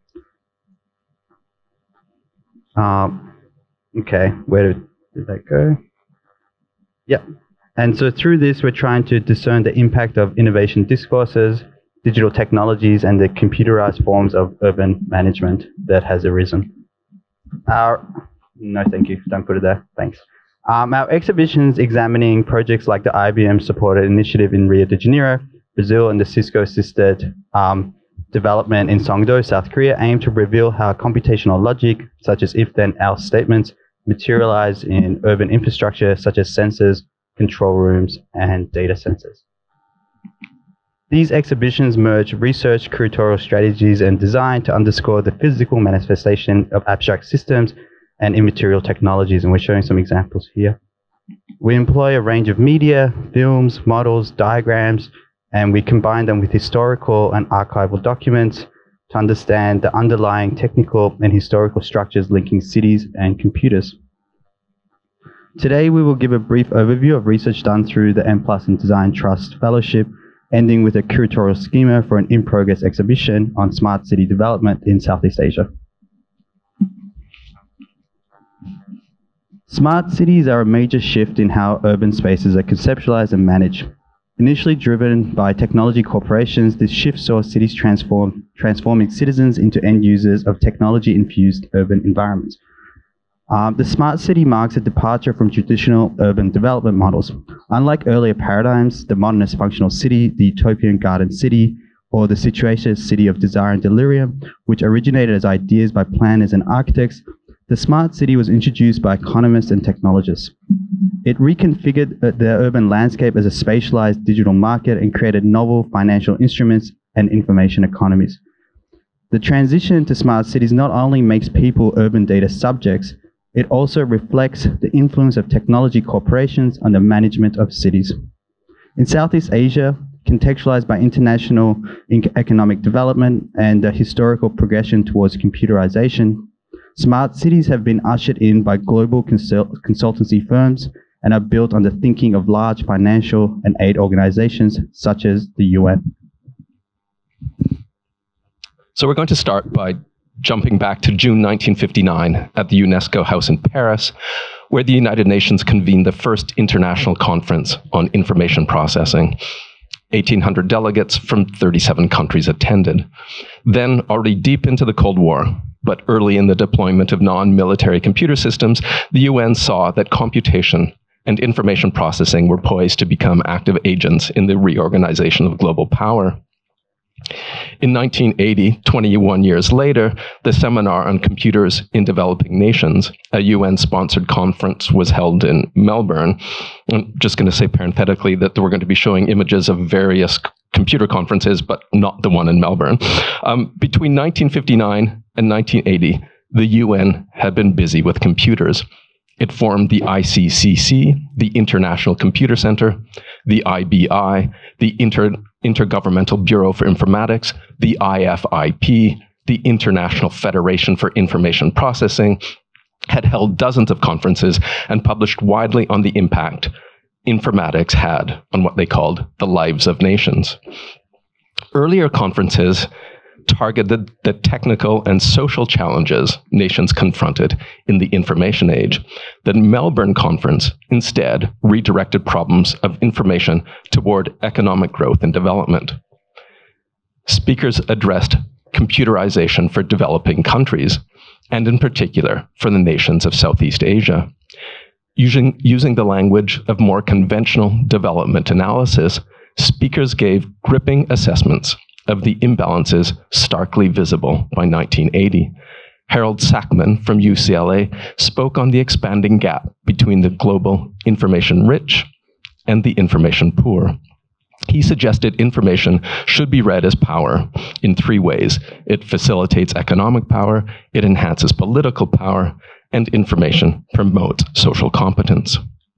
Um, okay, where did, did that go? Yeah, and so through this, we're trying to discern the impact of innovation discourses, digital technologies, and the computerized forms of urban management that has arisen. Our, no, thank you, don't put it there, thanks. Um, our exhibitions examining projects like the I B M-supported initiative in Rio de Janeiro, Brazil, and the Cisco-assisted um, development in Songdo, South Korea, aim to reveal how computational logic, such as if-then-else statements, materialize in urban infrastructure, such as sensors, control rooms, and data centers. These exhibitions merge research, curatorial strategies, and design to underscore the physical manifestation of abstract systems and immaterial technologies, and we're showing some examples here. We employ a range of media, films, models, diagrams, and we combine them with historical and archival documents to understand the underlying technical and historical structures linking cities and computers. Today, we will give a brief overview of research done through the M plus and Design Trust Fellowship, ending with a curatorial schema for an in-progress exhibition on smart city development in Southeast Asia. Smart cities are a major shift in how urban spaces are conceptualized and managed. Initially driven by technology corporations, this shift saw cities transform, transforming citizens into end users of technology-infused urban environments. Um, the smart city marks a departure from traditional urban development models. Unlike earlier paradigms, the modernist functional city, the utopian garden city, or the situationist city of desire and delirium, which originated as ideas by planners and architects, the smart city was introduced by economists and technologists. It reconfigured the urban landscape as a spatialized digital market and created novel financial instruments and information economies. The transition to smart cities not only makes people urban data subjects, it also reflects the influence of technology corporations on the management of cities. In Southeast Asia, contextualized by international economic development and the historical progression towards computerization, smart cities have been ushered in by global consult consultancy firms and are built on the thinking of large financial and aid organizations such as the U N. So we're going to start by jumping back to June nineteen fifty-nine at the UNESCO House in Paris, where the United Nations convened the first international conference on information processing. eighteen hundred delegates from thirty-seven countries attended. Then, already deep into the Cold War, but early in the deployment of non-military computer systems, the U N saw that computation and information processing were poised to become active agents in the reorganization of global power. In nineteen eighty, twenty-one years later, the Seminar on Computers in Developing Nations, a U N-sponsored conference, was held in Melbourne. I'm just going to say parenthetically that we're going to be showing images of various computer conferences, but not the one in Melbourne. Um, between nineteen fifty-nine and nineteen eighty, the U N had been busy with computers. It formed the I C C C, the International Computer Center, the I B I, the Inter Intergovernmental Bureau for Informatics, the I F I P, the International Federation for Information Processing, had held dozens of conferences and published widely on the impact informatics had on what they called the lives of nations. Earlier conferences targeted the technical and social challenges nations confronted in the information age. The Melbourne Conference instead redirected problems of information toward economic growth and development. Speakers addressed computerization for developing countries, and in particular for the nations of Southeast Asia. Using, using the language of more conventional development analysis, speakers gave gripping assessments of the imbalances starkly visible by nineteen eighty. Harold Sackman from U C L A spoke on the expanding gap between the global information rich and the information poor. He suggested information should be read as power in three ways. It facilitates economic power, it enhances political power, and information promotes social competence.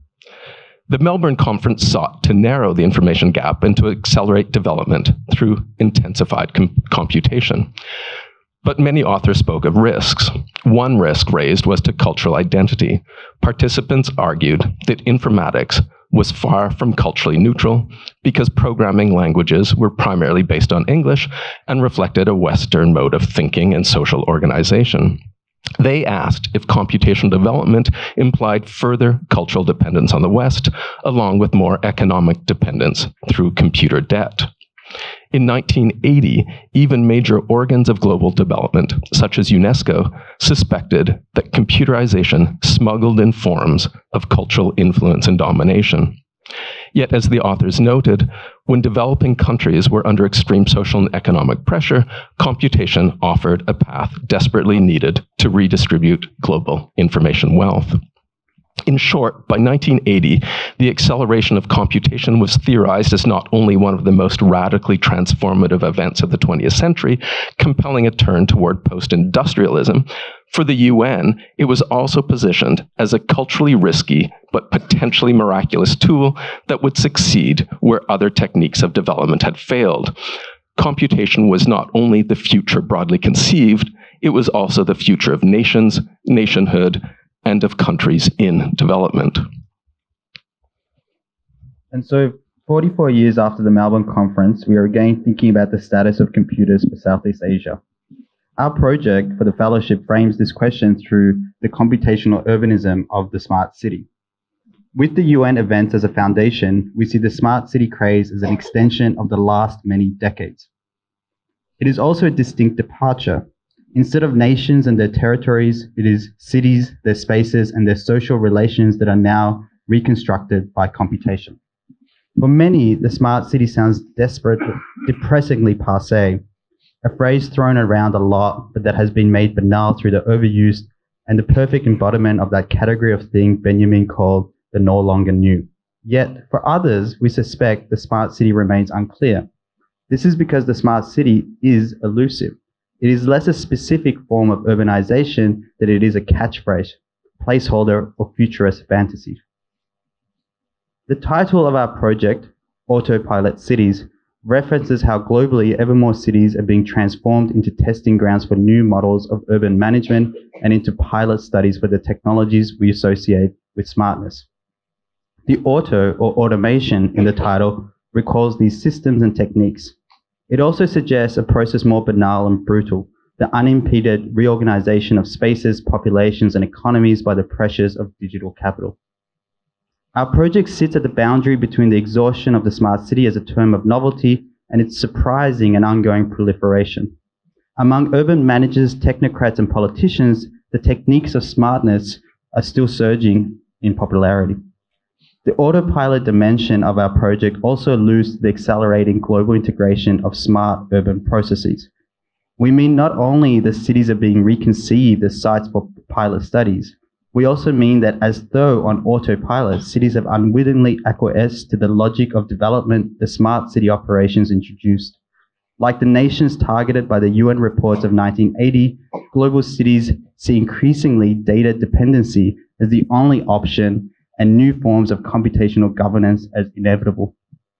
The Melbourne Conference sought to narrow the information gap and to accelerate development through intensified com computation. But many authors spoke of risks. One risk raised was to cultural identity. Participants argued that informatics was far from culturally neutral because programming languages were primarily based on English and reflected a Western mode of thinking and social organization. They asked if computational development implied further cultural dependence on the West, along with more economic dependence through computer debt. In nineteen eighty, even major organs of global development, such as UNESCO, suspected that computerization smuggled in forms of cultural influence and domination. Yet, as the authors noted, when developing countries were under extreme social and economic pressure, computation offered a path desperately needed to redistribute global information wealth. In short, by nineteen eighty, the acceleration of computation was theorized as not only one of the most radically transformative events of the twentieth century, compelling a turn toward post-industrialism. For the U N, it was also positioned as a culturally risky but potentially miraculous tool that would succeed where other techniques of development had failed. Computation was not only the future broadly conceived, it was also the future of nations, nationhood, and of countries in development. And so forty-four years after the Melbourne Conference, we are again thinking about the status of computers for Southeast Asia. Our project for the fellowship frames this question through the computational urbanism of the smart city. With the U N events as a foundation, we see the smart city craze as an extension of the last many decades. It is also a distinct departure. Instead of nations and their territories, it is cities, their spaces, and their social relations that are now reconstructed by computation. For many, the smart city sounds desperate, depressingly passé, a phrase thrown around a lot, but that has been made banal through the overuse and the perfect embodiment of that category of thing Benjamin called the no longer new. Yet, for others, we suspect the smart city remains unclear. This is because the smart city is elusive. It is less a specific form of urbanization than it is a catchphrase, placeholder, or futurist fantasy. The title of our project, Autopilot Cities, references how globally ever more cities are being transformed into testing grounds for new models of urban management and into pilot studies for the technologies we associate with smartness. The auto or automation in the title recalls these systems and techniques. It also suggests a process more banal and brutal, the unimpeded reorganization of spaces, populations, and economies by the pressures of digital capital. Our project sits at the boundary between the exhaustion of the smart city as a term of novelty and its surprising and ongoing proliferation. Among urban managers, technocrats, and politicians, the techniques of smartness are still surging in popularity. The autopilot dimension of our project also alludes to the accelerating global integration of smart urban processes. We mean not only that cities are being reconceived as sites for pilot studies, we also mean that as though on autopilot, cities have unwittingly acquiesced to the logic of development the smart city operations introduced. Like the nations targeted by the U N reports of nineteen eighty, global cities see increasingly data dependency as the only option and new forms of computational governance as inevitable.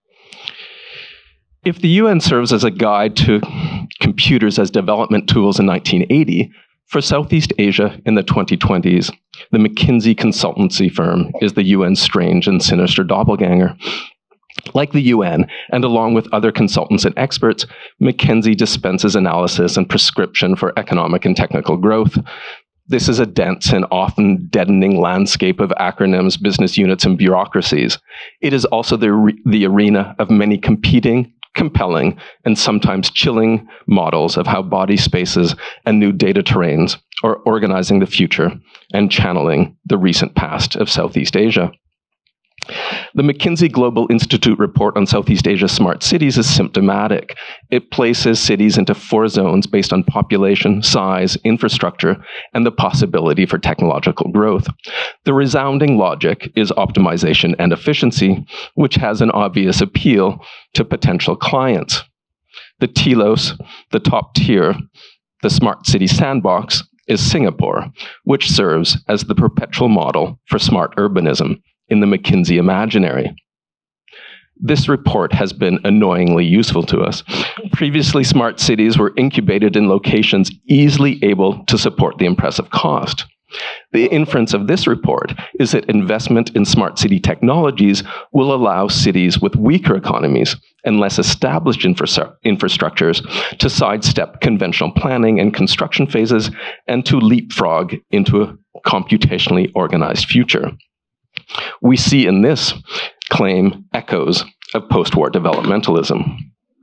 If the U N serves as a guide to computers as development tools in nineteen eighty, for Southeast Asia in the twenty twenties, the McKinsey consultancy firm is the U N's strange and sinister doppelganger. Like the U N, and along with other consultants and experts, McKinsey dispenses analysis and prescription for economic and technical growth. This is a dense and often deadening landscape of acronyms, business units, and bureaucracies. It is also the, re- the arena of many competing, compelling, and sometimes chilling models of how body spaces and new data terrains are organizing the future and channeling the recent past of Southeast Asia. The McKinsey Global Institute report on Southeast Asia's smart cities is symptomatic. It places cities into four zones based on population, size, infrastructure, and the possibility for technological growth. The resounding logic is optimization and efficiency, which has an obvious appeal to potential clients. The telos, the top tier, the smart city sandbox, is Singapore, which serves as the perpetual model for smart urbanism in the McKinsey imaginary. This report has been annoyingly useful to us. Previously, smart cities were incubated in locations easily able to support the impressive cost. The inference of this report is that investment in smart city technologies will allow cities with weaker economies and less established infra- infrastructures to sidestep conventional planning and construction phases and to leapfrog into a computationally organized future. We see in this claim echoes of post-war developmentalism.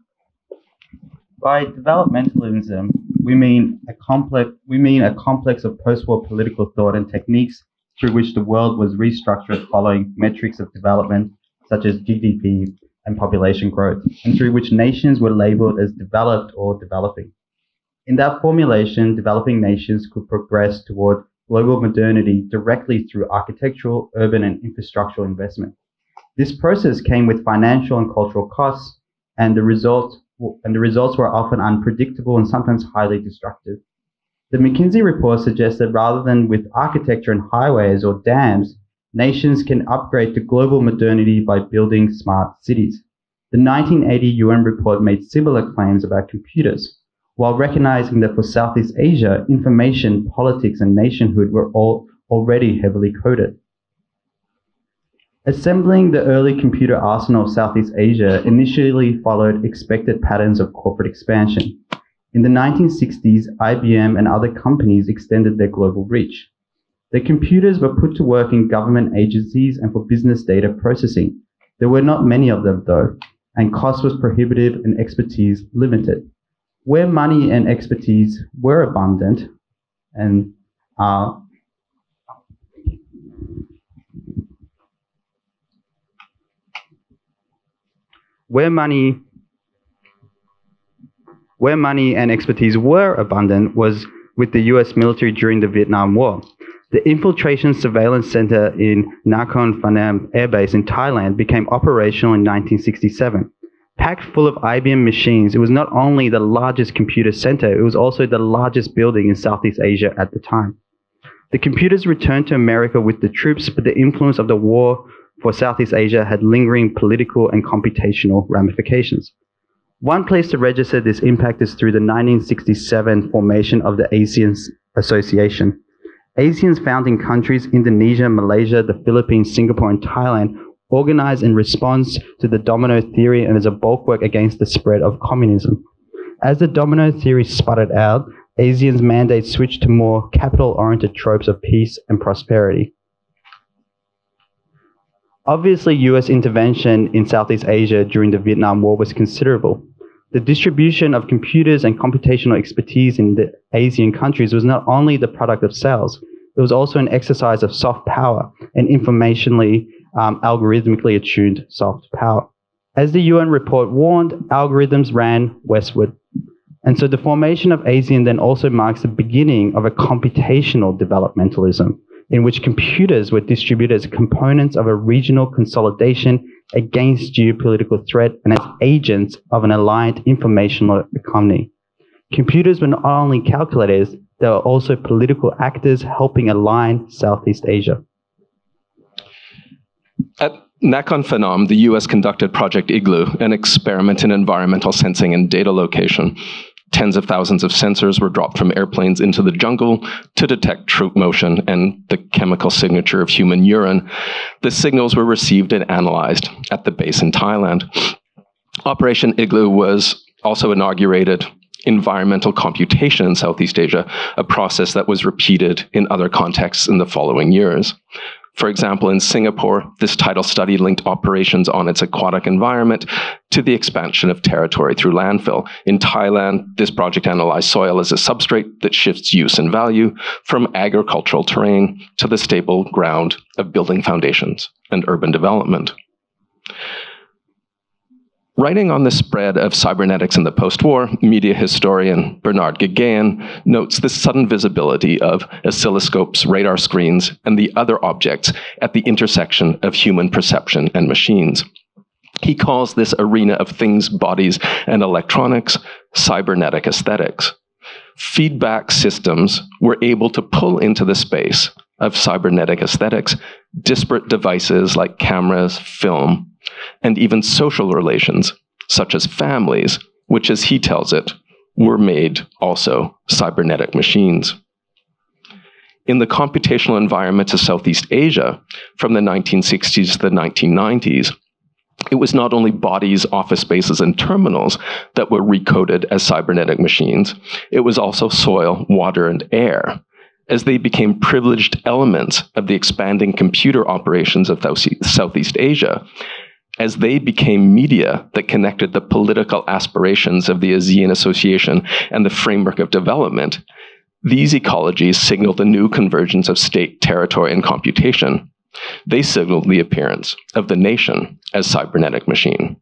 By developmentalism, we mean a complex we mean a complex of post-war political thought and techniques through which the world was restructured following metrics of development such as G D P and population growth, and through which nations were labeled as developed or developing. In that formulation, developing nations could progress toward global modernity directly through architectural, urban, and infrastructural investment. This process came with financial and cultural costs, and the result and the results were often unpredictable and sometimes highly destructive. The McKinsey report suggests that rather than with architecture and highways or dams, nations can upgrade to global modernity by building smart cities. The nineteen eighty U N report made similar claims about computers, while recognizing that for Southeast Asia, information, politics, and nationhood were all already heavily coded. Assembling the early computer arsenal of Southeast Asia initially followed expected patterns of corporate expansion. In the nineteen sixties, I B M and other companies extended their global reach. The computers were put to work in government agencies and for business data processing. There were not many of them, though, and cost was prohibitive and expertise limited. Where money and expertise were abundant and uh, where money where money and expertise were abundant was with the U S military during the Vietnam War. The Infiltration Surveillance Center in Nakhon Phanom Air Base in Thailand became operational in nineteen sixty-seven. Packed full of I B M machines, it was not only the largest computer center, it was also the largest building in Southeast Asia at the time. The computers returned to America with the troops, but the influence of the war for Southeast Asia had lingering political and computational ramifications. One place to register this impact is through the nineteen sixty-seven formation of the ASEAN Association. ASEAN's founding countries, Indonesia, Malaysia, the Philippines, Singapore, and Thailand, organized in response to the domino theory and as a bulwark against the spread of communism. As the domino theory sputtered out, ASEAN's mandate switched to more capital-oriented tropes of peace and prosperity. Obviously, U S intervention in Southeast Asia during the Vietnam War was considerable. The distribution of computers and computational expertise in the ASEAN countries was not only the product of sales, it was also an exercise of soft power and informationally, um, algorithmically attuned soft power. As the U N report warned, algorithms ran westward. And so the formation of ASEAN then also marks the beginning of a computational developmentalism, in which computers were distributed as components of a regional consolidation against geopolitical threat and as agents of an alliant informational economy. Computers were not only calculators, they were also political actors helping align Southeast Asia. At Nakhon Phanom, the U S conducted Project Igloo, an experiment in environmental sensing and data location. Tens of thousands of sensors were dropped from airplanes into the jungle to detect troop motion and the chemical signature of human urine. The signals were received and analyzed at the base in Thailand. Operation Igloo was also inaugurated environmental computation in Southeast Asia, a process that was repeated in other contexts in the following years. For example, in Singapore, this tidal study linked operations on its aquatic environment to the expansion of territory through landfill. In Thailand, this project analyzed soil as a substrate that shifts use and value from agricultural terrain to the stable ground of building foundations and urban development. Writing on the spread of cybernetics in the post-war, media historian Bernard Gagain notes the sudden visibility of oscilloscopes, radar screens, and the other objects at the intersection of human perception and machines. He calls this arena of things, bodies, and electronics cybernetic aesthetics. Feedback systems were able to pull into the space of cybernetic aesthetics disparate devices like cameras, film, and even social relations, such as families, which, as he tells it, were made also cybernetic machines. In the computational environment of Southeast Asia, from the nineteen sixties to the nineteen nineties, it was not only bodies, office spaces, and terminals that were recoded as cybernetic machines, it was also soil, water, and air, as they became privileged elements of the expanding computer operations of Southeast Asia, as they became media that connected the political aspirations of the ASEAN Association and the framework of development. These ecologies signaled a new convergence of state, territory, and computation. They signaled the appearance of the nation as cybernetic machine.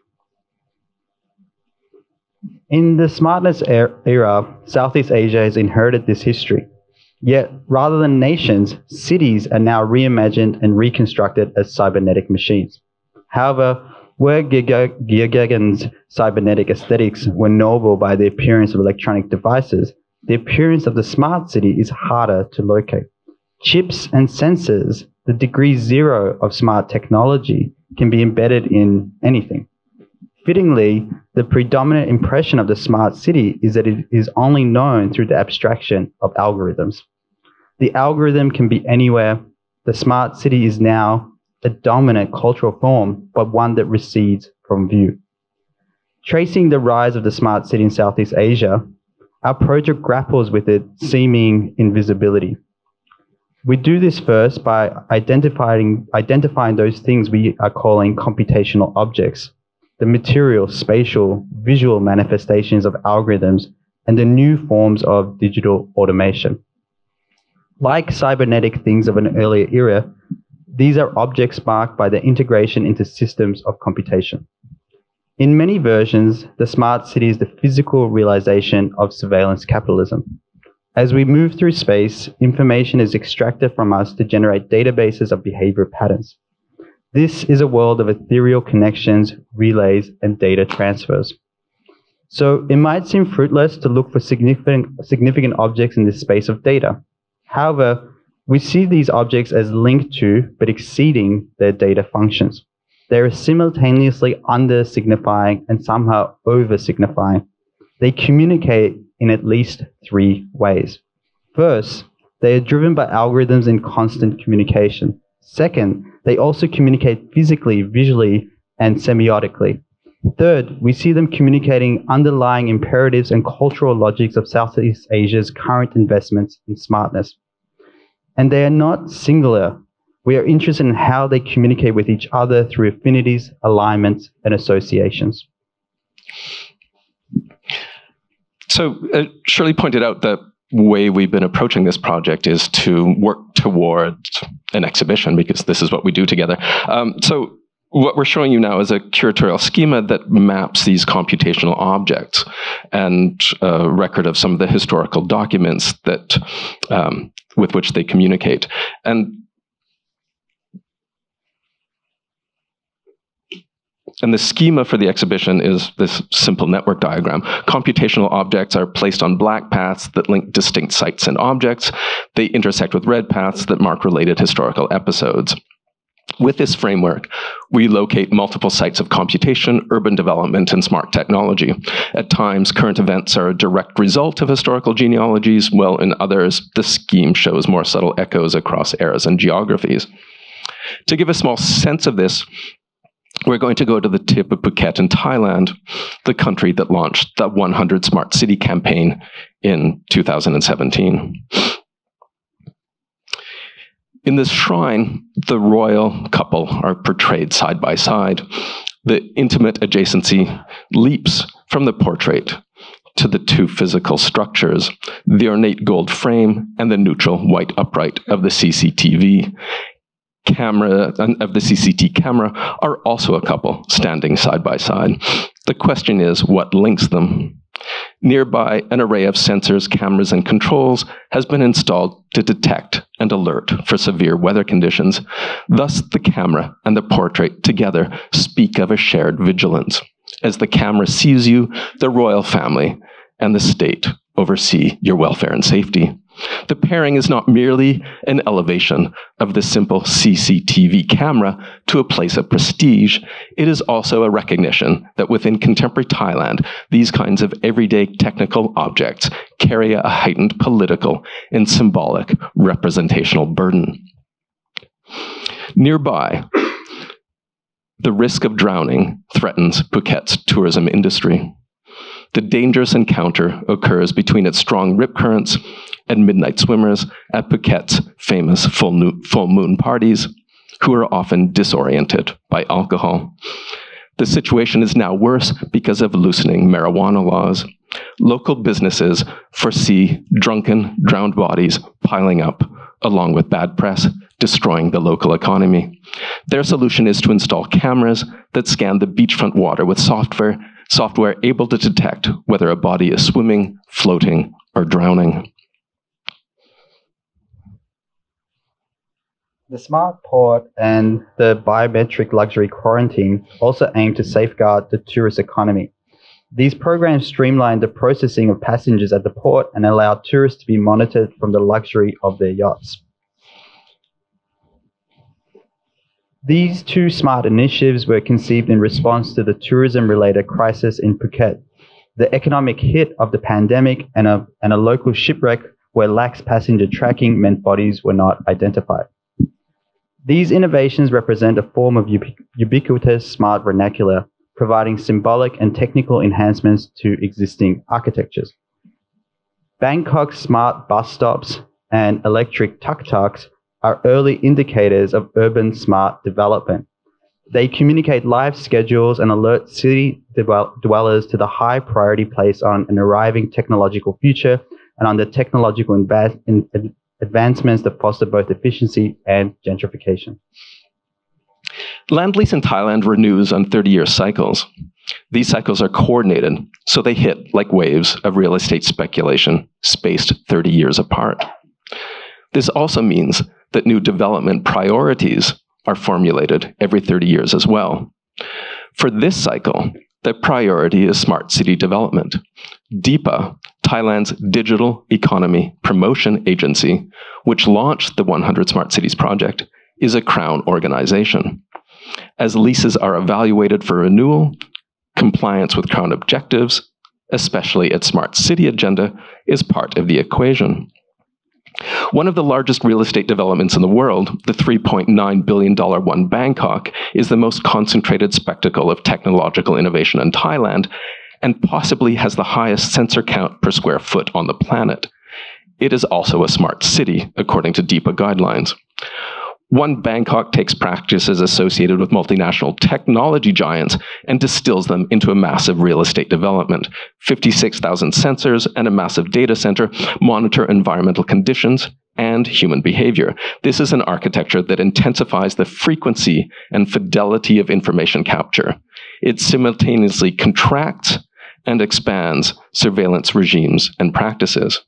In the smartness era, Southeast Asia has inherited this history. Yet, rather than nations, cities are now reimagined and reconstructed as cybernetic machines. However, where Gagain's cybernetic aesthetics were noble by the appearance of electronic devices, the appearance of the smart city is harder to locate. Chips and sensors, the degree zero of smart technology, can be embedded in anything. Fittingly, the predominant impression of the smart city is that it is only known through the abstraction of algorithms. The algorithm can be anywhere. The smart city is now a dominant cultural form, but one that recedes from view. Tracing the rise of the smart city in Southeast Asia, our project grapples with its seeming invisibility. We do this first by identifying, identifying those things we are calling computational objects, the material, spatial, visual manifestations of algorithms, and the new forms of digital automation. Like cybernetic things of an earlier era, these are objects marked by the integration into systems of computation. In many versions, the smart city is the physical realization of surveillance capitalism. As we move through space, information is extracted from us to generate databases of behavior patterns. This is a world of ethereal connections, relays, and data transfers. So it might seem fruitless to look for significant, significant objects in this space of data. However, we see these objects as linked to, but exceeding their data functions. They are simultaneously under-signifying and somehow over-signifying. They communicate in at least three ways. First, they are driven by algorithms in constant communication. Second, they also communicate physically, visually, and semiotically. Third, we see them communicating underlying imperatives and cultural logics of Southeast Asia's current investments in smartness. And they are not singular. We are interested in how they communicate with each other through affinities, alignments, and associations. So uh, Shirley pointed out that way we've been approaching this project is to work towards an exhibition, because this is what we do together. Um, so what we're showing you now is a curatorial schema that maps these computational objects and a record of some of the historical documents that um, with which they communicate. And And the schema for the exhibition is this simple network diagram. Computational objects are placed on black paths that link distinct sites and objects. They intersect with red paths that mark related historical episodes. With this framework, we locate multiple sites of computation, urban development, and smart technology. At times, current events are a direct result of historical genealogies, while in others, the scheme shows more subtle echoes across eras and geographies. To give a small sense of this, we're going to go to the tip of Phuket in Thailand, the country that launched the one hundred Smart City campaign in two thousand seventeen. In this shrine, the royal couple are portrayed side by side. The intimate adjacency leaps from the portrait to the two physical structures, the ornate gold frame and the neutral white upright of the C C T V. Camera of the C C T V camera are also a couple standing side by side. The question is, what links them? Nearby, an array of sensors, cameras, and controls has been installed to detect and alert for severe weather conditions. Thus, the camera and the portrait together speak of a shared vigilance. As the camera sees you, the royal family and the state oversee your welfare and safety. The pairing is not merely an elevation of the simple C C T V camera to a place of prestige. It is also a recognition that within contemporary Thailand, these kinds of everyday technical objects carry a heightened political and symbolic representational burden. Nearby, the risk of drowning threatens Phuket's tourism industry. The dangerous encounter occurs between its strong rip currents and midnight swimmers at Phuket's famous full, new, full moon parties, who are often disoriented by alcohol. The situation is now worse because of loosening marijuana laws. Local businesses foresee drunken, drowned bodies piling up, along with bad press, destroying the local economy. Their solution is to install cameras that scan the beachfront water with software, software able to detect whether a body is swimming, floating, or drowning. The smart port and the biometric luxury quarantine also aim to safeguard the tourist economy. These programs streamline the processing of passengers at the port and allow tourists to be monitored from the luxury of their yachts. These two smart initiatives were conceived in response to the tourism-related crisis in Phuket, the economic hit of the pandemic, and a, and a local shipwreck where lax passenger tracking meant bodies were not identified. These innovations represent a form of ubiqu- ubiquitous smart vernacular, providing symbolic and technical enhancements to existing architectures. Bangkok's smart bus stops and electric tuk-tuks are early indicators of urban smart development. They communicate life schedules and alert city dwellers to the high priority placed on an arriving technological future and on the technological adva- in, advancements that foster both efficiency and gentrification. Land lease in Thailand renews on thirty-year cycles. These cycles are coordinated, so they hit like waves of real estate speculation, spaced thirty years apart. This also means that new development priorities are formulated every thirty years as well. For this cycle, the priority is smart city development. D I P A, Thailand's digital economy promotion agency, which launched the one hundred Smart Cities project, is a crown organization. As leases are evaluated for renewal, compliance with crown objectives, especially its smart city agenda, is part of the equation. One of the largest real estate developments in the world, the three point nine billion dollars One Bangkok, is the most concentrated spectacle of technological innovation in Thailand, and possibly has the highest sensor count per square foot on the planet. It is also a smart city, according to D I P A guidelines. One Bangkok takes practices associated with multinational technology giants and distills them into a massive real estate development. fifty-six thousand sensors and a massive data center monitor environmental conditions and human behavior. This is an architecture that intensifies the frequency and fidelity of information capture. It simultaneously contracts and expands surveillance regimes and practices.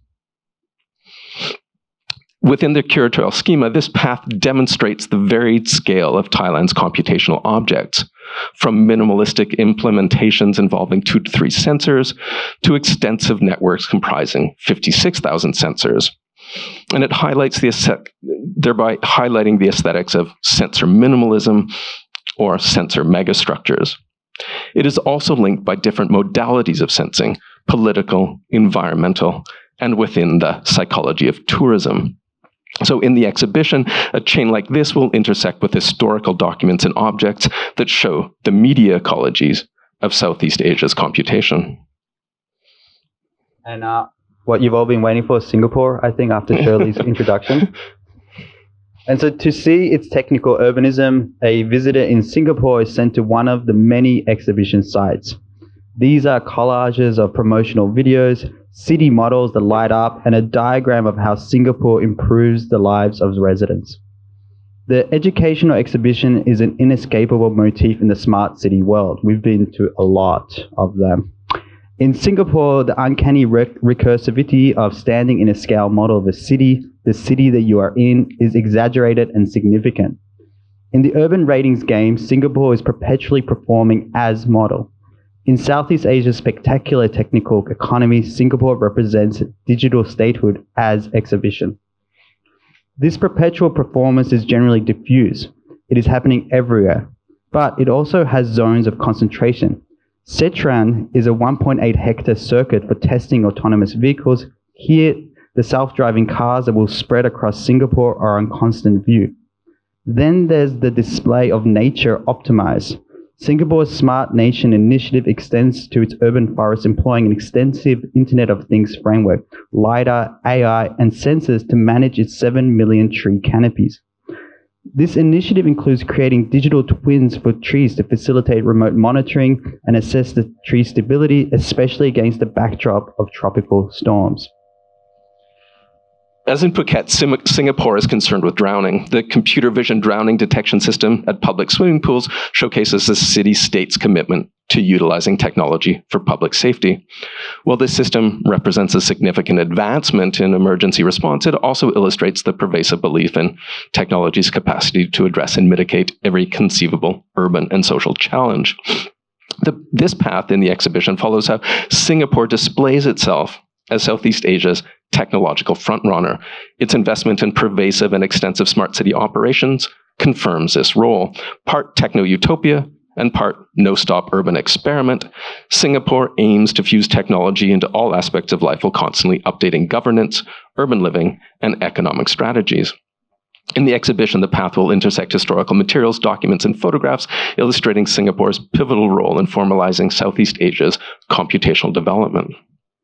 Within the curatorial schema, this path demonstrates the varied scale of Thailand's computational objects, from minimalistic implementations involving two to three sensors to extensive networks comprising fifty-six thousand sensors. And it highlights the aesthetic, thereby highlighting the aesthetics of sensor minimalism or sensor megastructures. It is also linked by different modalities of sensing, political, environmental, and within the psychology of tourism. So in the exhibition, a chain like this will intersect with historical documents and objects that show the media ecologies of Southeast Asia's computation. And uh, what you've all been waiting for is Singapore, I think, after Shirley's introduction. And so to see its technical urbanism, a visitor in Singapore is sent to one of the many exhibition sites. These are collages of promotional videos, city models that light up, and a diagram of how Singapore improves the lives of residents. The educational exhibition is an inescapable motif in the smart city world. We've been to a lot of them. In Singapore, the uncanny rec- recursivity of standing in a scale model of a city, the city that you are in, is exaggerated and significant. In the urban ratings game, Singapore is perpetually performing as model. In Southeast Asia's spectacular technical economy, Singapore represents digital statehood as exhibition. This perpetual performance is generally diffuse. It is happening everywhere, but it also has zones of concentration. Setran is a one point eight hectare circuit for testing autonomous vehicles. Here, the self-driving cars that will spread across Singapore are on constant view. Then there's the display of nature optimized. Singapore's Smart Nation initiative extends to its urban forests, employing an extensive Internet of Things framework, LiDAR, A I, and sensors to manage its seven million tree canopies. This initiative includes creating digital twins for trees to facilitate remote monitoring and assess the tree stability, especially against the backdrop of tropical storms. As in Phuket, Sim- Singapore is concerned with drowning. The computer vision drowning detection system at public swimming pools showcases the city-state's commitment to utilizing technology for public safety. While this system represents a significant advancement in emergency response, it also illustrates the pervasive belief in technology's capacity to address and mitigate every conceivable urban and social challenge. The, this path in the exhibition follows how Singapore displays itself as Southeast Asia's technological frontrunner. Its investment in pervasive and extensive smart city operations confirms this role. Part techno-utopia and part no-stop urban experiment, Singapore aims to fuse technology into all aspects of life while constantly updating governance, urban living, and economic strategies. In the exhibition, the path will intersect historical materials, documents, and photographs illustrating Singapore's pivotal role in formalizing Southeast Asia's computational development.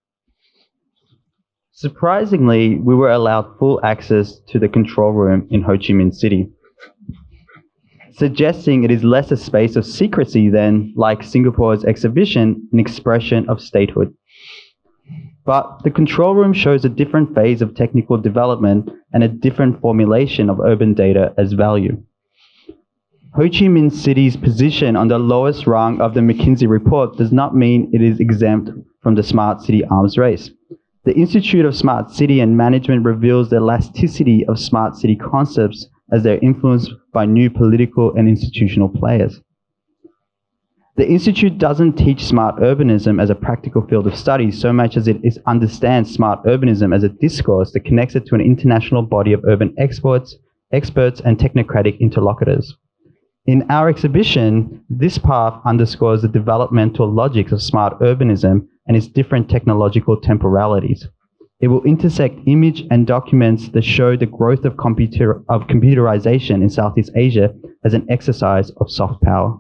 Surprisingly, we were allowed full access to the control room in Ho Chi Minh City, suggesting it is less a space of secrecy than, like Singapore's exhibition, an expression of statehood. But the control room shows a different phase of technical development and a different formulation of urban data as value. Ho Chi Minh City's position on the lowest rung of the McKinsey report does not mean it is exempt from the smart city arms race. The Institute of Smart City and Management reveals the elasticity of smart city concepts as they're influenced by new political and institutional players. The Institute doesn't teach smart urbanism as a practical field of study so much as it is understands smart urbanism as a discourse that connects it to an international body of urban experts, experts and technocratic interlocutors. In our exhibition, this path underscores the developmental logics of smart urbanism and its different technological temporalities. It will intersect image and documents that show the growth of, computer, of computerization in Southeast Asia as an exercise of soft power.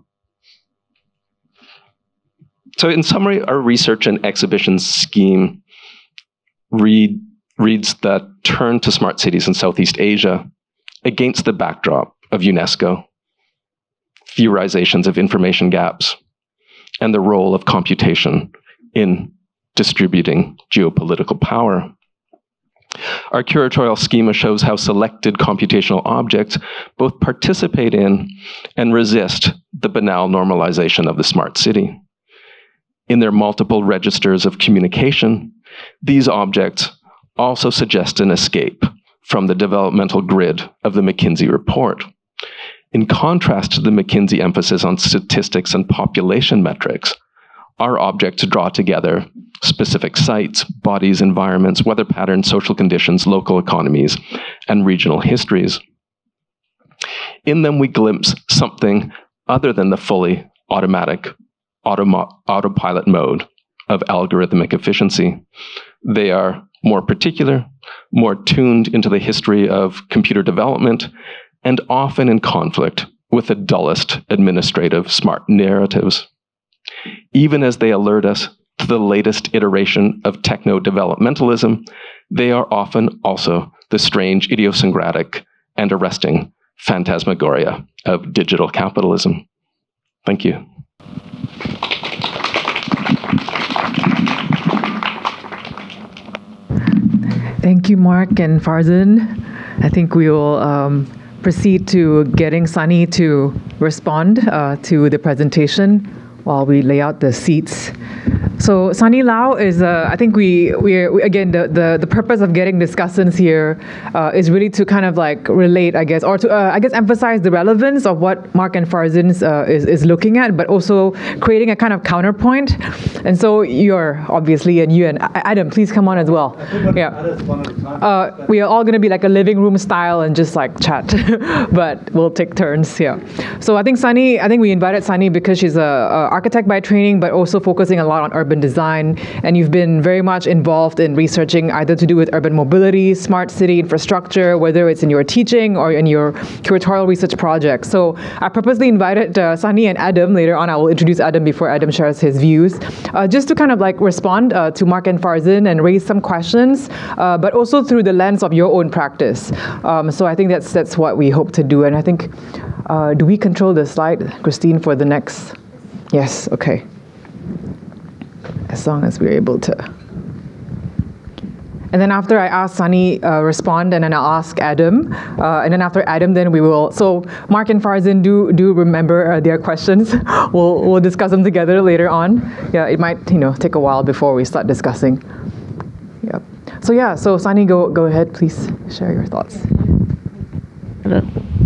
So in summary, our research and exhibition scheme read, reads that turn to smart cities in Southeast Asia against the backdrop of UNESCO, theorizations of information gaps, and the role of computation in distributing geopolitical power. Our curatorial schema shows how selected computational objects both participate in and resist the banal normalization of the smart city. In their multiple registers of communication, these objects also suggest an escape from the developmental grid of the McKinsey report. In contrast to the McKinsey emphasis on statistics and population metrics, our objects draw together specific sites, bodies, environments, weather patterns, social conditions, local economies, and regional histories. In them, we glimpse something other than the fully automatic Automo autopilot mode of algorithmic efficiency. They are more particular, more tuned into the history of computer development, and often in conflict with the dullest administrative smart narratives. Even as they alert us to the latest iteration of techno-developmentalism, they are often also the strange, idiosyncratic, and arresting phantasmagoria of digital capitalism. Thank you. Thank you, Mark and Farzin. I think we will um, proceed to getting Sunnie to respond uh, to the presentation while we lay out the seats. So Sunnie Lau is, uh, I think we, we're, we, again, the, the, the purpose of getting discussants here uh, is really to kind of like relate, I guess, or to, uh, I guess, emphasize the relevance of what Mark and Farzin uh, is, is looking at, but also creating a kind of counterpoint. And so you're obviously, and you and Adam, please come on as well. Yeah. Uh, we are all going to be like a living room style and just like chat, but we'll take turns, yeah. So I think Sunnie, I think we invited Sunnie because she's a, a architect by training, but also focusing a lot on urban design, and you've been very much involved in researching either to do with urban mobility, smart city infrastructure, whether it's in your teaching or in your curatorial research projects. So I purposely invited uh, Sunnie and Adam. Later on, I will introduce Adam before Adam shares his views, uh, just to kind of like respond uh, to Mark and Farzin and raise some questions, uh, but also through the lens of your own practice. Um, so I think that's that's what we hope to do. And I think, uh, do we control the slide, Christine, for the next? Yes, okay. As long as we're able to. And then after I ask Sunnie uh, respond, and then I'll ask Adam, uh, and then after Adam, then we will. So Mark and Farzin, do do remember uh, their questions. we'll we'll discuss them together later on. Yeah, it might you know take a while before we start discussing. Yep. So yeah, so Sunnie, go go ahead, please share your thoughts. Hello.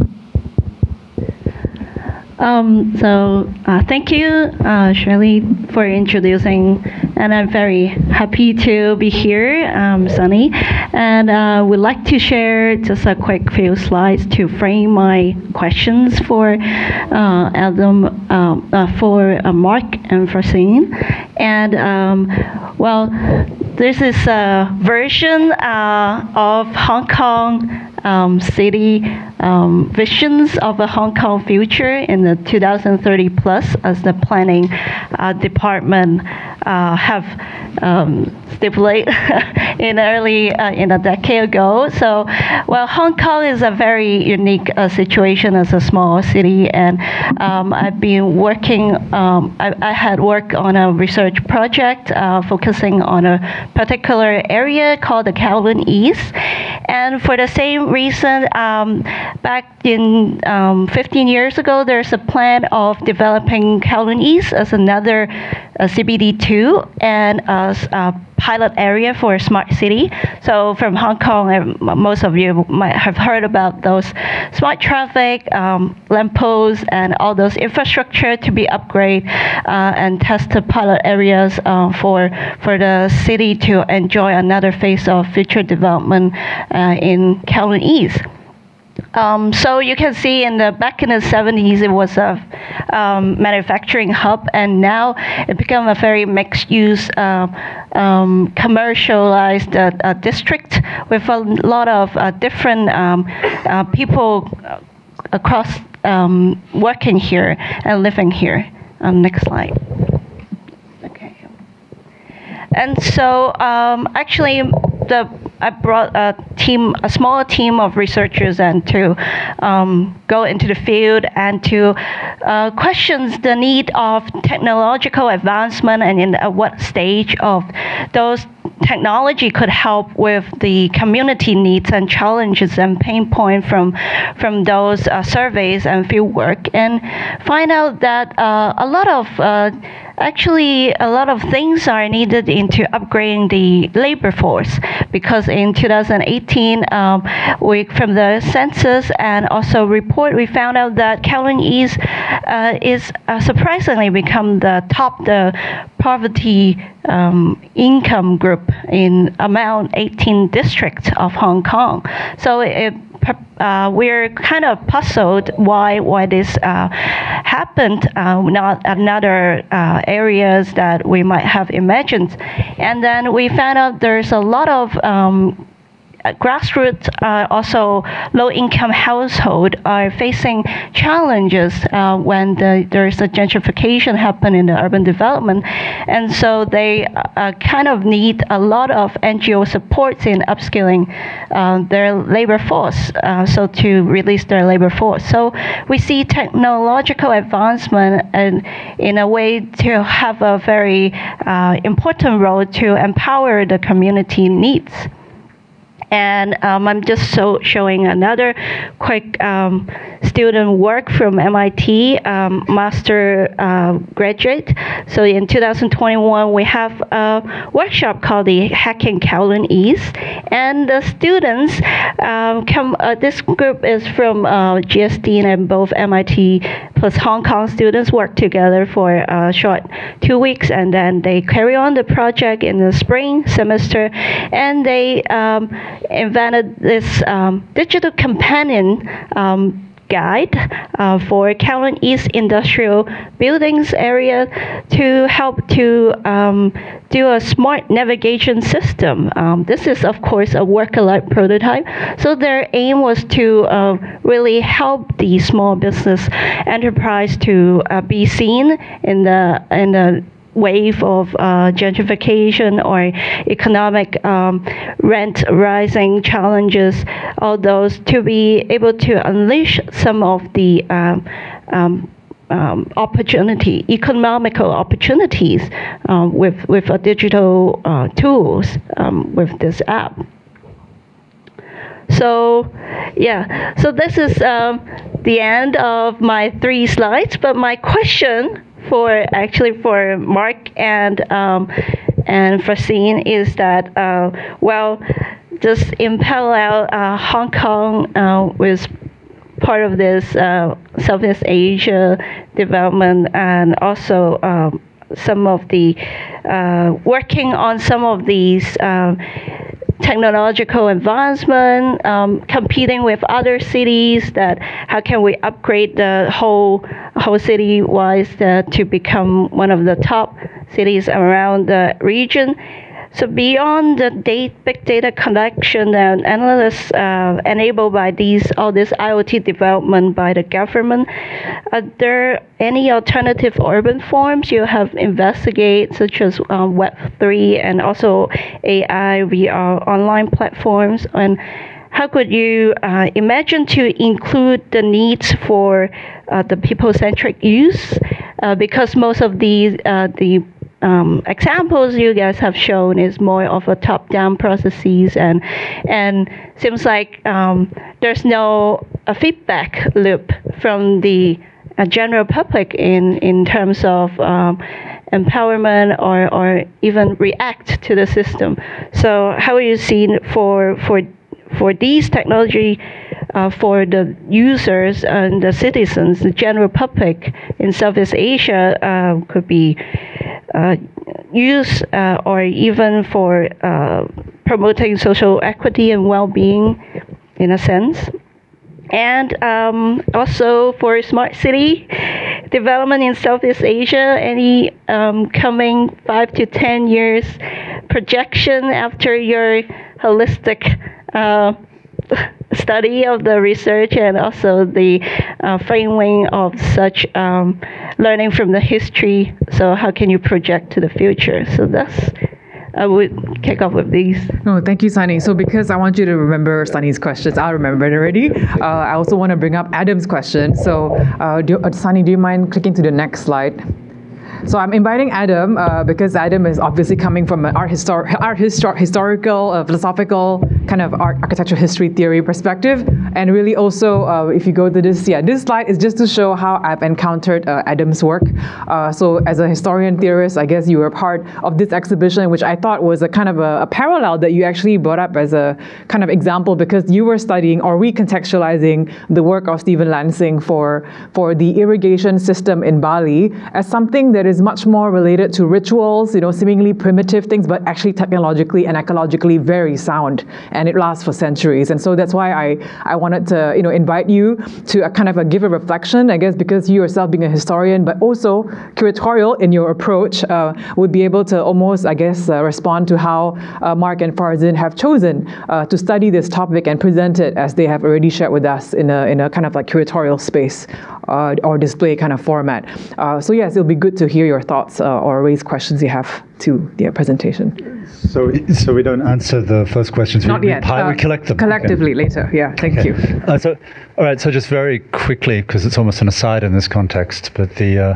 Um, so uh, thank you, uh, Shirley, for introducing, and I'm very happy to be here, um, Sunnie, and uh, would like to share just a quick few slides to frame my questions for uh, Adam, um, uh, for uh, Mark and Farzin, and um, well, this is a version uh, of Hong Kong um, city um, visions of a Hong Kong future in the two thousand thirty plus, as the planning uh, department uh, have um, stipulated in early uh, in a decade ago. So, well, Hong Kong is a very unique uh, situation as a small city, and um, I've been working. Um, I, I had worked on a research project uh, focusing on a particular area called the Kowloon East, and for the same reason, um, back in um, fifteen years ago, there's a plan of developing Kowloon East as another uh, C B D two two and a, a pilot area for a smart city. So from Hong Kong, most of you might have heard about those smart traffic, um, lampposts, and all those infrastructure to be upgraded uh, and tested pilot areas uh, for for the city to enjoy another phase of future development uh, in Kowloon East. Um, so you can see in the back in the seventies, it was a um, manufacturing hub, and now it became a very mixed-use, uh, um, commercialized uh, uh, district with a lot of uh, different um, uh, people across um, working here and living here. Um, next slide. Okay. And so um, actually, the I brought a team, a small team of researchers, and to um, go into the field and to uh, question the need of technological advancement and in uh, what stage of those technology could help with the community needs and challenges and pain point from from those uh, surveys and field work, and find out that uh, a lot of uh, actually a lot of things are needed into upgrading the labor force, because in two thousand eighteen um, we from the census and also report we found out that Kowloon East uh, is uh, surprisingly become the top the poverty um, income group in among eighteen districts of Hong Kong. So it, uh, we're kind of puzzled why why this uh, happened, uh, not another uh, areas that we might have imagined. And then we found out there's a lot of um, grassroots, uh, also low-income household are facing challenges uh, when the, there's a gentrification happen in the urban development, and so they uh, kind of need a lot of N G O supports in upskilling uh, their labor force, uh, so to release their labor force. So we see technological advancement and in a way to have a very uh, important role to empower the community needs. And um, I'm just so showing another quick um, student work from M I T, um, master uh, graduate. So in two thousand twenty-one, we have a workshop called the Hacking Kowloon East. And the students um, come, uh, this group is from uh, G S D, and both M I T plus Hong Kong students work together for a short two weeks. And then they carry on the project in the spring semester. And they um, invented this um, digital companion um, guide uh, for Kowloon East industrial buildings area to help to um, do a smart navigation system. Um, this is, of course, a work-alike prototype. So their aim was to uh, really help the small business enterprise to uh, be seen in the in the wave of uh, gentrification or economic um, rent rising challenges, all those, to be able to unleash some of the um, um, um, opportunity, economical opportunities um, with, with a digital uh, tools um, with this app. So, yeah, so this is um, the end of my three slides, but my question for actually for Mark and um, and Farzin is that uh, well, just in parallel, uh, Hong Kong uh, was part of this uh, Southeast Asia development, and also um, some of the uh, working on some of these um, technological advancement, um, competing with other cities, that how can we upgrade the whole whole city wise uh, to become one of the top cities around the region. So beyond the data, big data collection and analysis uh, enabled by these all this I O T development by the government, are there any alternative urban forms you have investigated, such as um, Web three and also A I, V R, online platforms? And how could you uh, imagine to include the needs for uh, the people-centric use? Uh, because most of these uh, the Um, examples you guys have shown is more of a top-down processes, and and seems like um, there's no a feedback loop from the uh, general public in in terms of um, empowerment or, or even react to the system. So how you see for for for these technology uh, for the users and the citizens, the general public in Southeast Asia uh, could be uh, used uh, or even for uh, promoting social equity and well-being in a sense. And um, also for smart city development in Southeast Asia, any um, coming five to ten years projection after your holistic uh, study of the research and also the uh, framing of such um, learning from the history. So how can you project to the future? So that's I would kick off with these. No, thank you, Sunnie. So because I want you to remember Sunnie's questions, I remember it already. Uh, I also want to bring up Adam's question. So uh, do, uh, Sunnie, do you mind clicking to the next slide? So I'm inviting Adam uh, because Adam is obviously coming from an art, histor- art histor- historical, uh, philosophical kind of art, architectural history theory perspective. And really also, uh, if you go to this, yeah, this slide is just to show how I've encountered uh, Adam's work. Uh, so as a historian theorist, I guess you were part of this exhibition, which I thought was a kind of a, a parallel that you actually brought up as a kind of example because you were studying or recontextualizing the work of Stephen Lansing for, for the irrigation system in Bali as something that is is much more related to rituals, you know, seemingly primitive things, but actually technologically and ecologically very sound, and it lasts for centuries. And so that's why I, I wanted to, you know, invite you to a kind of a give a reflection, I guess, because you yourself being a historian, but also curatorial in your approach, uh, would be able to almost, I guess, uh, respond to how uh, Mark and Farzin have chosen uh, to study this topic and present it as they have already shared with us in a, in a kind of like curatorial space uh, or display kind of format. Uh, so yes, it'll be good to hear your thoughts uh, or raise questions you have to the presentation. So, so we don't answer the first questions. Not we, yet. We, uh, we collect them collectively okay. later. Yeah. Thank okay. you. Uh, so, all right. So, just very quickly, because it's almost an aside in this context, but the uh,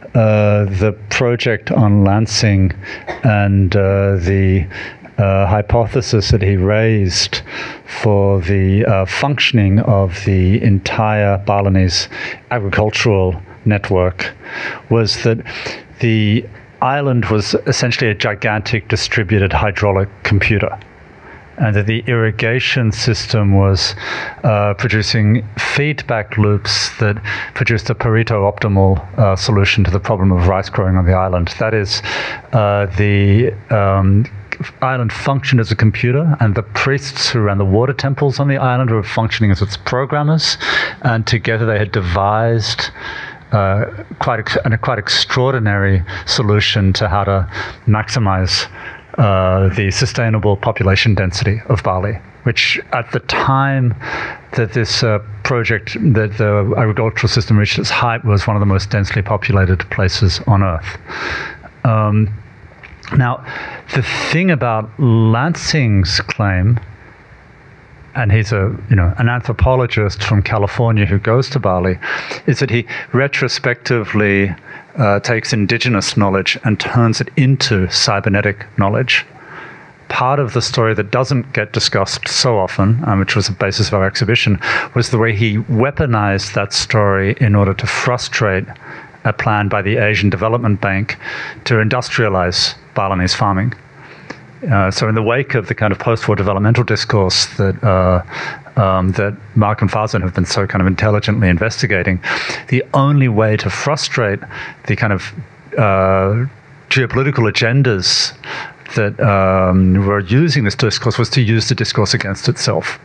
uh, the project on Lansing and uh, the uh, hypothesis that he raised for the uh, functioning of the entire Balinese agricultural network was that the island was essentially a gigantic distributed hydraulic computer, and that the irrigation system was uh, producing feedback loops that produced a Pareto optimal uh, solution to the problem of rice growing on the island. That is, uh, the um, island functioned as a computer, and the priests who ran the water temples on the island were functioning as its programmers, and together they had devised Uh, quite ex- and a quite extraordinary solution to how to maximize uh, the sustainable population density of Bali, which at the time that this uh, project, that the agricultural system reached its height, was one of the most densely populated places on Earth. Um, now, the thing about Lansing's claim, and he's a, you know, an anthropologist from California who goes to Bali, is that he retrospectively uh, takes indigenous knowledge and turns it into cybernetic knowledge. Part of the story that doesn't get discussed so often, um, which was the basis of our exhibition, was the way he weaponized that story in order to frustrate a plan by the Asian Development Bank to industrialize Balinese farming. Uh, so in the wake of the kind of post-war developmental discourse that uh, um, that Mark and Farzin have been so kind of intelligently investigating, the only way to frustrate the kind of uh, geopolitical agendas that um, were using this discourse was to use the discourse against itself.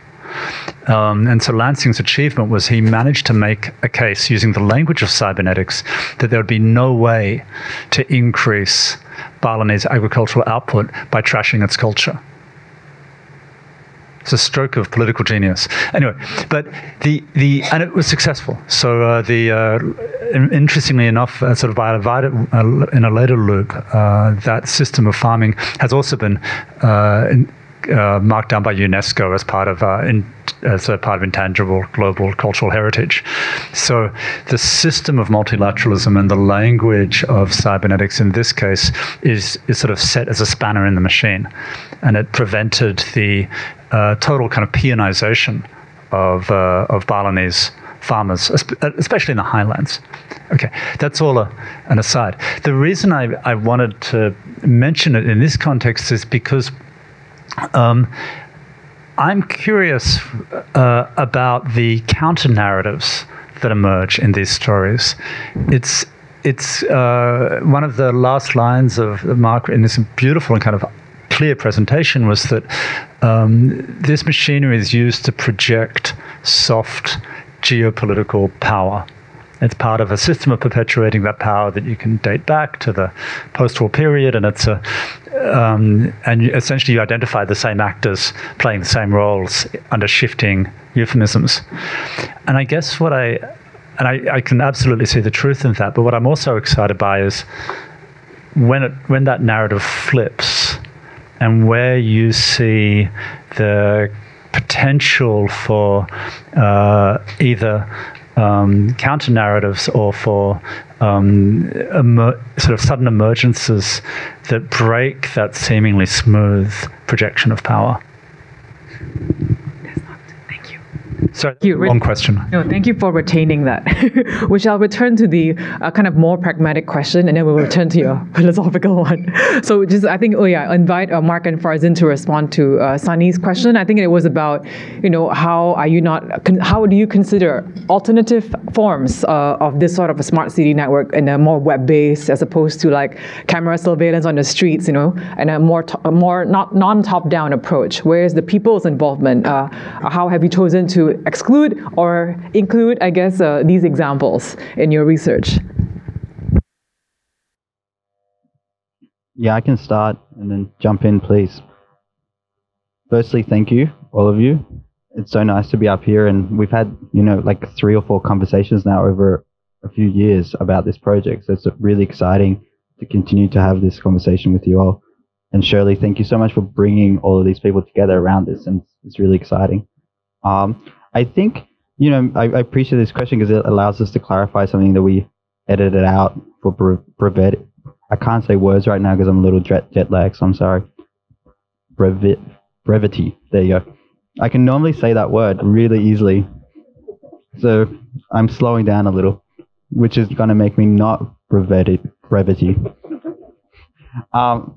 Um, and so Lansing's achievement was he managed to make a case using the language of cybernetics that there would be no way to increase Balinese agricultural output by trashing its culture. It's a stroke of political genius. Anyway, but the the and it was successful. So uh, the uh, interestingly enough, uh, sort of by a vital, uh, in a later loop, uh, that system of farming has also been uh, in, uh, marked down by UNESCO as part of uh, in, as a part of intangible global cultural heritage. So the system of multilateralism and the language of cybernetics in this case is is sort of set as a spanner in the machine, and it prevented the uh, total kind of peonization of uh, of Balinese farmers, especially in the highlands. Okay, that's all a, an aside. The reason I, I wanted to mention it in this context is because um, I'm curious uh, about the counter-narratives that emerge in these stories. It's it's uh, one of the last lines of Margaret in this beautiful and kind of clear presentation was that um, this machinery is used to project soft geopolitical power. It's part of a system of perpetuating that power that you can date back to the post-war period, and it's a um, and you, essentially you identify the same actors playing the same roles under shifting euphemisms. And I guess what I and I, I can absolutely see the truth in that, but what I'm also excited by is when it when that narrative flips, and where you see the potential for uh, either um, counter narratives or for um, emer- sort of sudden emergences that break that seemingly smooth projection of power. Sorry, Thank you. long question. No, thank you for retaining that. We shall return to the uh, kind of more pragmatic question, and then we'll return to your philosophical one. So just, I think, oh yeah, invite uh, Mark and Farzin to respond to uh, Sunnie's question. I think it was about, you know, how are you not, con- how do you consider alternative forms uh, of this sort of a smart city network in a more web-based as opposed to like camera surveillance on the streets, you know, and a more, to- a more not non-top-down approach? Where is the people's involvement? Uh, how have you chosen to exclude or include, I guess, uh, these examples in your research? Yeah, I can start and then jump in, please. Firstly, thank you, all of you. It's so nice to be up here, and we've had, you know, like three or four conversations now over a few years about this project. So it's really exciting to continue to have this conversation with you all. And Shirley, thank you so much for bringing all of these people together around this, and it's really exciting. Um, I think, you know, I, I appreciate this question because it allows us to clarify something that we edited out for brevet. I can't say words right now because I'm a little jet, jet lagged, so I'm sorry. Brevet, brevity. There you go. I can normally say that word really easily. So I'm slowing down a little, which is going to make me not brevity. brevity. Um,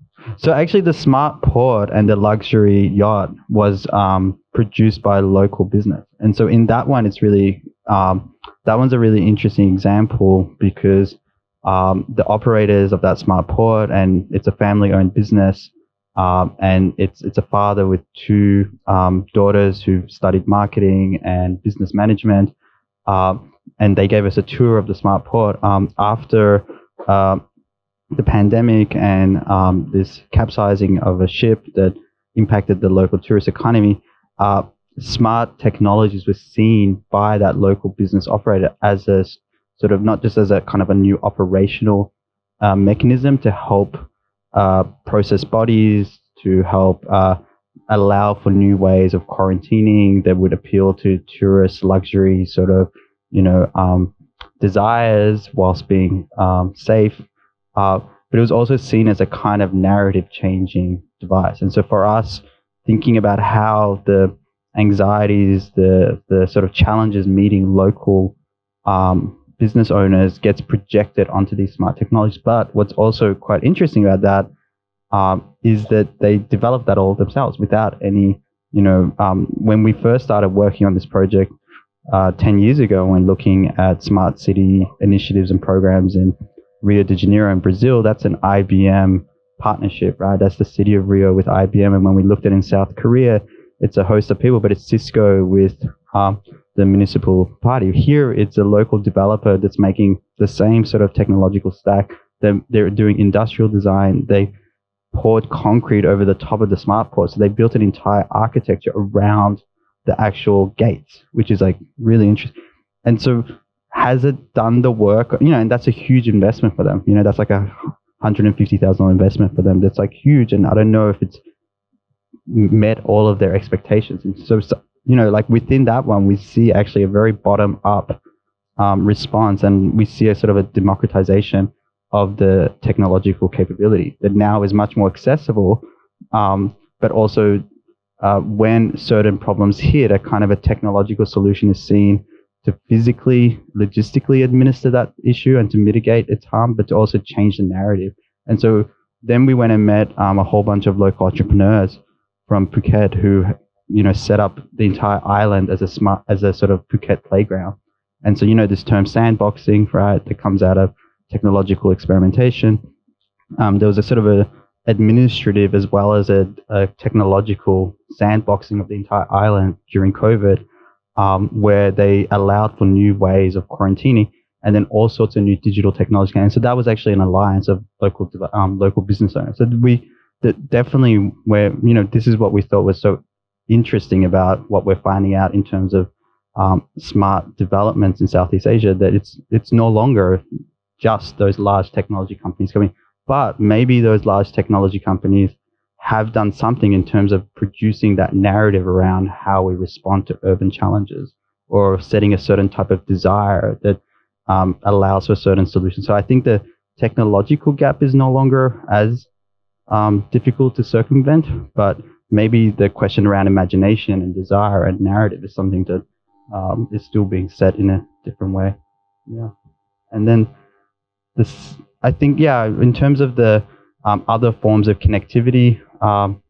So actually the smart port and the luxury yacht was um, produced by a local business. And so in that one, it's really, um, that one's a really interesting example because um, the operators of that smart port, and it's a family owned business, um, and it's it's a father with two um, daughters who studied marketing and business management. Um, and they gave us a tour of the smart port um, after uh, the pandemic and um, this capsizing of a ship that impacted the local tourist economy. Uh, smart technologies were seen by that local business operator as a sort of, not just as a kind of a new operational uh, mechanism to help uh, process bodies, to help uh, allow for new ways of quarantining that would appeal to tourist luxury sort of, you know, um, desires whilst being um, safe. Uh, but it was also seen as a kind of narrative changing device. And so for us, thinking about how the anxieties, the the sort of challenges meeting local um, business owners gets projected onto these smart technologies. But what's also quite interesting about that um, is that they developed that all themselves without any, you know, um, when we first started working on this project uh, ten years ago, when looking at smart city initiatives and programs in Rio de Janeiro in Brazil, that's an I B M partnership, right? That's the city of Rio with I B M. And when we looked at it in South Korea, it's a host of people, but it's Cisco with um, the municipal party. Here, it's a local developer that's making the same sort of technological stack. They're, they're doing industrial design. They poured concrete over the top of the smart port. So they built an entire architecture around the actual gates, which is like really interesting. And so has it done the work? You know, and that's a huge investment for them. You know, that's like a one hundred fifty thousand dollars investment for them. That's like huge. And I don't know if it's met all of their expectations. And so, so you know, like within that one, we see actually a very bottom up um, response, and we see a sort of a democratization of the technological capability that now is much more accessible. Um, but also uh, when certain problems hit, a kind of a technological solution is seen to physically, logistically administer that issue and to mitigate its harm, but to also change the narrative. And so then we went and met um, a whole bunch of local entrepreneurs from Phuket who, you know, set up the entire island as a smart, as a sort of Phuket playground. And so, you know, this term sandboxing, right, that comes out of technological experimentation. Um, there was a sort of a administrative as well as a, a technological sandboxing of the entire island during COVID, um, where they allowed for new ways of quarantining and then all sorts of new digital technology. And so that was actually an alliance of local um, local business owners. So we that definitely where, you know, this is what we thought was so interesting about what we're finding out in terms of um, smart developments in Southeast Asia, that it's it's no longer just those large technology companies coming, but maybe those large technology companies have done something in terms of producing that narrative around how we respond to urban challenges or setting a certain type of desire that um, allows for certain solutions. So I think the technological gap is no longer as um, difficult to circumvent, but maybe the question around imagination and desire and narrative is something that um, is still being set in a different way. Yeah. And then this, I think, yeah, in terms of the um, other forms of connectivity, um,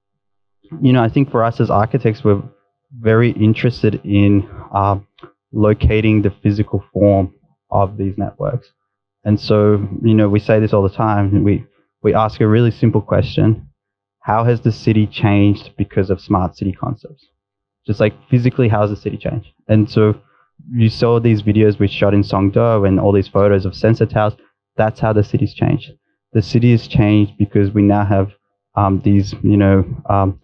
you know, I think for us as architects, we're very interested in uh, locating the physical form of these networks. And so, you know, we say this all the time. We, we ask a really simple question. How has the city changed because of smart city concepts? Just like physically, how has the city changed? And so you saw these videos we shot in Songdo and all these photos of sensor towers. That's how the city's changed. The city has changed because we now have um, these, you know, um,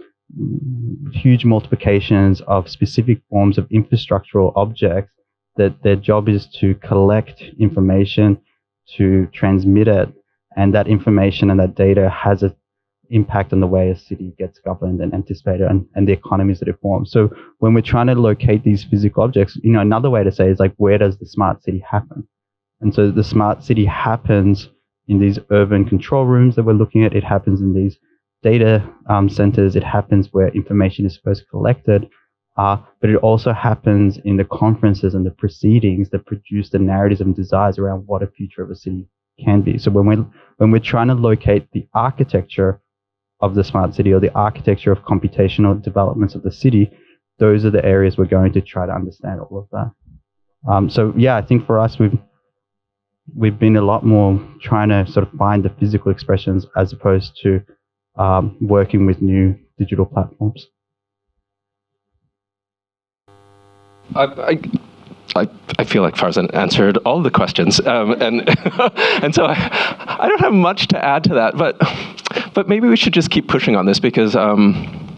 huge multiplications of specific forms of infrastructural objects that their job is to collect information, to transmit it, and that information and that data has an impact on the way a city gets governed and anticipated and, and the economies that it forms. So when we're trying to locate these physical objects, you know, another way to say is like, where does the smart city happen? And so the smart city happens in these urban control rooms that we're looking at. It happens in these data um, centers. It happens where information is first collected. Uh, but it also happens in the conferences and the proceedings that produce the narratives and desires around what a future of a city can be. So when we're, when we're trying to locate the architecture of the smart city or the architecture of computational developments of the city, those are the areas we're going to try to understand all of that. Um, so yeah, I think for us, we've we've been a lot more trying to sort of find the physical expressions as opposed to um, working with new digital platforms. I, I, I, I feel like Farzin answered all the questions, um, and and so I, I don't have much to add to that, but but maybe we should just keep pushing on this, because um,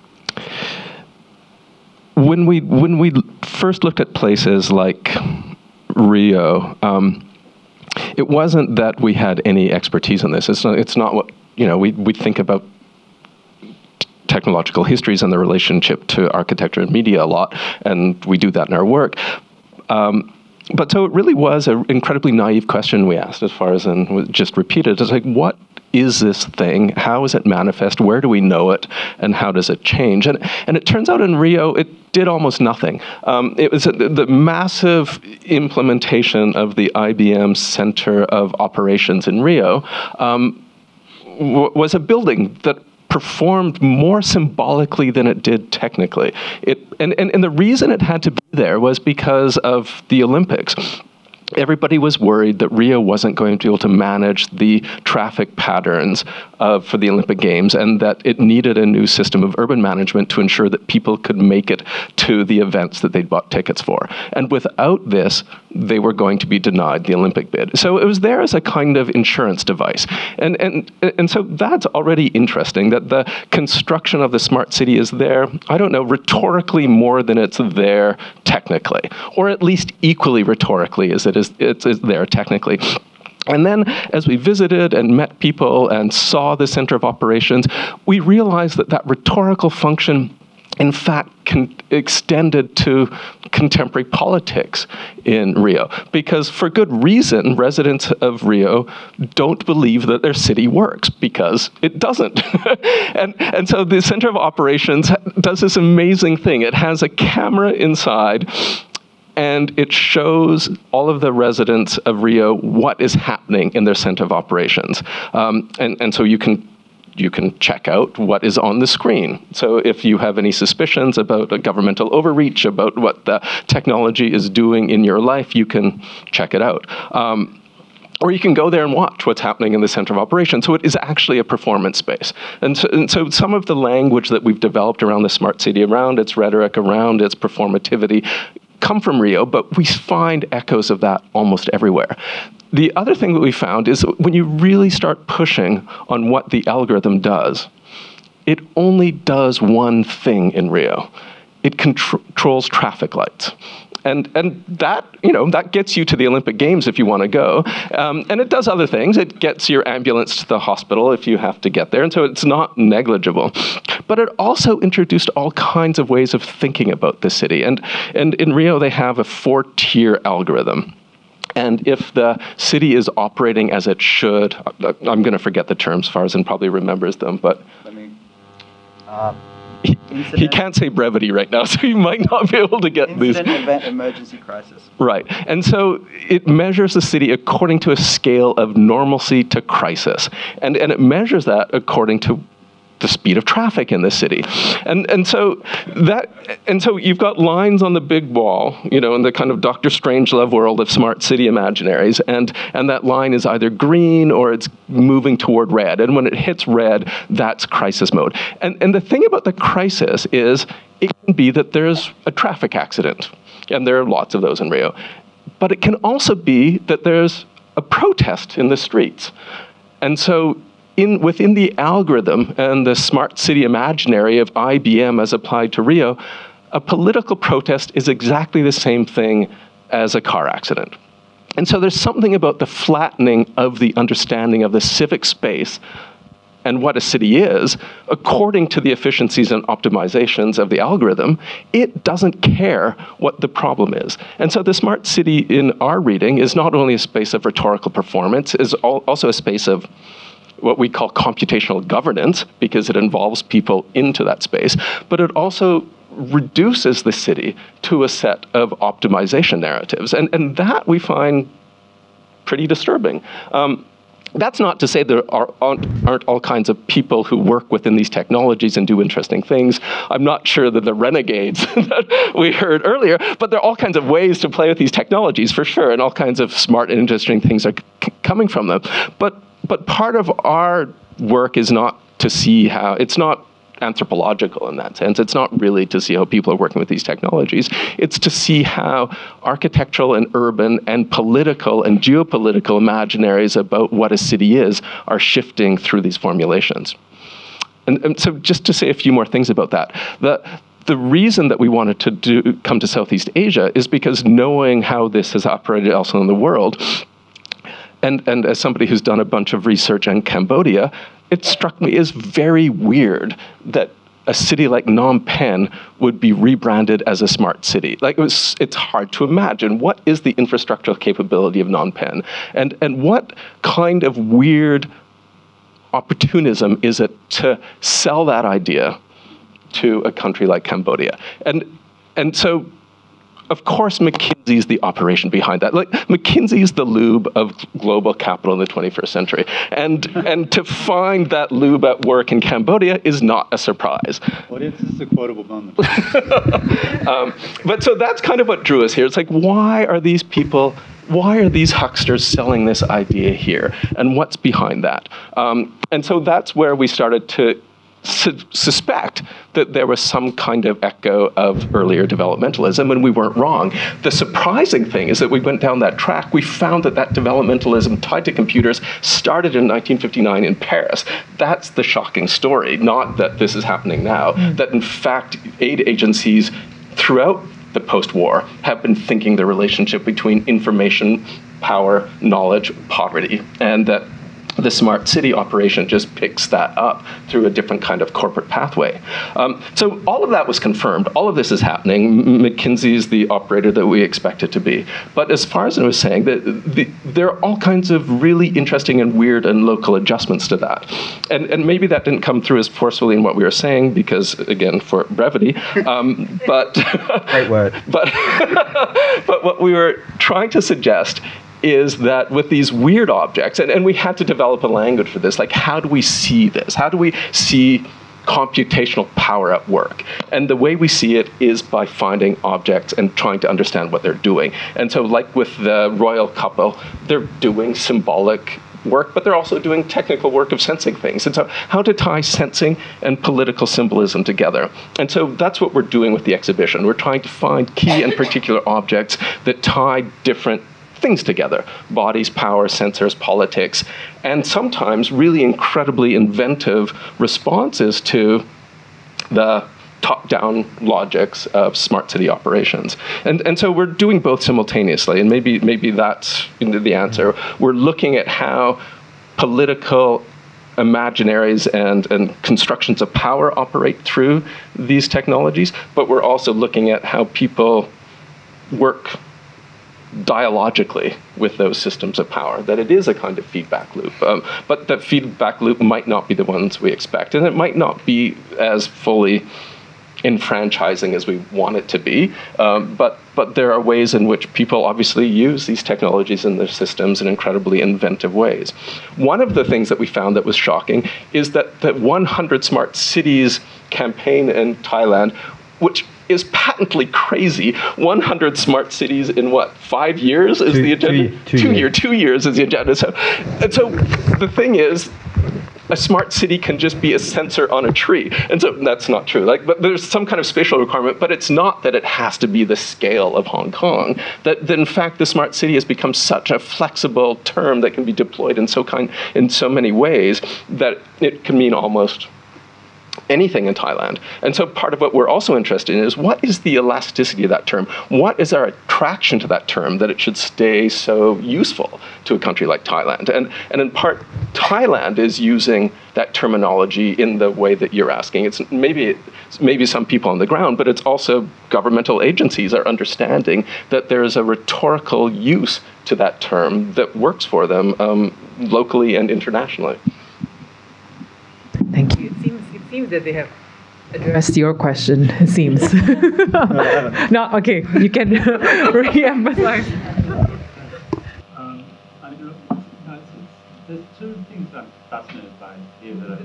when we when we first looked at places like Rio, um, it wasn't that we had any expertise in this. It's not, it's not what, you know, we we think about technological histories and the relationship to architecture and media a lot, and we do that in our work. Um, but so it really was an incredibly naive question we asked, as far as in just repeated. It's like, what is this thing? How is it manifest? Where do we know it? And how does it change? And and it turns out in Rio, it did almost nothing. Um, it was a, the massive implementation of the I B M Center of Operations in Rio um, w- was a building that performed more symbolically than it did technically. It and, and, and the reason it had to be there was because of the Olympics. Everybody was worried that Rio wasn't going to be able to manage the traffic patterns uh, for the Olympic Games, and that it needed a new system of urban management to ensure that people could make it to the events that they'd bought tickets for. And without this, they were going to be denied the Olympic bid. So it was there as a kind of insurance device. And, and, and so that's already interesting, that the construction of the smart city is there, I don't know, rhetorically more than it's there technically, or at least equally rhetorically as it is it's, it's there technically. And then as we visited and met people and saw the center of operations, we realized that that rhetorical function, in fact, con- extended to contemporary politics in Rio. Because for good reason, residents of Rio don't believe that their city works, because it doesn't. and, and so the center of operations does this amazing thing. It has a camera inside, and it shows all of the residents of Rio what is happening in their center of operations. Um, and, and so you can you can check out what is on the screen. So if you have any suspicions about a governmental overreach, about what the technology is doing in your life, you can check it out. Um, Or you can go there and watch what's happening in the center of operations. So it is actually a performance space. And so, and so some of the language that we've developed around the smart city, around its rhetoric, around its performativity, come from Rio, but we find echoes of that almost everywhere. The other thing that we found is when you really start pushing on what the algorithm does, it only does one thing in Rio. It contr- controls traffic lights. And, and that, you know, that gets you to the Olympic Games if you want to go. Um, and it does other things. It gets your ambulance to the hospital if you have to get there. And so it's not negligible. But it also introduced all kinds of ways of thinking about the city. And, and in Rio, they have a four-tier algorithm. And if the city is operating as it should, I'm going to forget the terms. Farzin probably remembers them. But Let me, uh, he, he can't say brevity right now, so he might not be able to get these. Incident, event, emergency, crisis. Right. And so it measures the city according to a scale of normalcy to crisis. And, and it measures that according to the speed of traffic in the city. And and so that and so you've got lines on the big wall, you know, in the kind of Doctor Strangelove world of smart city imaginaries, and and that line is either green or it's moving toward red. And when it hits red, that's crisis mode. And and the thing about the crisis is it can be that there's a traffic accident, and there are lots of those in Rio. But it can also be that there's a protest in the streets. And so In, within the algorithm and the smart city imaginary of I B M as applied to Rio, a political protest is exactly the same thing as a car accident. And so there's something about the flattening of the understanding of the civic space and what a city is, according to the efficiencies and optimizations of the algorithm. It doesn't care what the problem is. And so the smart city in our reading is not only a space of rhetorical performance, is also a space of what we call computational governance, because it involves people into that space, but it also reduces the city to a set of optimization narratives. And, and that we find pretty disturbing. Um, That's not to say there are, aren't, aren't all kinds of people who work within these technologies and do interesting things. I'm not sure that the renegades that we heard earlier, but there are all kinds of ways to play with these technologies for sure, and all kinds of smart and interesting things are c- coming from them. But but part of our work is not to see how, it's not anthropological in that sense. It's not really to see how people are working with these technologies. It's to see how architectural and urban and political and geopolitical imaginaries about what a city is are shifting through these formulations. And, and so just to say a few more things about that. The, the reason that we wanted to do, come to Southeast Asia is because knowing how this has operated elsewhere in the world, and, and as somebody who's done a bunch of research in Cambodia, it struck me as very weird that a city like Phnom Penh would be rebranded as a smart city. Like it was, it's hard to imagine. What is the infrastructural capability of Phnom Penh? And, and what kind of weird opportunism is it to sell that idea to a country like Cambodia? And, and so, of course, McKinsey's the operation behind that. Like McKinsey's the lube of global capital in the twenty-first century. And, and to find that lube at work in Cambodia is not a surprise. What is this a quotable moment? um, but so that's kind of what drew us here. It's like, why are these people, why are these hucksters selling this idea here? And what's behind that? Um, and so that's where we started to Su- suspect that there was some kind of echo of earlier developmentalism, and we weren't wrong. The surprising thing is that we went down that track. We found that that developmentalism tied to computers started in nineteen fifty-nine in Paris. That's the shocking story, not that this is happening now, mm. that in fact aid agencies throughout the post-war have been thinking the relationship between information, power, knowledge, poverty, and that the smart city operation just picks that up through a different kind of corporate pathway. Um, so all of that was confirmed. All of this is happening. McKinsey is the operator that we expect it to be. But as Farzin was saying, that the, there are all kinds of really interesting and weird and local adjustments to that. And, and maybe that didn't come through as forcefully in what we were saying because, again, for brevity. Um, but, Great word. But, but what we were trying to suggest is that with these weird objects, and, and we had to develop a language for this, like how do we see this? How do we see computational power at work? And the way we see it is by finding objects and trying to understand what they're doing. And so like with the royal couple, they're doing symbolic work, but they're also doing technical work of sensing things. And so how to tie sensing and political symbolism together. And so that's what we're doing with the exhibition. We're trying to find key and particular objects that tie different things together: bodies, power, sensors, politics, and sometimes really incredibly inventive responses to the top-down logics of smart city operations. And, and so we're doing both simultaneously, and maybe, maybe that's the answer. We're looking at how political imaginaries and, and constructions of power operate through these technologies, but we're also looking at how people work dialogically with those systems of power, that it is a kind of feedback loop. Um, but that feedback loop might not be the ones we expect, and it might not be as fully enfranchising as we want it to be, um, but, but there are ways in which people obviously use these technologies in their systems in incredibly inventive ways. One of the things that we found that was shocking is that the one hundred Smart Cities campaign in Thailand, which is patently crazy. one hundred smart cities in what, five years is two, the agenda? Two, two, two years. year, two years is the agenda. So, and so the thing is, a smart city can just be a sensor on a tree. And so that's not true. Like, but there's some kind of spatial requirement, but it's not that it has to be the scale of Hong Kong. That, that in fact, the smart city has become such a flexible term that can be deployed in so kind, in so many ways that it can mean almost anything in Thailand. And so part of what we're also interested in is what is the elasticity of that term? What is our attraction to that term that it should stay so useful to a country like Thailand? And, and in part, Thailand is using that terminology in the way that you're asking. It's maybe, maybe some people on the ground, but it's also governmental agencies are understanding that there is a rhetorical use to that term that works for them um, locally and internationally. Thank you. It seems, it seems that they have addressed your question, it seems. No, okay, you can re-emphasize. Um, I know, there's two things I'm fascinated by here that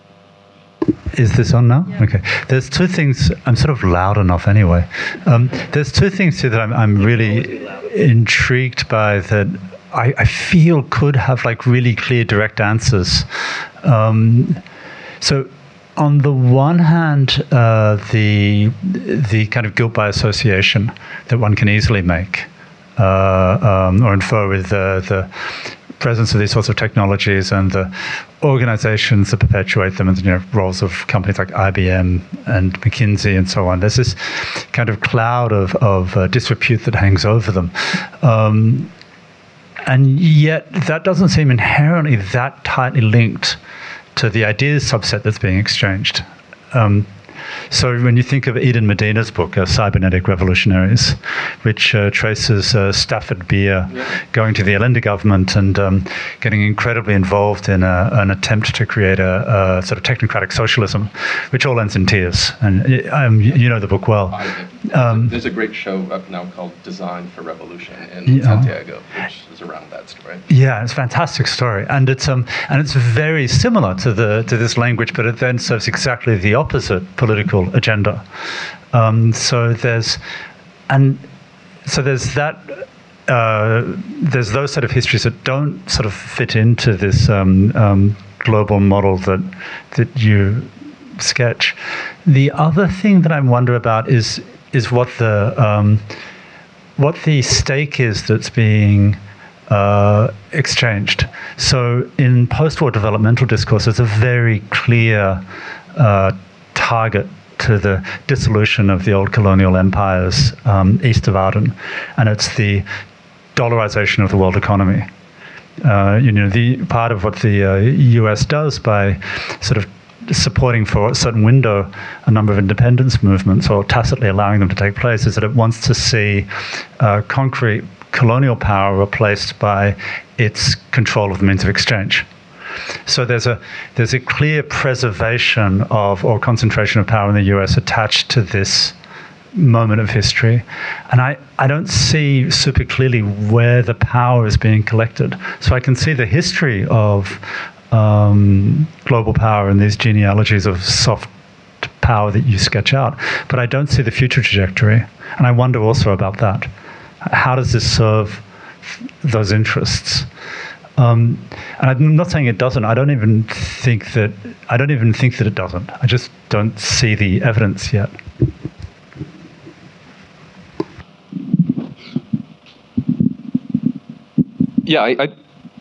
I Is this on now? Okay. There's two things, I'm sort of loud enough anyway. Um, there's two things here that I'm, I'm really intrigued by that I, I feel could have like really clear direct answers. Um, so on the one hand, uh, the, the kind of guilt by association that one can easily make uh, um, or infer with the, the presence of these sorts of technologies and the organizations that perpetuate them, and you know, roles of companies like I B M and McKinsey and so on. There's this kind of cloud of, of uh, disrepute that hangs over them. Um, and yet that doesn't seem inherently that tightly linked to the ideas subset that's being exchanged. Um, So when you think of Eden Medina's book, uh, Cybernetic Revolutionaries, which uh, traces uh, Stafford Beer yeah. going to the Allende government and um, getting incredibly involved in a, an attempt to create a, a sort of technocratic socialism, which all ends in tears. And um, you know the book well. Um, There's a great show up now called Design for Revolution in yeah. Santiago, which is around that story. Yeah, it's a fantastic story, and it's um and it's very similar to the to this language, but it then serves exactly the opposite political agenda. Um, so there's and so there's that. Uh, there's those sort of histories that don't sort of fit into this um, um, global model that that you sketch. The other thing that I wonder about is is what the um, what the stake is that's being uh, exchanged. So in post-war developmental discourse, there's a very clear uh, target to the dissolution of the old colonial empires um, east of Aden, and it's the dollarization of the world economy. Uh, you know, the part of what the uh, U S does by sort of supporting for a certain window a number of independence movements, or tacitly allowing them to take place, is that it wants to see uh, concrete colonial power replaced by its control of the means of exchange. So there's a there's a clear preservation of or concentration of power in the U S attached to this moment of history. And I, I don't see super clearly where the power is being collected. So I can see the history of um, global power and these genealogies of soft power that you sketch out, but I don't see the future trajectory. And I wonder also about that. How does this serve those interests? Um, and I'm not saying it doesn't. I don't even think that. I don't even think that it doesn't. I just don't see the evidence yet. Yeah, I, I,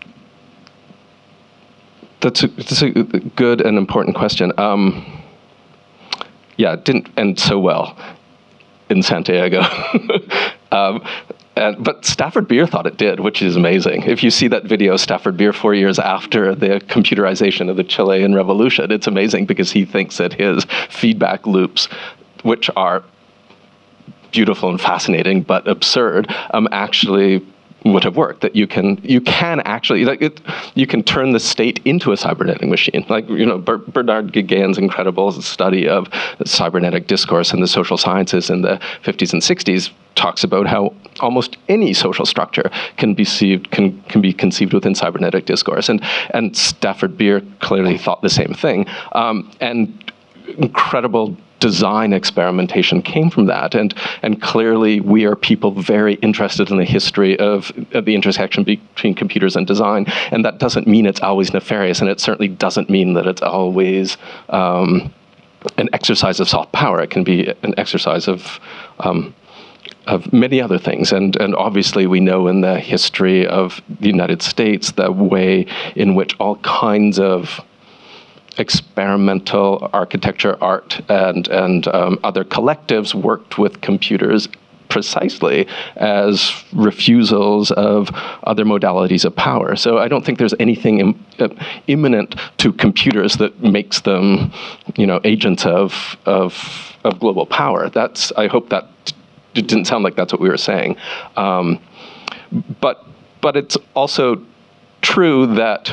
that's a, that's a good and important question. Um, yeah, it didn't end so well in Santiago. um, and, but Stafford Beer thought it did, which is amazing. If you see that video, Stafford Beer, four years after the computerization of the Chilean Revolution, it's amazing because he thinks that his feedback loops, which are beautiful and fascinating but absurd, um, actually would have worked. That you can you can actually like it, you can turn the state into a cybernetic machine. Like you know Ber- Bernard Guégan's incredible study of cybernetic discourse in the social sciences in the fifties and sixties talks about how almost any social structure can be conceived can can be conceived within cybernetic discourse. And and Stafford Beer clearly thought the same thing. Um, and incredible design experimentation came from that, and and clearly we are people very interested in the history of, of the intersection between computers and design, and that doesn't mean it's always nefarious, and it certainly doesn't mean that it's always um, an exercise of soft power. It can be an exercise of um, of many other things, and and obviously we know in the history of the United States the way in which all kinds of experimental architecture, art, and and um, other collectives worked with computers precisely as refusals of other modalities of power. So I don't think there's anything im- uh, imminent to computers that makes them, you know, agents of of of global power. That's I hope that it didn't sound like that's what we were saying, um, but but it's also true that,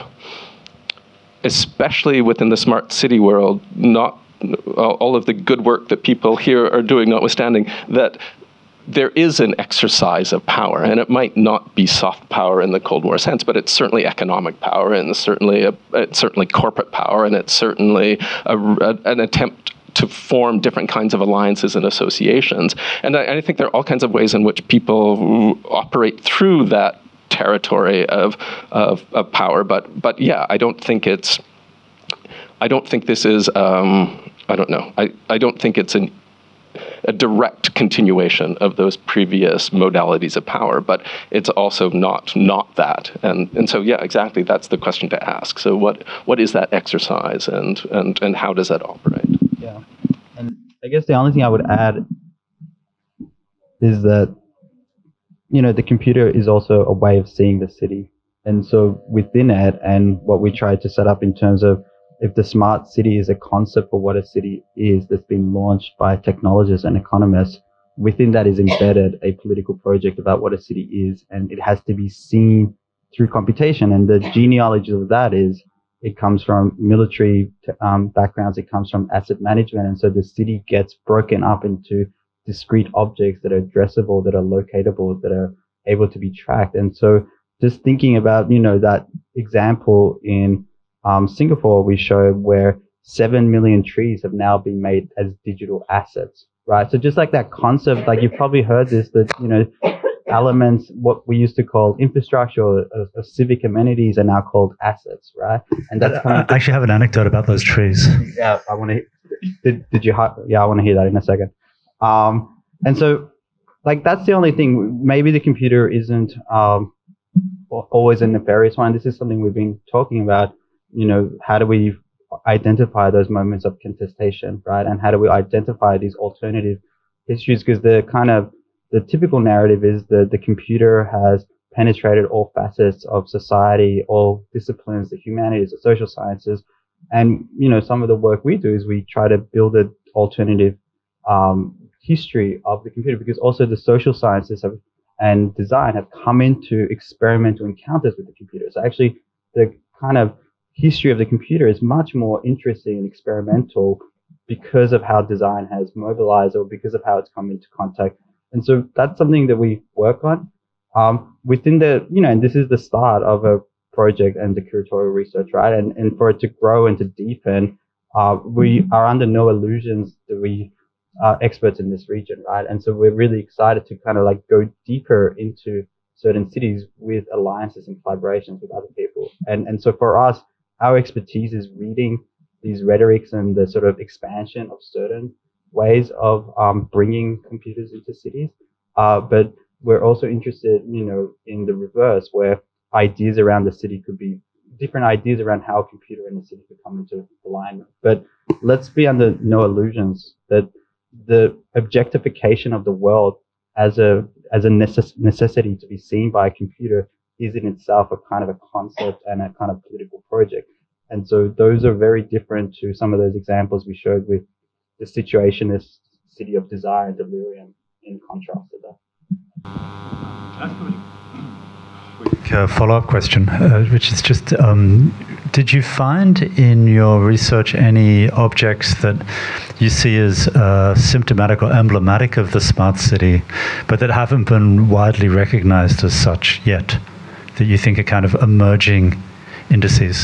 especially within the smart city world, not all of the good work that people here are doing notwithstanding, that there is an exercise of power, and it might not be soft power in the Cold War sense, but it's certainly economic power, and certainly a, it's certainly corporate power, and it's certainly a, a, an attempt to form different kinds of alliances and associations. And I, I think there are all kinds of ways in which people operate through that territory of, of of power, but but yeah, I don't think it's. I don't think this is. Um, I don't know. I, I don't think it's an a direct continuation of those previous modalities of power, but it's also not not that. And and so yeah, exactly. That's the question to ask. So what what is that exercise, and and and how does that operate? Yeah, and I guess the only thing I would add is that, you know, the computer is also a way of seeing the city. And so within it, and what we try to set up in terms of, if the smart city is a concept for what a city is that's been launched by technologists and economists, within that is embedded a political project about what a city is, and it has to be seen through computation. And the genealogy of that is, it comes from military um, backgrounds, it comes from asset management, and so the city gets broken up into discrete objects that are addressable, that are locatable, that are able to be tracked. And so just thinking about, you know, that example in um, Singapore we showed where seven million trees have now been made as digital assets, right? So just like that concept, like you've probably heard this, that, you know, elements, what we used to call infrastructure or, or, or civic amenities are now called assets, right? And that's I, I actually have an anecdote about those trees. Yeah, I want to, did, did you, yeah, I want to hear that in a second. Um, and so, like, that's the only thing. Maybe the computer isn't um, always a nefarious one. This is something we've been talking about. You know, how do we identify those moments of contestation, right? And how do we identify these alternative histories? Because the kind of the typical narrative is that the computer has penetrated all facets of society, all disciplines, the humanities, the social sciences. And, you know, some of the work we do is we try to build an alternative um, history of the computer, because also the social sciences have, and design have come into experimental encounters with the computer. So actually, the kind of history of the computer is much more interesting and experimental because of how design has mobilized, or because of how it's come into contact. And so that's something that we work on um, within the, you know, and this is the start of a project and the curatorial research, right? And, and for it to grow and to deepen, uh, we are under no illusions that we are experts in this region, right? And so we're really excited to kind of like go deeper into certain cities with alliances and collaborations with other people. And, and so for us, our expertise is reading these rhetorics and the sort of expansion of certain ways of um, bringing computers into cities. Uh, but we're also interested, you know, in the reverse, where ideas around the city could be different ideas around how a computer in the city could come into alignment. But let's be under no illusions that the objectification of the world as a as a necess- necessity to be seen by a computer is in itself a kind of a concept and a kind of political project. And so those are very different to some of those examples we showed with the situationist city of desire and delirium, in contrast to that. Quick uh, follow-up question, uh, which is just, um, did you find in your research any objects that you see as uh, symptomatic or emblematic of the smart city, but that haven't been widely recognized as such yet, that you think are kind of emerging indices?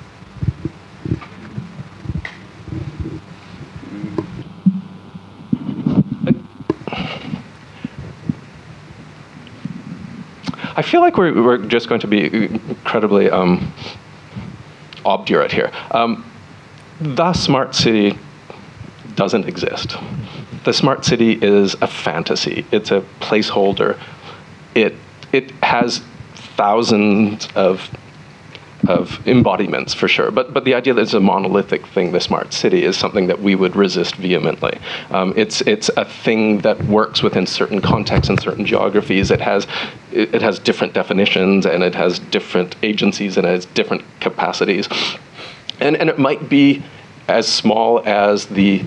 I feel like we're, we're just going to be incredibly um, obdurate here. Um, the smart city doesn't exist. The smart city is a fantasy. It's a placeholder. It, it has thousands of of embodiments for sure, but but the idea that it's a monolithic thing, the smart city, is something that we would resist vehemently. Um, it's it's a thing that works within certain contexts and certain geographies. It has it, it has different definitions, and it has different agencies, and it has different capacities, and and it might be as small as the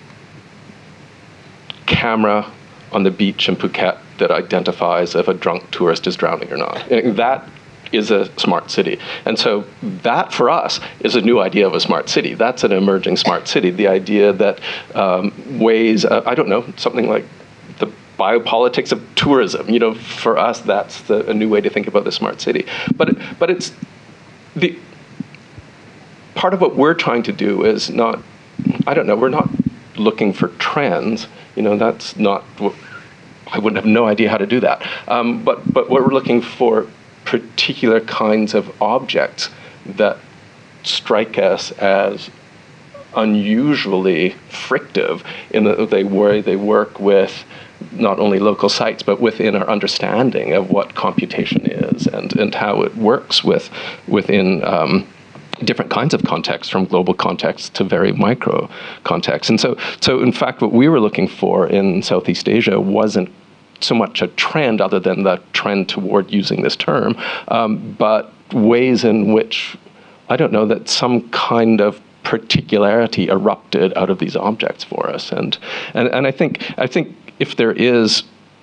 camera on the beach in Phuket that identifies if a drunk tourist is drowning or not. That is a smart city. And so that, for us, is a new idea of a smart city. That's an emerging smart city. The idea that um, ways, uh, I don't know, something like the biopolitics of tourism, you know, for us, that's the, a new way to think about the smart city. But, but it's, the part of what we're trying to do is not, I don't know, we're not looking for trends. You know, that's not, I wouldn't have no idea how to do that. Um, but, but what we're looking for particular kinds of objects that strike us as unusually frictive in that they where they work with not only local sites, but within our understanding of what computation is and, and how it works with within um, different kinds of contexts, from global contexts to very micro contexts. And so, so in fact, what we were looking for in Southeast Asia wasn't so much a trend, other than the trend toward using this term, um, but ways in which, I don't know, that some kind of particularity erupted out of these objects for us. And and, and I think I think if there is,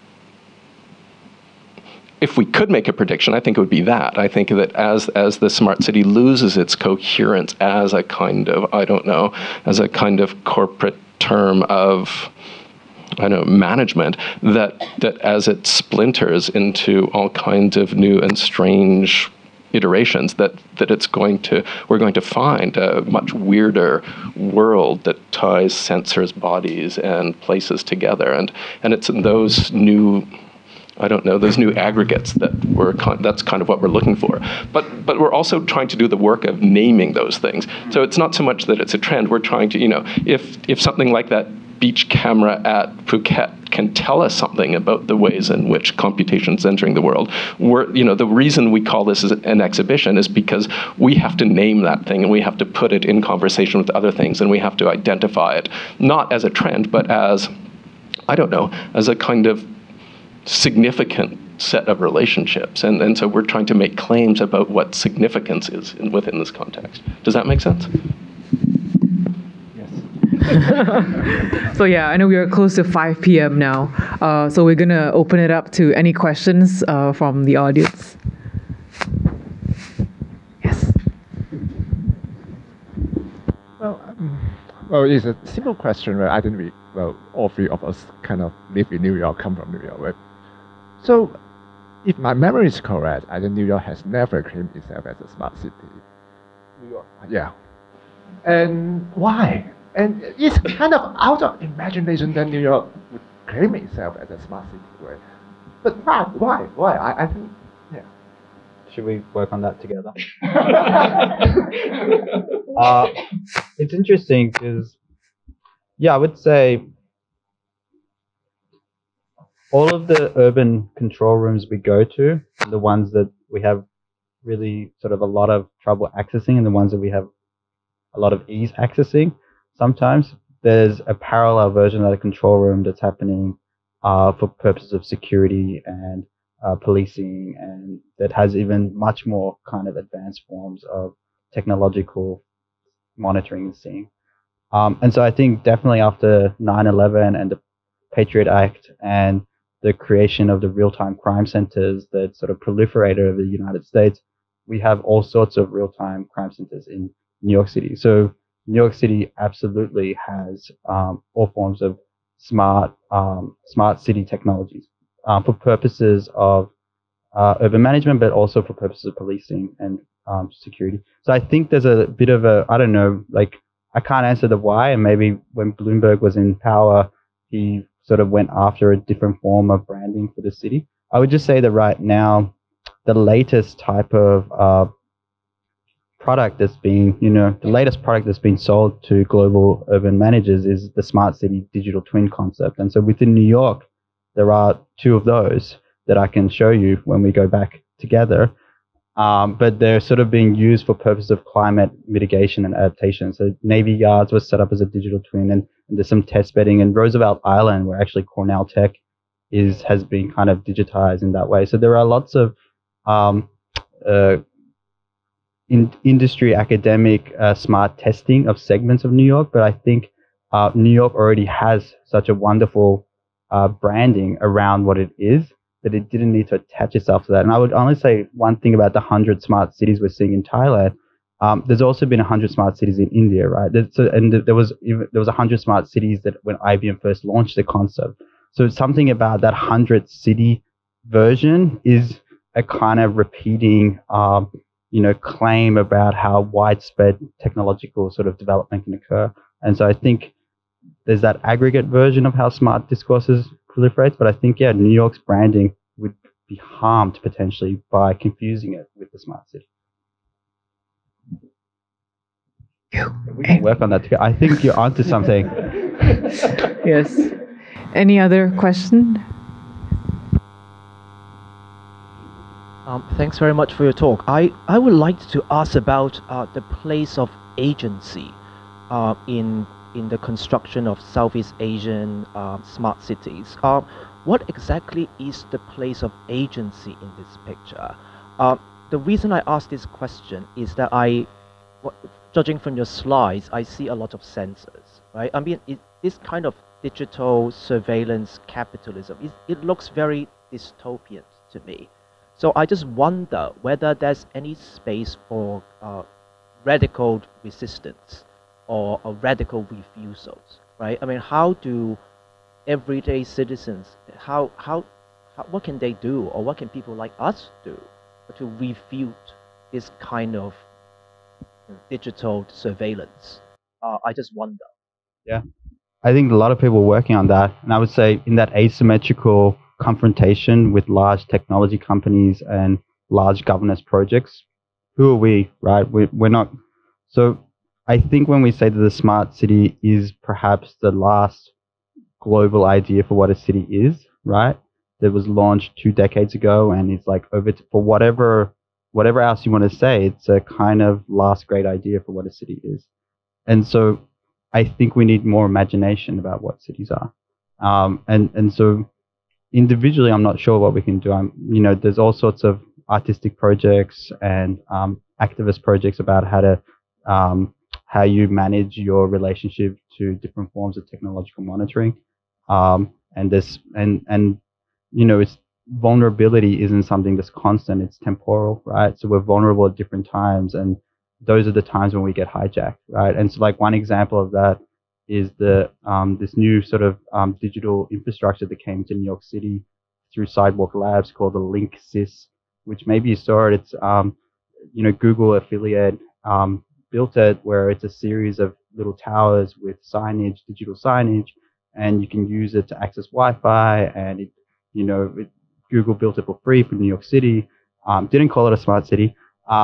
if we could make a prediction, I think it would be that. I think that as as the smart city loses its coherence as a kind of, I don't know, as a kind of corporate term of, I don't know, management, that that as it splinters into all kinds of new and strange iterations, that that it's going to, we're going to find a much weirder world that ties sensors, bodies, and places together, and and it's in those new, I don't know, those new aggregates that we're, that's kind of what we're looking for. But but we're also trying to do the work of naming those things. So it's not so much that it's a trend. We're trying to, you know, if if something like that beach camera at Phuket can tell us something about the ways in which computation is entering the world, we're, you know, the reason we call this an exhibition is because we have to name that thing, and we have to put it in conversation with other things, and we have to identify it, not as a trend, but as, I don't know, as a kind of significant set of relationships, and, and so we're trying to make claims about what significance is in, within this context. Does that make sense? So yeah, I know we are close to five p m now, uh, so we're gonna open it up to any questions uh, from the audience. Yes. Well, um, well, it's a simple question. Right? I think we, well, all three of us kind of live in New York, come from New York, right? So, if my memory is correct, I think New York has never claimed itself as a smart city. New York, yeah. And why? And it's kind of out of imagination that New York would claim itself as a smart city, right? But why? Why? Why? I, I think, yeah. Should we work on that together? uh, it's interesting because, yeah, I would say all of the urban control rooms we go to, the ones that we have really sort of a lot of trouble accessing and the ones that we have a lot of ease accessing, sometimes there's a parallel version of the control room that's happening uh, for purposes of security and uh, policing, and that has even much more kind of advanced forms of technological monitoring and seeing. Um, and so I think definitely after nine eleven and the Patriot Act and the creation of the real-time crime centers that sort of proliferated over the United States, we have all sorts of real-time crime centers in New York City. So New York City absolutely has um, all forms of smart um, smart city technologies uh, for purposes of uh, urban management, but also for purposes of policing and um, security. So I think there's a bit of a, I don't know, like I can't answer the why, and maybe when Bloomberg was in power, he sort of went after a different form of branding for the city. I would just say that right now, the latest type of uh, product that's being, you know, the latest product that's been sold to global urban managers is the smart city digital twin concept. And so within New York, there are two of those that I can show you when we go back together. Um, but they're sort of being used for purposes of climate mitigation and adaptation. So Navy Yards was set up as a digital twin, and, and there's some test bedding. And Roosevelt Island, where actually Cornell Tech is, has been kind of digitized in that way. So there are lots of um, uh, in industry academic uh, smart testing of segments of New York, but I think uh, New York already has such a wonderful uh, branding around what it is that it didn't need to attach itself to that. And I would only say one thing about the one hundred smart cities we're seeing in Thailand. Um, there's also been one hundred smart cities in India, right? So, and there was even, there was one hundred smart cities that when I B M first launched the concept. So something about that one hundred city version is a kind of repeating um, you know, claim about how widespread technological sort of development can occur. And so I think there's that aggregate version of how smart discourses proliferates, but I think, yeah, New York's branding would be harmed potentially by confusing it with the smart city. We can work on that together. I think you're onto something. Yes. Any other question? Um, thanks very much for your talk. I, I would like to ask about uh, the place of agency uh, in in the construction of Southeast Asian uh, smart cities. Uh, what exactly is the place of agency in this picture? Uh, the reason I ask this question is that I, judging from your slides, I see a lot of sensors, right? I mean, it, this kind of digital surveillance capitalism, it, it looks very dystopian to me. So I just wonder whether there's any space for uh, radical resistance or, or radical refusals, right? I mean, how do everyday citizens, how, how, how, what can they do, or what can people like us do to refute this kind of you know, digital surveillance? Uh, I just wonder. Yeah, I think a lot of people are working on that. And I would say in that asymmetrical confrontation with large technology companies and large governance projects, who are we, right? We, we're not. So I think when we say that the smart city is perhaps the last global idea for what a city is, right? That was launched two decades ago, and it's like over to, for whatever whatever else you want to say, it's a kind of last great idea for what a city is. And so I think we need more imagination about what cities are. Um, and and so individually, I'm not sure what we can do. I'm, you know, there's all sorts of artistic projects and um, activist projects about how to um, how you manage your relationship to different forms of technological monitoring. Um, and this and and you know, it's vulnerability isn't something that's constant. It's temporal, right? So we're vulnerable at different times, and those are the times when we get hijacked, right? And so, like, one example of that is the um, this new sort of um, digital infrastructure that came to New York City through Sidewalk Labs called the Link Sys, which maybe you saw it. It's um, you know, Google affiliate um, built it, where it's a series of little towers with signage, digital signage, and you can use it to access Wi-Fi. And it, you know, it, Google built it for free for New York City. Um, didn't call it a smart city.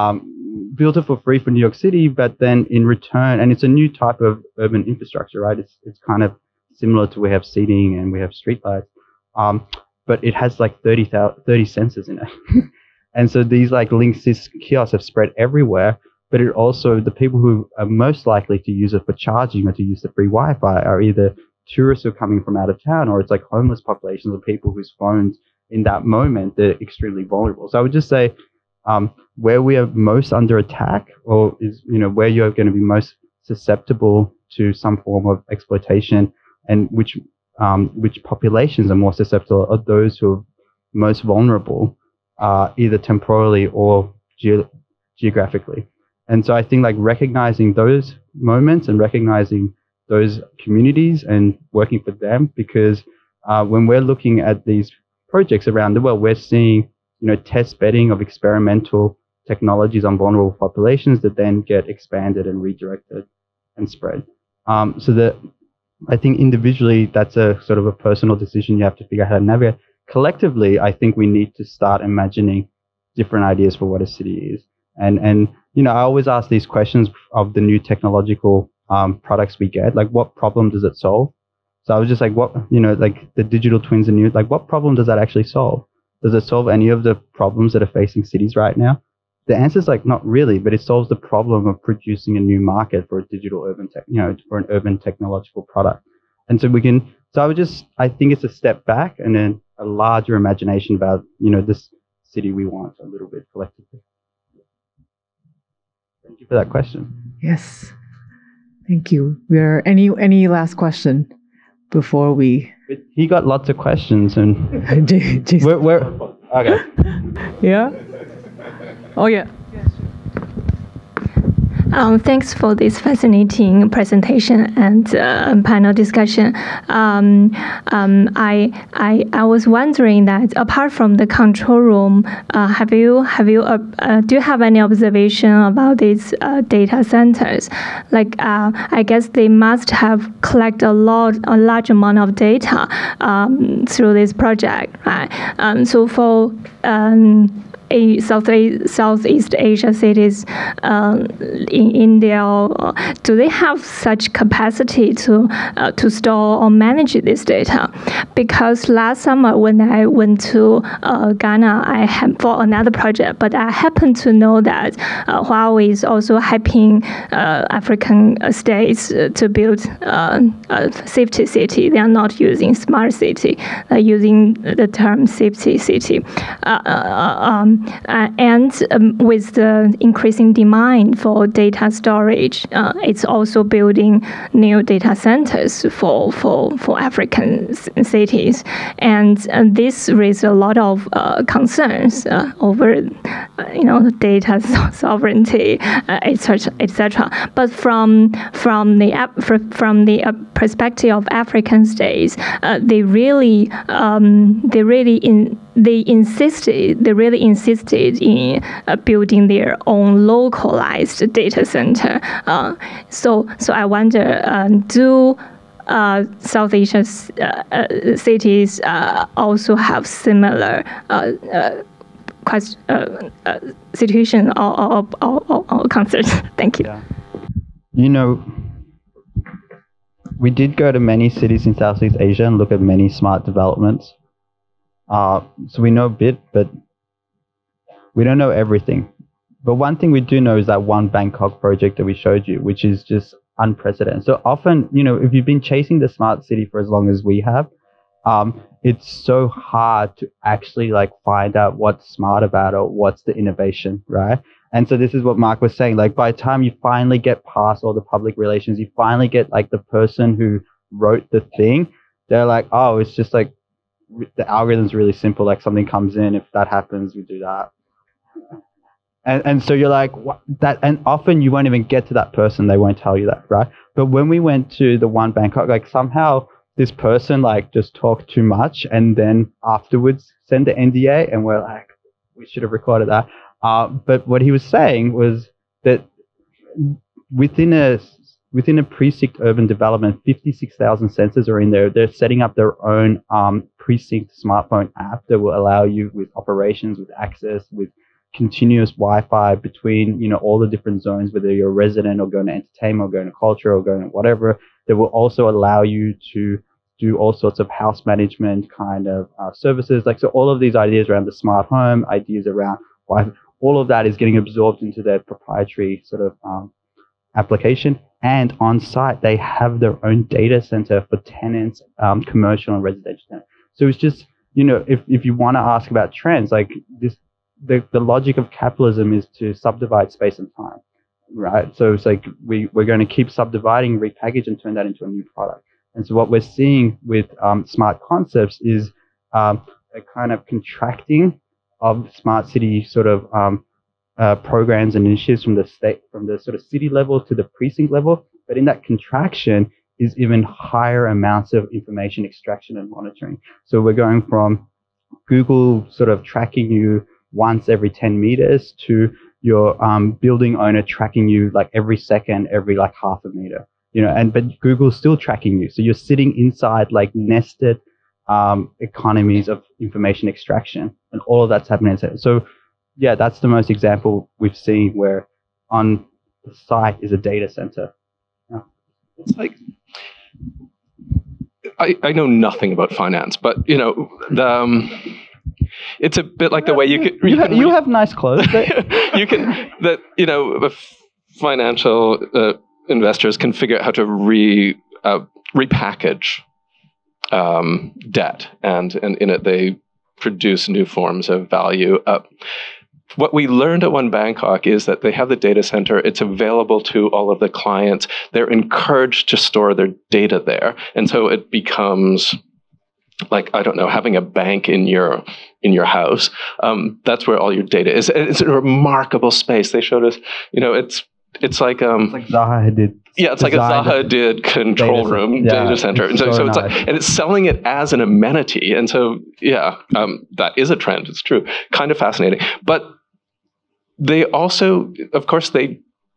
Um, built it for free for New York City, but then in return, and it's a new type of urban infrastructure, right? It's it's kind of similar to we have seating and we have streetlights, um, but it has like thirty, thirty sensors in it. And so these like Link Sys kiosks have spread everywhere, but it also, the people who are most likely to use it for charging or to use the free Wi-Fi are either tourists who are coming from out of town, or it's like homeless populations of people whose phones in that moment, they're extremely vulnerable. So I would just say, um, where we are most under attack, or is, you know, where you're going to be most susceptible to some form of exploitation, and which um, which populations are more susceptible, are those who are most vulnerable, uh, either temporally or ge- geographically. And so I think like recognizing those moments and recognizing those communities and working for them, because uh, when we're looking at these projects around the world, we're seeing, you know, test bedding of experimental technologies on vulnerable populations that then get expanded and redirected and spread. Um, so that I think individually, that's a sort of a personal decision you have to figure out how to navigate. Collectively, I think we need to start imagining different ideas for what a city is. And, and you know, I always ask these questions of the new technological um, products we get, like what problem does it solve? So I was just like, what, you know, like the digital twins and new, like what problem does that actually solve? Does it solve any of the problems that are facing cities right now? The answer is like, not really, but it solves the problem of producing a new market for a digital urban tech, you know, for an urban technological product. And so we can, so I would just, I think it's a step back and then a larger imagination about, you know, this city we want a little bit collectively. Thank you for that question. Yes. Thank you. We're any any last question before we? But he got lots of questions, and Jason. we're, we're okay. Yeah. Oh yeah. Um, thanks for this fascinating presentation and uh, panel discussion. Um, um, I, I I was wondering that apart from the control room, uh, have you have you uh, uh, do you have any observation about these uh, data centers? Like uh, I guess they must have collected a lot a large amount of data um, through this project, right? Um, so for um, A South Southeast Asia cities uh, in India, uh, do they have such capacity to uh, to store or manage this data? Because last summer when I went to uh, Ghana, I had for another project, but I happen to know that uh, Huawei is also helping uh, African states to build uh, a safety city. They are not using smart city, uh, using the term safety city. Uh, uh, um, Uh, and um, with the increasing demand for data storage, uh, it's also building new data centers for for, for African cities, and, and this raises a lot of uh, concerns uh, over, uh, you know, data sovereignty, uh, et cetera, et cetera. But from from the from the uh, perspective of African states, uh, they really um, they really in they insisted they really insisted in uh, building their own localized data center. Uh, so so I wonder, um, do uh, South Asian uh, uh, cities uh, also have similar uh, uh, quest, uh, uh, situation or, or, or, or, or concerns? Thank you. Yeah. You know, we did go to many cities in Southeast Asia and look at many smart developments. Uh, so we know a bit, but we don't know everything. But one thing we do know is that one Bangkok project that we showed you, which is just unprecedented. So often, you know, if you've been chasing the smart city for as long as we have, um, it's so hard to actually like find out what's smart about it, what's the innovation, right? And so this is what Mark was saying. Like by the time you finally get past all the public relations, you finally get like the person who wrote the thing. They're like, oh, it's just like the algorithm's really simple. Like something comes in, if that happens, we do that. And and so you're like, what, that, and often you won't even get to that person. They won't tell you that, right? But when we went to the one Bangkok, like somehow this person like just talked too much, and then afterwards send the N D A, and we're like, we should have recorded that. Uh, but what he was saying was that within a within a precinct urban development, fifty-six thousand sensors are in there. They're setting up their own um, precinct smartphone app that will allow you with operations, with access, with continuous Wi-Fi between, you know, all the different zones, whether you're a resident or going to entertainment or going to culture or going to whatever, that will also allow you to do all sorts of house management kind of uh, services. Like, so all of these ideas around the smart home, ideas around Wi-Fi, all of that is getting absorbed into their proprietary sort of um, application. And on site, they have their own data center for tenants, um, commercial and residential tenants. So it's just, you know, if, if you want to ask about trends, like this, The, the logic of capitalism is to subdivide space and time, right? So it's like we, we're going to keep subdividing, repackage, and turn that into a new product. And so what we're seeing with um, smart concepts is um, a kind of contracting of smart city sort of um, uh, programs and initiatives from the state, from the sort of city level to the precinct level. But in that contraction is even higher amounts of information extraction and monitoring. So we're going from Google sort of tracking you once every ten meters to your um, building owner tracking you like every second, every like half a meter, you know, and but Google's still tracking you. So you're sitting inside like nested um, economies of information extraction, and all of that's happening. So yeah, that's the most example we've seen where on the site is a data center. Yeah. It's like, I, I know nothing about finance, but you know, the, um, it's a bit like the way you could. You, you, have, you have nice clothes. You can that you know the financial uh, investors can figure out how to re uh, repackage um, debt, and and in it they produce new forms of value. Uh, what we learned at One Bangkok is that they have the data center. It's available to all of the clients. They're encouraged to store their data there, and so it becomes like, I don't know, having a bank in your in your house. Um, that's where all your data is. It's a remarkable space. They showed us, you know, it's it's like um, it's like Zaha did. Yeah, it's like a Zaha did control data room yeah, data center. And so, so so it's nice. like, and it's selling it as an amenity. And so, yeah, um, that is a trend. It's true. Kind of fascinating. But they also, of course, they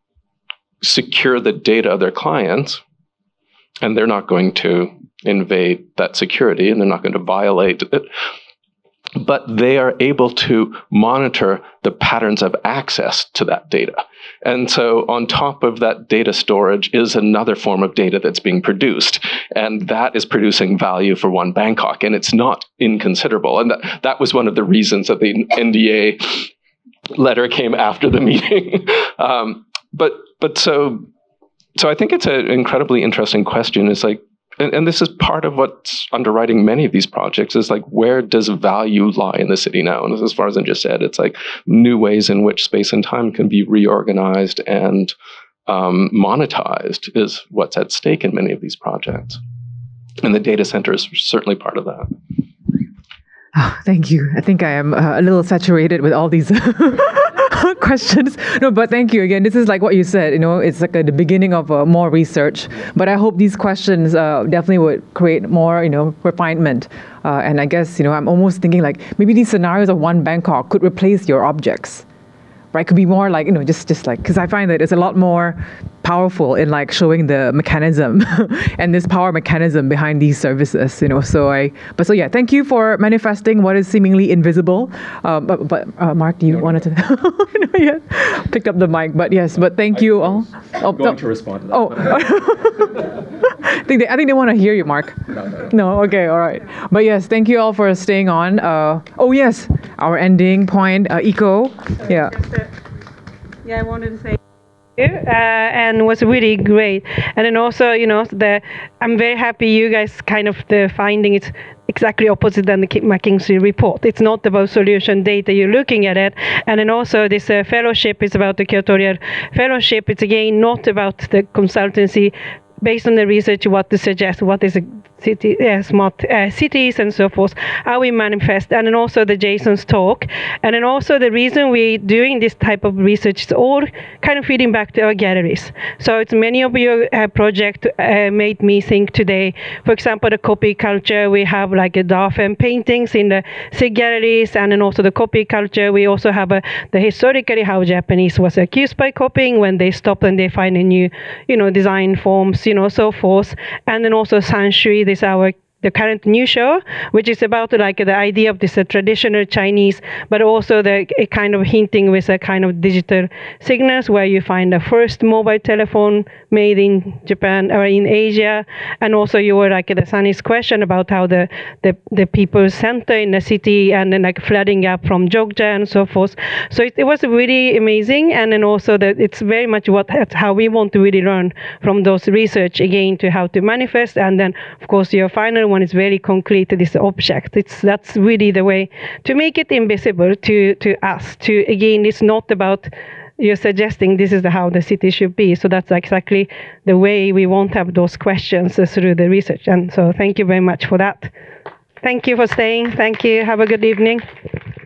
secure the data of their clients, and they're not going to invade that security, and they're not going to violate it. But they are able to monitor the patterns of access to that data. And so on top of that data storage is another form of data that's being produced. And that is producing value for One Bangkok. And it's not inconsiderable. And that, that was one of the reasons that the N D A letter came after the meeting. um, but but so so I think it's an incredibly interesting question. It's like, And, and this is part of what's underwriting many of these projects, is like, where does value lie in the city now? And as Farzin just said, it's like new ways in which space and time can be reorganized and um, monetized is what's at stake in many of these projects. And the data center is certainly part of that. Oh, thank you. I think I am uh, a little saturated with all these questions. No, but thank you again. This is like what you said, you know, it's like a, the beginning of uh, more research. But I hope these questions uh, definitely would create more, you know, refinement. Uh, and I guess, you know, I'm almost thinking like maybe these scenarios of One Bangkok could replace your objects. Right, could be more like, you know, just just like, because I find that it's a lot more powerful in like showing the mechanism and this power mechanism behind these services, you know. So I, but so yeah, thank you for manifesting what is seemingly invisible. Um, but but uh, Mark, do you wanted to? No, yeah, picked up the mic, but yes, but thank you all. I'm oh, going no. to respond to that. Oh, I think they, I think they want to hear you, Mark. No, no. No, okay, all right. But yes, thank you all for staying on. Uh, oh yes, our ending point, uh, eco. Yeah. Yeah, I wanted to say. Uh, and was really great. And then also, you know, the I'm very happy you guys kind of the finding it's exactly opposite than the McKinsey report. It's not about solution data, you're looking at it. And then also this uh, fellowship is about the curatorial fellowship. It's again not about the consultancy based on the research, what to suggest, what is a city, uh, smart uh, cities and so forth, how we manifest, and then also the Jason's talk. And then also the reason we're doing this type of research is all kind of feeding back to our galleries. So it's many of your uh, projects uh, made me think today, for example, the copy culture, we have like a Darfen paintings in the S I G galleries, and then also the copy culture, we also have a, the historically how Japanese was accused by copying when they stop and they find a new, you know, design forms, you know, so forth. And then also Shanzhai, this our the current new show, which is about like the idea of this uh, traditional Chinese, but also the uh, kind of hinting with a kind of digital signals where you find the first mobile telephone made in Japan or in Asia. And also you were like the Sunny's question about how the, the, the people center in the city and then like flooding up from Jogja and so forth. So it, it was really amazing. And then also that it's very much what how we want to really learn from those research again to how to manifest. And then of course your final one is very concrete to this object. It's that's really the way to make it invisible to to us. To again, it's not about you're suggesting this is the, how the city should be. So that's exactly the way we want to have those questions uh, through the research. And so thank you very much for that. Thank you for staying. Thank you. Have a good evening.